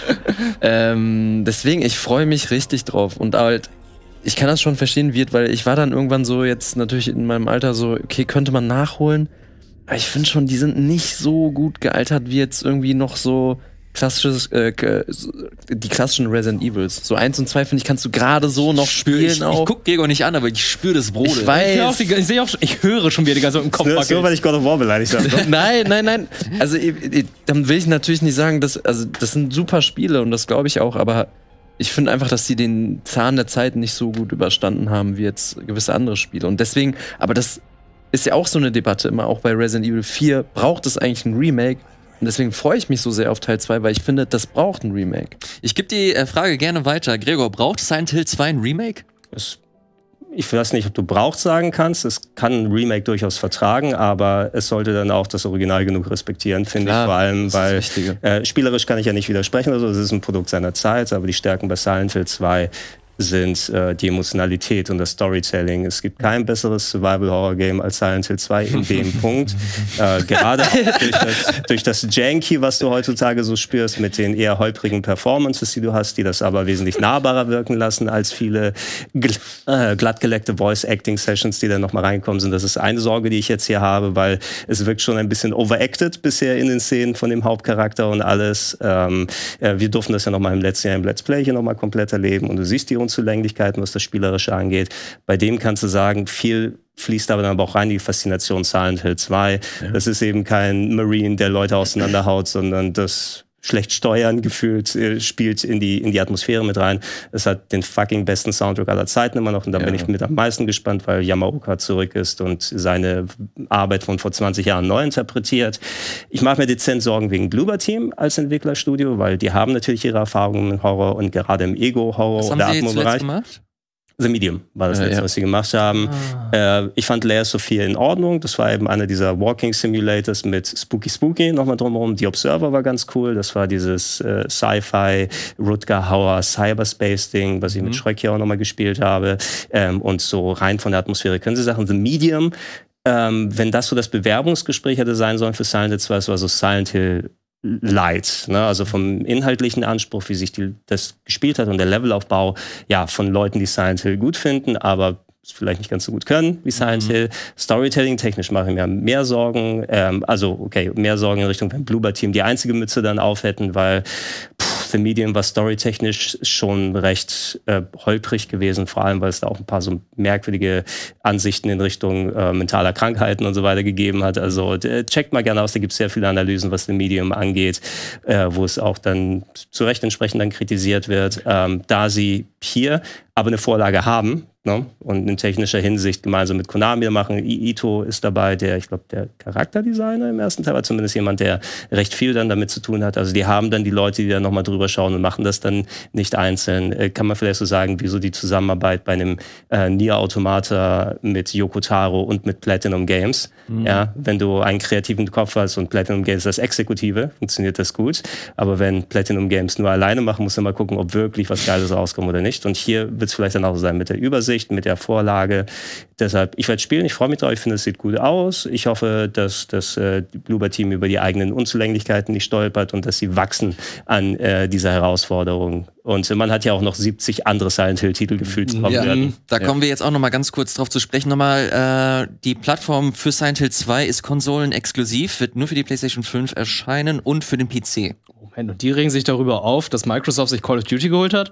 Ähm, deswegen, ich freue mich richtig drauf. Und halt, ich kann das schon verstehen, wird, weil ich war dann irgendwann so jetzt natürlich in meinem Alter so, okay, könnte man nachholen. Aber ich finde schon, die sind nicht so gut gealtert wie jetzt irgendwie noch so klassisches, äh, k- so- die klassischen Resident Evils. So eins und zwei, finde ich, kannst du gerade so noch spielen ich, ich auch. guck Gregor nicht an, aber ich spüre das Brot. Ich weiß. Ich, höre auch die, ich, sehe auch, schon- ich höre schon wieder die ganze Zeit im Kopf Nur, nur wackeln. weil ich God of War beleidigt habe. ne? Nein, nein, nein. Also ich, ich, dann will ich natürlich nicht sagen, dass also das sind super Spiele und das glaube ich auch, aber ich finde einfach, dass die den Zahn der Zeit nicht so gut überstanden haben wie jetzt gewisse andere Spiele und deswegen, aber das ist ja auch so eine Debatte immer auch bei Resident Evil vier, braucht es eigentlich ein Remake? Und deswegen freue ich mich so sehr auf Teil zwei, weil ich finde, das braucht ein Remake. Ich gebe die äh, Frage gerne weiter. Gregor, braucht Silent Hill zwei ein Remake? Es, ich weiß nicht, ob du braucht sagen kannst. Es kann ein Remake durchaus vertragen, aber es sollte dann auch das Original genug respektieren, finde ich. Klar, Vor allem, das ist weil das Wichtige. äh, spielerisch kann ich ja nicht widersprechen. Also es ist ein Produkt seiner Zeit, aber die Stärken bei Silent Hill zwei sind äh, die Emotionalität und das Storytelling. Es gibt kein besseres Survival-Horror-Game als Silent Hill zwei in dem Punkt. Äh, gerade auch durch das, durch das Janky, was du heutzutage so spürst, mit den eher holprigen Performances, die du hast, die das aber wesentlich nahbarer wirken lassen als viele gl äh, glattgeleckte Voice-Acting-Sessions, die dann nochmal reinkommen sind. Das ist eine Sorge, die ich jetzt hier habe, weil es wirkt schon ein bisschen overacted bisher in den Szenen von dem Hauptcharakter und alles. Ähm, äh, wir durften das ja nochmal im letzten Jahr im Let's Play hier nochmal komplett erleben und du siehst die Unzulänglichkeiten, was das Spielerische angeht. Bei dem kannst du sagen, viel fließt aber dann aber auch rein die Faszination Silent Hill zwei. Ja. Das ist eben kein Marine, der Leute auseinanderhaut, sondern das schlecht steuern gefühlt äh, spielt in die, in die Atmosphäre mit rein. Es hat den fucking besten Soundtrack aller Zeiten immer noch und da Ja. bin ich mit am meisten gespannt, weil Yamaoka zurück ist und seine Arbeit von vor zwanzig Jahren neu interpretiert. Ich mache mir dezent Sorgen wegen Bloober Team als Entwicklerstudio, weil die haben natürlich ihre Erfahrungen im Horror und gerade im Ego-Horror Was haben oder sie zuletzt Atmo-Bereich. gemacht? The Medium war das Äh, letzte, ja. was sie gemacht haben. Ah. Äh, ich fand Layers of Fear in Ordnung. Das war eben einer dieser Walking Simulators mit Spooky Spooky nochmal drumherum. The Observer war ganz cool. Das war dieses äh, Sci-Fi, Rutger Hauer Cyberspace-Ding, was ich Mhm. mit Shrek hier auch nochmal gespielt habe. Ähm, und so rein von der Atmosphäre können sie Sachen. The Medium, ähm, wenn das so das Bewerbungsgespräch hätte sein sollen für Silent Hill zwei, das war so Silent Hill Light, ne? Also vom inhaltlichen Anspruch, wie sich die, das gespielt hat und der Levelaufbau, ja, von Leuten, die Silent Hill gut finden, aber es vielleicht nicht ganz so gut können wie Silent Mhm. Hill. Storytelling-technisch mache ich mir mehr Sorgen, ähm, also okay, mehr Sorgen in Richtung, wenn Bloober Team die einzige Mütze dann auf hätten, weil pff, The Medium war storytechnisch schon recht äh, holprig gewesen, vor allem, weil es da auch ein paar so merkwürdige Ansichten in Richtung äh, mentaler Krankheiten und so weiter gegeben hat. Also äh, checkt mal gerne aus, da gibt es sehr viele Analysen, was The Medium angeht, äh, wo es auch dann zu Recht entsprechend dann kritisiert wird. Ähm, da sie hier aber eine Vorlage haben, ne? Und in technischer Hinsicht gemeinsam mit Konami machen. I Ito ist dabei, der, ich glaube, der Charakterdesigner im ersten Teil war zumindest jemand, der recht viel dann damit zu tun hat. Also die haben dann die Leute, die dann nochmal drüber schauen und machen das dann nicht einzeln. Äh, kann man vielleicht so sagen, wie so die Zusammenarbeit bei einem äh, Nier Automata mit Yoko Taro und mit Platinum Games. Mhm. Ja, wenn du einen kreativen Kopf hast und Platinum Games als Exekutive, funktioniert das gut. Aber wenn Platinum Games nur alleine machen, musst du mal gucken, ob wirklich was Geiles rauskommt oder nicht. Und hier wird es vielleicht dann auch so sein mit der Übersicht, mit der Vorlage. Deshalb, ich werde spielen, ich freue mich drauf, ich finde, es sieht gut aus. Ich hoffe, dass das äh, Bloober Team über die eigenen Unzulänglichkeiten nicht stolpert und dass sie wachsen an äh, dieser Herausforderung. Und man hat ja auch noch siebzig andere Silent Hill-Titel gefühlt kommen Ja, werden. da kommen wir jetzt auch noch mal ganz kurz drauf zu sprechen. Nochmal, äh, die Plattform für Silent Hill zwei ist konsolenexklusiv, wird nur für die PlayStation fünf erscheinen und für den P C. Moment, und die regen sich darüber auf, dass Microsoft sich Call of Duty geholt hat?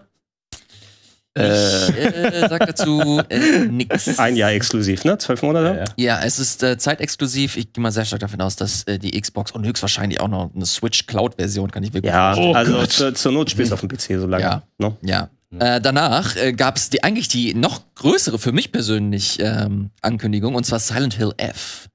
Ich äh, sag dazu äh, nix. Ein Jahr exklusiv, ne? Zwölf Monate? Ja, es ist äh, zeitexklusiv. Ich gehe mal sehr stark davon aus, dass äh, die Xbox und höchstwahrscheinlich auch noch eine Switch-Cloud-Version kann ich wirklich Ja, Oh also Gott. zur, zur Not spielst du auf dem P C so lange. Ja. Ne? Ja, Äh, danach äh, gab es die, eigentlich die noch größere, für mich persönlich, ähm, Ankündigung, und zwar Silent Hill F.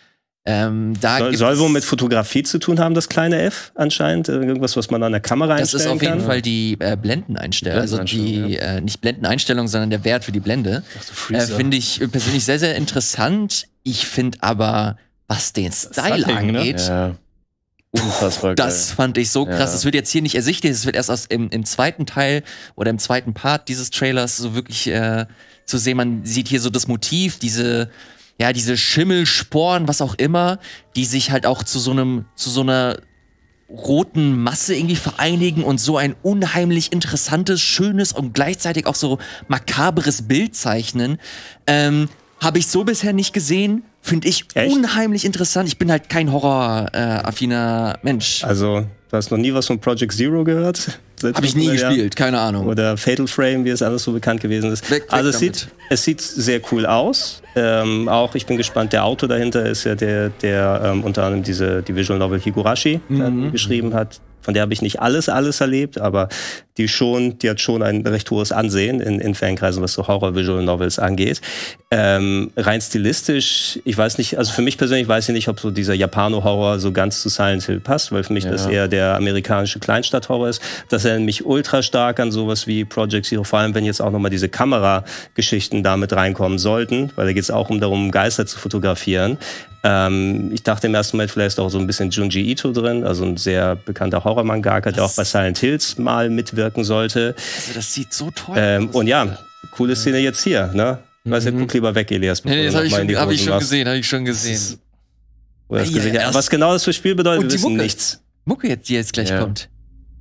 Ähm, da soll, soll wohl mit Fotografie zu tun haben, das kleine F anscheinend? Irgendwas, was man an der Kamera das einstellen kann? Das ist auf jeden kann? Fall die äh, Blendeneinstellung. Also die, ja. äh, nicht Blendeneinstellung, sondern der Wert für die Blende. So Äh, finde ich persönlich sehr, sehr interessant. Ich finde aber, was den Style Setting, ne? angeht, Ja. Unfassbar das geil. fand ich so krass. Ja. Das wird jetzt hier nicht ersichtlich. Das wird erst aus, im, im zweiten Teil oder im zweiten Part dieses Trailers so wirklich äh, zu sehen. Man sieht hier so das Motiv, diese, ja, diese Schimmelsporen, was auch immer, die sich halt auch zu so einem, zu so einer roten Masse irgendwie vereinigen und so ein unheimlich interessantes, schönes und gleichzeitig auch so makabres Bild zeichnen. Ähm, habe ich so bisher nicht gesehen. Finde ich Echt? unheimlich interessant. Ich bin halt kein horror-affiner äh, Mensch. Also, du hast noch nie was von Project Zero gehört? Habe ich nie gespielt, keine Ahnung. Oder Fatal Frame, wie es alles so bekannt gewesen ist. Weg, weg also es damit. sieht, es sieht sehr cool aus. Ähm, auch, ich bin gespannt, der Autor dahinter ist ja der, der ähm, unter anderem diese, die Visual Novel Higurashi dann Mhm. geschrieben hat. Von der habe ich nicht alles, alles erlebt, aber die schon, die hat schon ein recht hohes Ansehen in, in Fankreisen, was so Horror-Visual Novels angeht. Ähm, rein stilistisch, ich weiß nicht, also für mich persönlich weiß ich nicht, ob so dieser Japano-Horror so ganz zu Silent Hill passt, weil für mich Ja. das eher der amerikanische Kleinstadt-Horror ist. Das erinnert mich ultra stark an sowas wie Project Zero, vor allem wenn jetzt auch nochmal diese Kamerageschichten da mit reinkommen sollten, weil da geht es auch um darum, Geister zu fotografieren. Ähm, ich dachte im ersten Moment, vielleicht ist auch so ein bisschen Junji Ito drin, also ein sehr bekannter Horror-Mangaka, der auch bei Silent Hills mal mitwirken sollte. Also das sieht so toll Ähm, aus. und ja, coole Szene jetzt hier, ne? Weißt du, guck lieber weg, Elias. bevor Nee, das du habe ich, noch mal in die schon- hab ich Hosen schon machst. gesehen, habe ich schon gesehen. Oder das Ja, Gesicht. erst- Was genau das für Spiel bedeutet, Und wir die wissen Mucke. nichts. Mucke jetzt, die jetzt gleich Ja. kommt.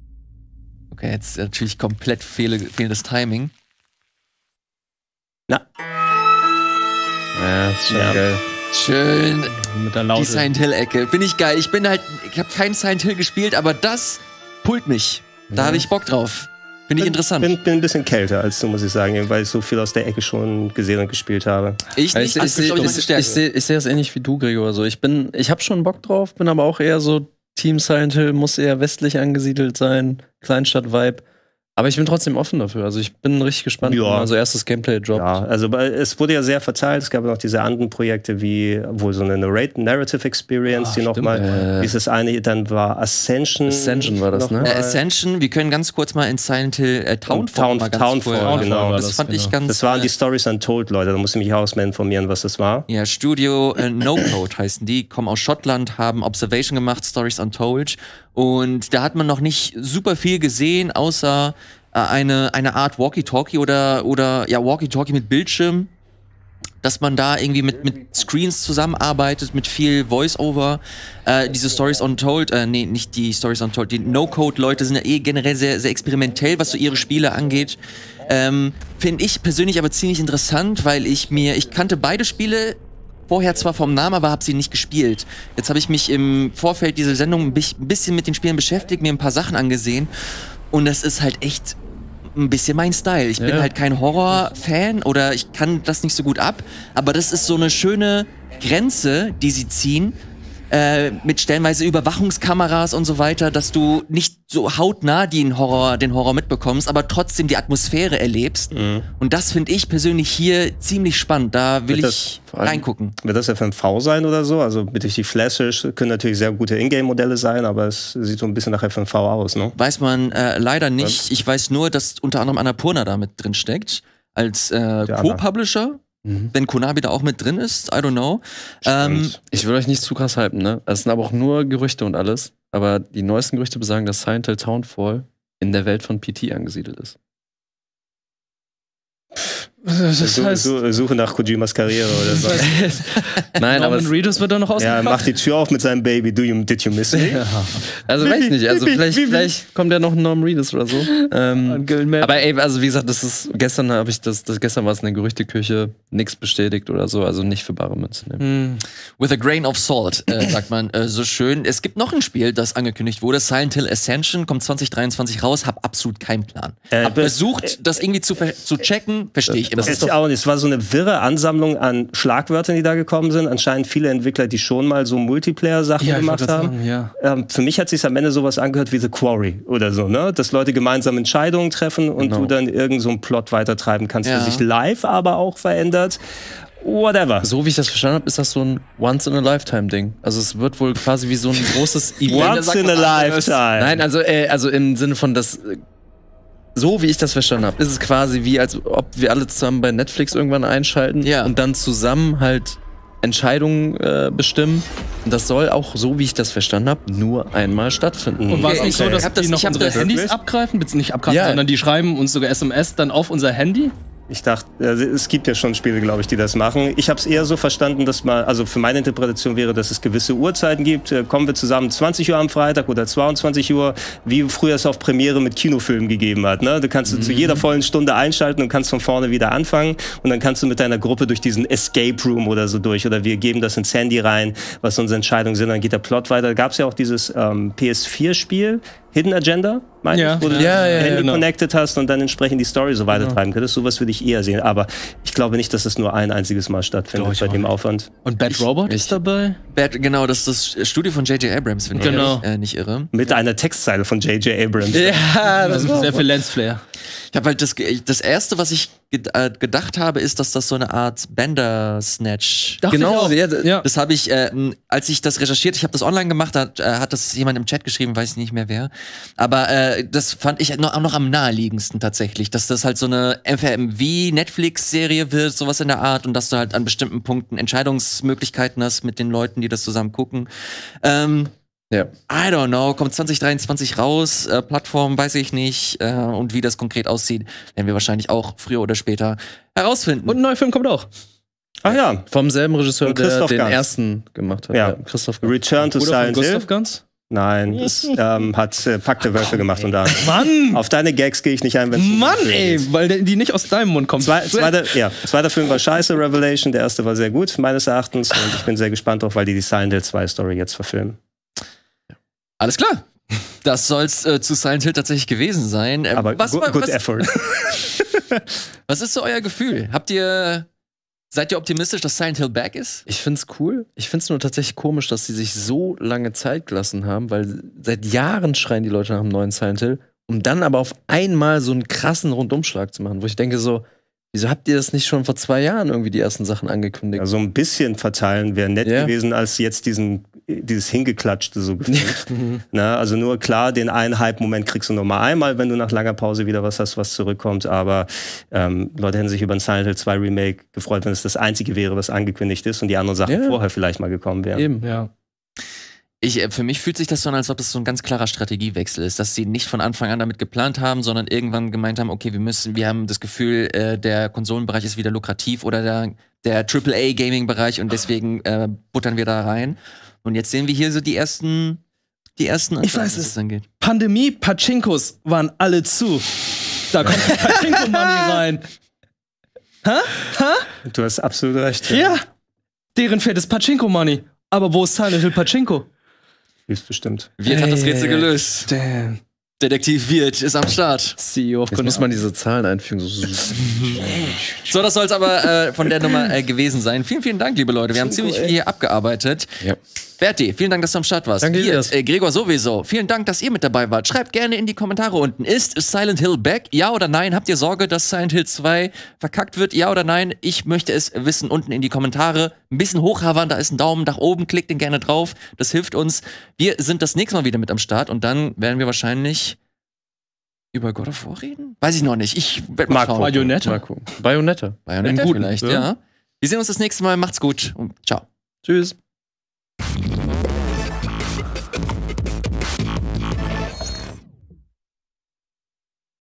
Okay, jetzt natürlich komplett fehle, fehlendes Timing. Na, Ja, ist schon Ja. geil. Schön, Mit der die Laute. Silent Hill-Ecke. Bin ich geil. Ich bin halt, ich habe kein Silent Hill gespielt, aber das pullt mich. Da habe ich Bock drauf. Finde ich interessant. bin, bin ein bisschen kälter als du, muss ich sagen, weil ich so viel aus der Ecke schon gesehen und gespielt habe. ich Ich, nicht, ich, das ist, ich, glaub ich, meine ich, Stärke. ich sehe ich seh das ähnlich wie du, Gregor. So, ich bin, ich habe schon Bock drauf, bin aber auch eher so Team Silent Hill, muss eher westlich angesiedelt sein, Kleinstadt-Vibe. Aber ich bin trotzdem offen dafür. Also ich bin richtig gespannt, Ja. wenn also erstes Gameplay droppt. Ja, also bei- es wurde ja sehr verteilt. Es gab noch diese anderen Projekte wie wohl so eine Narrate, Narrative Experience, Ah, die nochmal, Äh. dieses eine, dann war Ascension. Ascension war das, ne? noch Äh, mal. Ascension, wir können ganz kurz mal in Silent Hill äh, Townfall Town- mal ganz Townfall, vorher- genau. Das, Das, fand ich genau. ganz. Das waren äh, die Stories Untold, Leute. Da musst du mich auch mal informieren, was das war. Ja, Studio äh, No Code heißen die, kommen aus Schottland, haben Observation gemacht, Stories Untold. Und da hat man noch nicht super viel gesehen, außer äh, eine, eine Art Walkie-Talkie oder, oder ja, Walkie-Talkie mit Bildschirm, dass man da irgendwie mit, mit Screens zusammenarbeitet, mit viel Voice-Over. Äh, diese Stories Untold, äh, nee, nicht die Stories Untold, die No-Code-Leute sind ja eh generell sehr, sehr experimentell, was so ihre Spiele angeht. Ähm, Finde ich persönlich aber ziemlich interessant, weil ich mir, ich kannte beide Spiele vorher zwar vom Namen, aber habe sie nicht gespielt. Jetzt habe ich mich im Vorfeld dieser Sendung ein bi- ein bisschen mit den Spielen beschäftigt, mir ein paar Sachen angesehen und das ist halt echt ein bisschen mein Style. Ich bin Ja. halt kein Horror-Fan oder ich kann das nicht so gut ab, aber das ist so eine schöne Grenze, die sie ziehen, äh, mit stellenweise Überwachungskameras und so weiter, dass du nicht so hautnah den Horror, den Horror mitbekommst, aber trotzdem die Atmosphäre erlebst. Und das finde ich persönlich hier ziemlich spannend. Da will Wird das ich vor allem- reingucken. Wird das F M V sein oder so? Also mit durch die Flashes können natürlich sehr gute Ingame-Modelle sein, aber es sieht so ein bisschen nach F M V aus, ne? Weiß man äh, leider nicht. Ich weiß nur, dass unter anderem Annapurna da mit drin steckt. Als äh, Co-Publisher. Mhm. Wenn Konami da auch mit drin ist, I don't know. Ähm, Stimmt. Ich will euch nicht zu krass hypen, ne? Es sind aber auch nur Gerüchte und alles. Aber die neuesten Gerüchte besagen, dass Silent Hill Townfall in der Welt von P T angesiedelt ist. Das Su- heißt, su- Suche nach Kojimas Karriere oder so. Nein, aber Norman es, Reedus wird da noch Ja, ausgepackt. macht die Tür auf mit seinem Baby. Do you, did you miss me? Ja. also weiß ich nicht. Also vielleicht, vielleicht kommt ja noch ein Norman Reedus oder so. Ähm, aber ey, also wie gesagt, das ist gestern habe ich das, das gestern war es in der Gerüchteküche, nichts bestätigt oder so, also nicht für bare Münze nehmen. Hm. With a grain of salt, äh, sagt man äh, so schön. Es gibt noch ein Spiel, das angekündigt wurde. Silent Hill Ascension kommt zwanzig dreiundzwanzig raus. Hab absolut keinen Plan. Äh, Hab be- versucht, das irgendwie zu, ver- zu checken. Verstehe ich nicht immer. Das ist auch nicht. Es war so eine wirre Ansammlung an Schlagwörtern, die da gekommen sind. Anscheinend viele Entwickler, die schon mal so Multiplayer-Sachen Ja, ich gemacht wollte haben. sagen, ja. Ähm, für mich hat sich am Ende sowas angehört wie The Quarry oder so, ne? Dass Leute gemeinsam Entscheidungen treffen und Genau. du dann irgend so einen Plot weitertreiben kannst, Ja. der sich live aber auch verändert. Whatever. So wie ich das verstanden habe, ist das so ein Once-in-a-Lifetime-Ding. Also es wird wohl quasi wie so ein großes Event. Once in a lifetime. Nein, also, äh, also im Sinne von das. äh, So wie ich das verstanden habe, ist es quasi wie, als ob wir alle zusammen bei Netflix irgendwann einschalten Ja. und dann zusammen halt Entscheidungen äh, bestimmen. Und das soll auch, so wie ich das verstanden habe, nur einmal stattfinden. Und war es Okay, nicht so, okay. dass Ich hab das- die noch ich hab unsere das- Handys Wirklich? abgreifen? Beziehungsweise nicht abgreifen, Ja. sondern die schreiben uns sogar S M S dann auf unser Handy? Ich dachte, also es gibt ja schon Spiele, glaube ich, die das machen. Ich habe es eher so verstanden, dass man, also für meine Interpretation wäre, dass es gewisse Uhrzeiten gibt. Äh, kommen wir zusammen zwanzig Uhr am Freitag oder zweiundzwanzig Uhr, wie früher es auf Premiere mit Kinofilmen gegeben hat. Ne? Du kannst du zu jeder vollen Stunde einschalten und kannst von vorne wieder anfangen. Und dann kannst du mit deiner Gruppe durch diesen Escape Room oder so durch. Oder wir geben das ins Handy rein, was unsere Entscheidungen sind. Dann geht der Plot weiter. Da gab es ja auch dieses ähm, P S vier Spiel, Hidden Agenda, meine Ja. ich, wo du Ja, ja, das ja, Handy genau. connected hast und dann entsprechend die Story so weitertreiben könntest. Sowas würde ich eher sehen. Aber ich glaube nicht, dass es nur ein einziges Mal stattfindet Glaub ich bei auch dem nicht. Aufwand. Und Bad Robot ich- ist dabei? Bad, genau, das ist das Studio von J J Abrams, wenn Genau. ich äh, nicht irre. Mit einer Textzeile von J J Abrams. Ja, das Also sehr viel Lensflare. Ich habe halt das, ge- das erste, was ich ged äh, gedacht habe, ist, dass das so eine Art Bender-Snatch. Dachte genau, ich auch. ja, d- Ja. Das habe ich, äh, m, als ich das recherchiert, ich habe das online gemacht, hat, äh, hat das jemand im Chat geschrieben, weiß ich nicht mehr wer. Aber äh, das fand ich noch, auch noch am naheliegendsten tatsächlich, dass das halt so eine F M V-Netflix-Serie wird, sowas in der Art, und dass du halt an bestimmten Punkten Entscheidungsmöglichkeiten hast mit den Leuten, die das zusammen gucken. Ähm, ja. I don't know, kommt zwanzig dreiundzwanzig raus, äh, Plattform weiß ich nicht, äh, und wie das konkret aussieht, werden wir wahrscheinlich auch früher oder später herausfinden. Und ein neuer Film kommt auch. Ach ja, Vom selben Regisseur, Und der Christoph den Gans. ersten gemacht hat. Ja. Christoph Gans. Return to Oder von Silent Hill. Gustav Ganz? Nein, das ähm, hat äh, Pack der Wölfe gemacht und da. Mann! Auf deine Gags gehe ich nicht ein, wenn Mann, ey, weil der- die nicht aus deinem Mund kommen. Zwei, zweiter, ja, zweiter Film war scheiße, Revelation. Der erste war sehr gut, meines Erachtens. Und ich bin sehr gespannt drauf, weil die die Silent Hill zwei Story jetzt verfilmen. Alles klar. Das soll's äh, zu Silent Hill tatsächlich gewesen sein. Äh, Aber was, good, was, good was, effort. was ist so euer Gefühl? Habt ihr, seid ihr optimistisch, dass Silent Hill back ist? Ich find's cool. Ich find's nur tatsächlich komisch, dass sie sich so lange Zeit gelassen haben, weil seit Jahren schreien die Leute nach einem neuen Silent Hill, um dann aber auf einmal so einen krassen Rundumschlag zu machen, wo ich denke so, wieso habt ihr das nicht schon vor zwei Jahren irgendwie die ersten Sachen angekündigt? Ja, so ein bisschen verteilen wäre nett Ja. gewesen, als jetzt diesen, dieses Hingeklatschte so gefühlt. Na, also nur klar, den einen Hype-Moment kriegst du nur mal einmal, wenn du nach langer Pause wieder was hast, was zurückkommt. Aber ähm, Leute hätten sich über ein Silent Hill zwei Remake gefreut, wenn es das einzige wäre, was angekündigt ist und die anderen Sachen Ja. vorher vielleicht mal gekommen wären. Eben. Ja. Ich, äh, für mich fühlt sich das so an, als ob das so ein ganz klarer Strategiewechsel ist, dass sie nicht von Anfang an damit geplant haben, sondern irgendwann gemeint haben, okay, wir müssen, wir haben das Gefühl, äh, der Konsolenbereich ist wieder lukrativ oder der, der Triple A Gaming Bereich und deswegen äh, buttern wir da rein. Und jetzt sehen wir hier so die ersten, die ersten Ich Anzeichen, weiß was es. das angeht. Pandemie, Pachinkos waren alle zu. Da kommt Pachinko-Money rein. Du hast absolut recht. Ja. Deren fettes Pachinko-Money. Aber wo ist Silent Hill Pachinko? Ist bestimmt. Wirt hat das Rätsel gelöst. Damn. Detektiv Wirt ist am Start. C E O of Jetzt muss man diese Zahlen einfügen. So, So, das soll es aber äh, von der Nummer äh, gewesen sein. Vielen, vielen Dank, liebe Leute. Wir haben ziemlich viel hier abgearbeitet. Ja. Berti, vielen Dank, dass du am Start warst. Danke, Wirt, Elias. äh, Gregor sowieso. Vielen Dank, dass ihr mit dabei wart. Schreibt gerne in die Kommentare unten. Ist Silent Hill back? Ja oder nein? Habt ihr Sorge, dass Silent Hill zwei verkackt wird? Ja oder nein? Ich möchte es wissen unten in die Kommentare. Ein bisschen hochhavern, da ist ein Daumen nach oben. Klickt den gerne drauf. Das hilft uns. Wir sind das nächste Mal wieder mit am Start und dann werden wir wahrscheinlich über God of War reden? Weiß ich noch nicht. Ich werde mal Marco. schauen. Bayonetta. mal gucken. Bayonetta. Bayonetta Im Guten, vielleicht, ja. ja. Wir sehen uns das nächste Mal. Macht's gut und ciao. Tschüss.